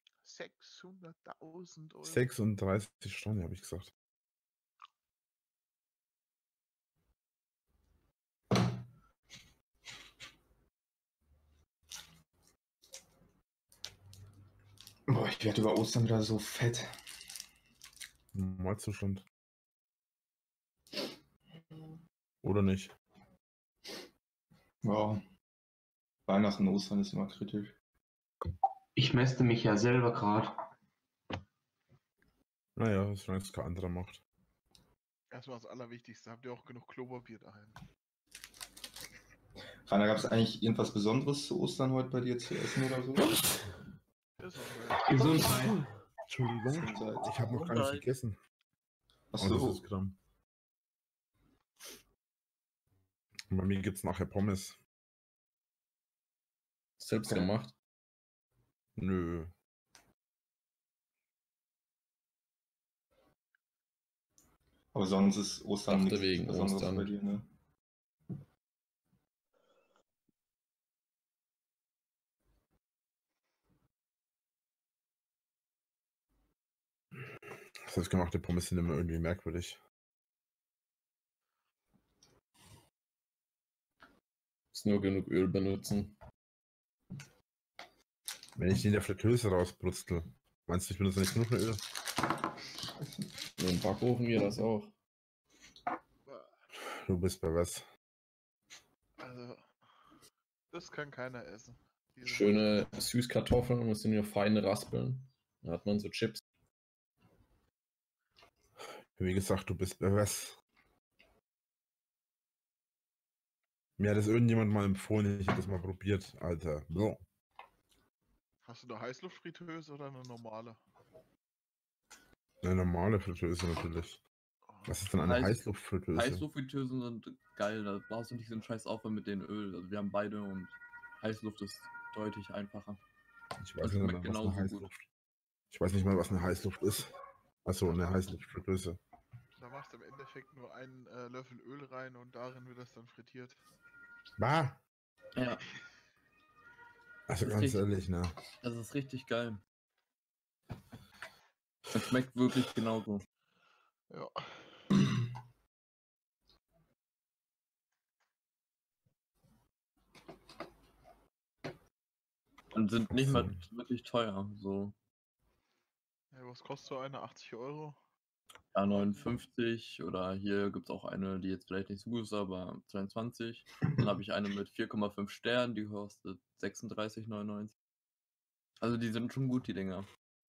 600.000 Euro. 36 Steine, habe ich gesagt. Boah, ich werde über Ostern wieder so fett. Malzustand. Oder nicht? Wow. Weihnachten, Ostern ist immer kritisch. Ich mäste mich ja selber gerade. Naja, solange es kein anderer macht. Erstmal das Allerwichtigste. Habt ihr auch genug Klopapier daheim? Rainer, gab es eigentlich irgendwas Besonderes zu Ostern heute bei dir zu essen oder so? Gesundheit. Entschuldigung, ich habe noch gar nicht gegessen. Achso. Oh, das ist Gramm. Und bei mir gibt es nachher Pommes. Selbst gemacht? Nö. Aber sonst ist Ostern Dachte nichts wegen Besonderes Ostern. bei dir, ne? Selbstgemachte Pommes sind immer irgendwie merkwürdig. Muss nur genug Öl benutzen. Wenn ich die in der Fritteuse rausbrutzel, meinst du, ich benutze nicht genug Öl? Im Backofen geht das auch. Du bist bei was? Also, das kann keiner essen. Schöne Süßkartoffeln, muss nur fein raspeln. Dann hat man so Chips. Wie gesagt, du bist bei was? Mir hat das irgendjemand mal empfohlen, ich hätte das mal probiert, Alter. So. Hast du eine Heißluftfritteuse oder eine normale? Eine normale Fritteuse natürlich. Was ist denn eine Heißluftfritteuse? Heißluftfritteusen sind geil, da brauchst du nicht so einen scheiß Aufwand mit den Öl. Also wir haben beide und Heißluft ist deutlich einfacher. Ich weiß Und nicht schmeckt mal, was eine genauso Heißluft. gut. Ich weiß nicht mal, was eine Heißluft ist. Achso, eine Heißluftfritteuse. Da machst du im Endeffekt nur einen Löffel Öl rein und darin wird das dann frittiert. Bah! Ja. Also Das ist ganz richtig- ehrlich, ne? Das ist richtig geil. Es schmeckt wirklich genauso. Ja. Und sind nicht mal wirklich teuer. So Ja, was kostet so eine? 80 Euro? ja, 59 oder hier gibt es auch eine, die jetzt vielleicht nicht so gut ist, aber 22. Dann habe ich eine mit 4,5 Sternen, die kostet 36,99. Also die sind schon gut, die Dinger.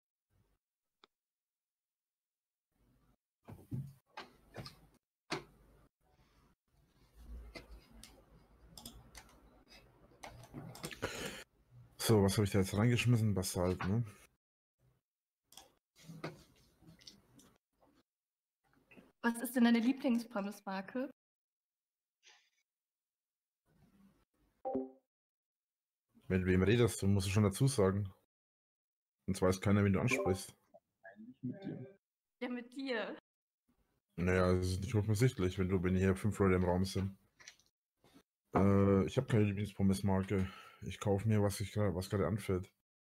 So, was habe ich da jetzt reingeschmissen? Basalt, ne? Was ist denn deine Lieblingspommes-Marke? Mit wem redest du, musst du schon dazu sagen. Sonst weiß keiner, wen du ansprichst. Ja, mit dir. Naja, das ist nicht offensichtlich, wenn hier 5 Leute im Raum sind. Ich habe keine Lieblingspommes-Marke. Ich kaufe mir, was gerade anfällt.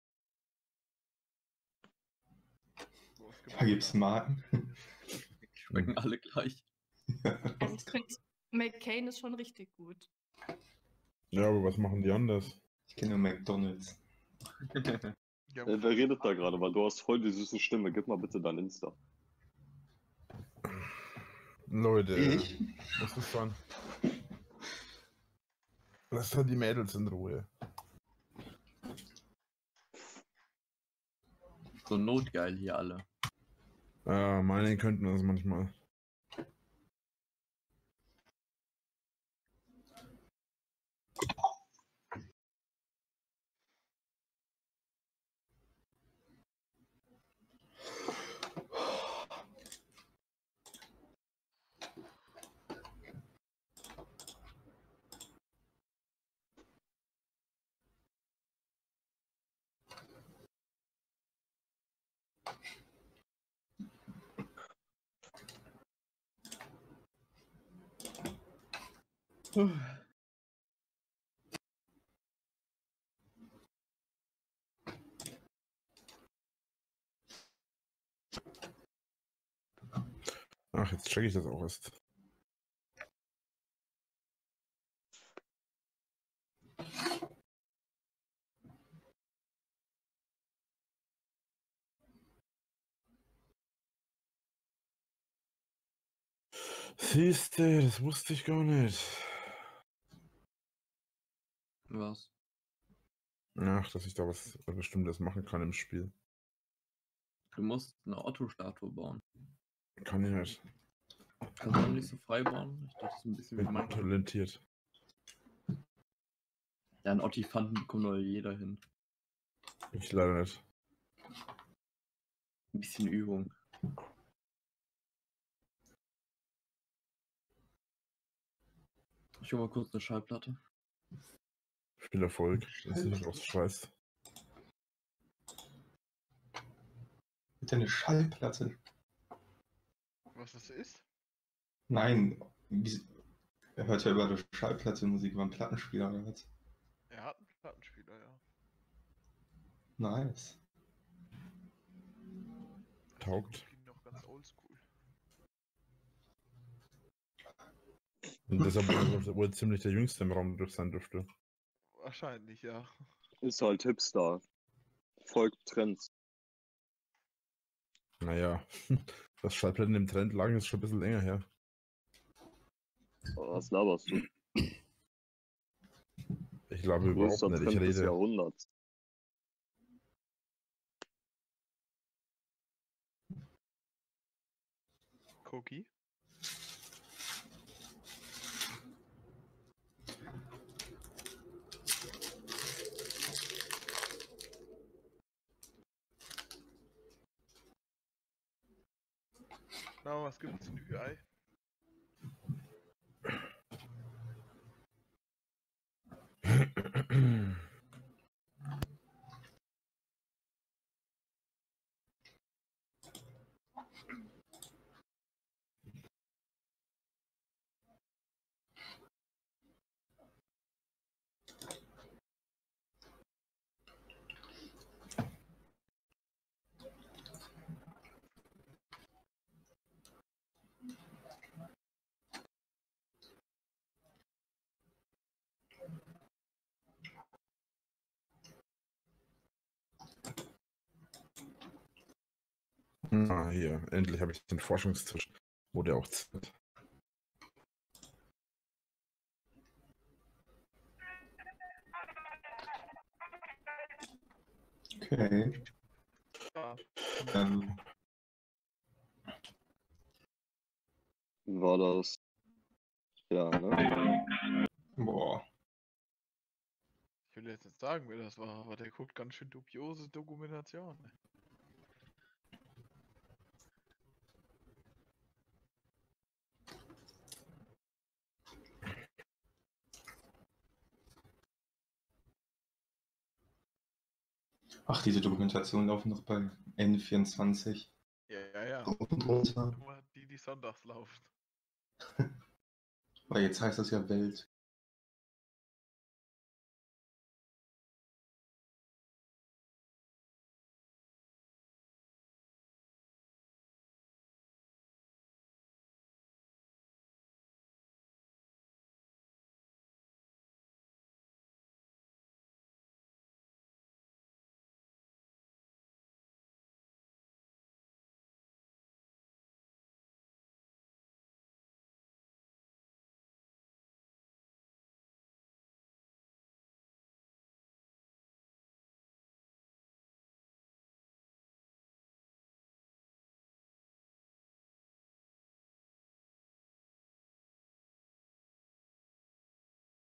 Da gibt's Marken. Schmecken alle gleich. Also ich finde, McCain ist schon richtig gut. Ja, aber was machen die anders? Ich kenne nur McDonalds. Wer redet da gerade? Weil du hast voll die süße Stimme. Gib mal bitte dein Insta. Leute, Ich? was ist dann? Lasst halt die Mädels in Ruhe. So notgeil hier alle. Ja, meine könnten das manchmal. Ach, jetzt checke ich das auch erst. Siehste, das wusste ich gar nicht. Was? Ach, dass ich da was Bestimmtes machen kann im Spiel. Du musst eine Otto-Statue bauen. Kann ich nicht. Kannst du auch nicht so frei bauen? Ich dachte, das ist ein bisschen wie Bin Minecraft. talentiert. Ja, einen Ottifanten bekommt doch jeder hin. Ich leider nicht. Ein bisschen Übung. Ich hole mal kurz eine Schallplatte. Viel Erfolg, dass du nicht rausschweißt. Mit eine Schallplatte. Was das ist? Nein, er hört ja über die Schallplatte Musik über einen Plattenspieler oder was? Er hat einen Plattenspieler, ja. Nice. Taugt. Klingt noch ganz oldschool. Und deshalb wohl ziemlich der Jüngste im Raum sein dürfte. Wahrscheinlich, ja. Ist halt Hipster. Folgt Trends. Naja, dass Schallplatten im Trend lagen, ist schon ein bisschen länger her. Was laberst du? Ich glaube überhaupt Größter nicht. Ich Trend des rede. Jahrhunderts. Cookie? Na, was gibt's in UI? Ah, hier, endlich habe ich den Forschungstisch, wo der auch zählt. Okay. Ja. War das? Ja, ne? Boah. Ich will jetzt nicht sagen, wer das war, aber der guckt ganz schön dubiose Dokumentation. Ach, diese Dokumentationen laufen noch bei N24. Ja. Und runter. Nur die sonntags laufen. Weil jetzt heißt das ja Welt.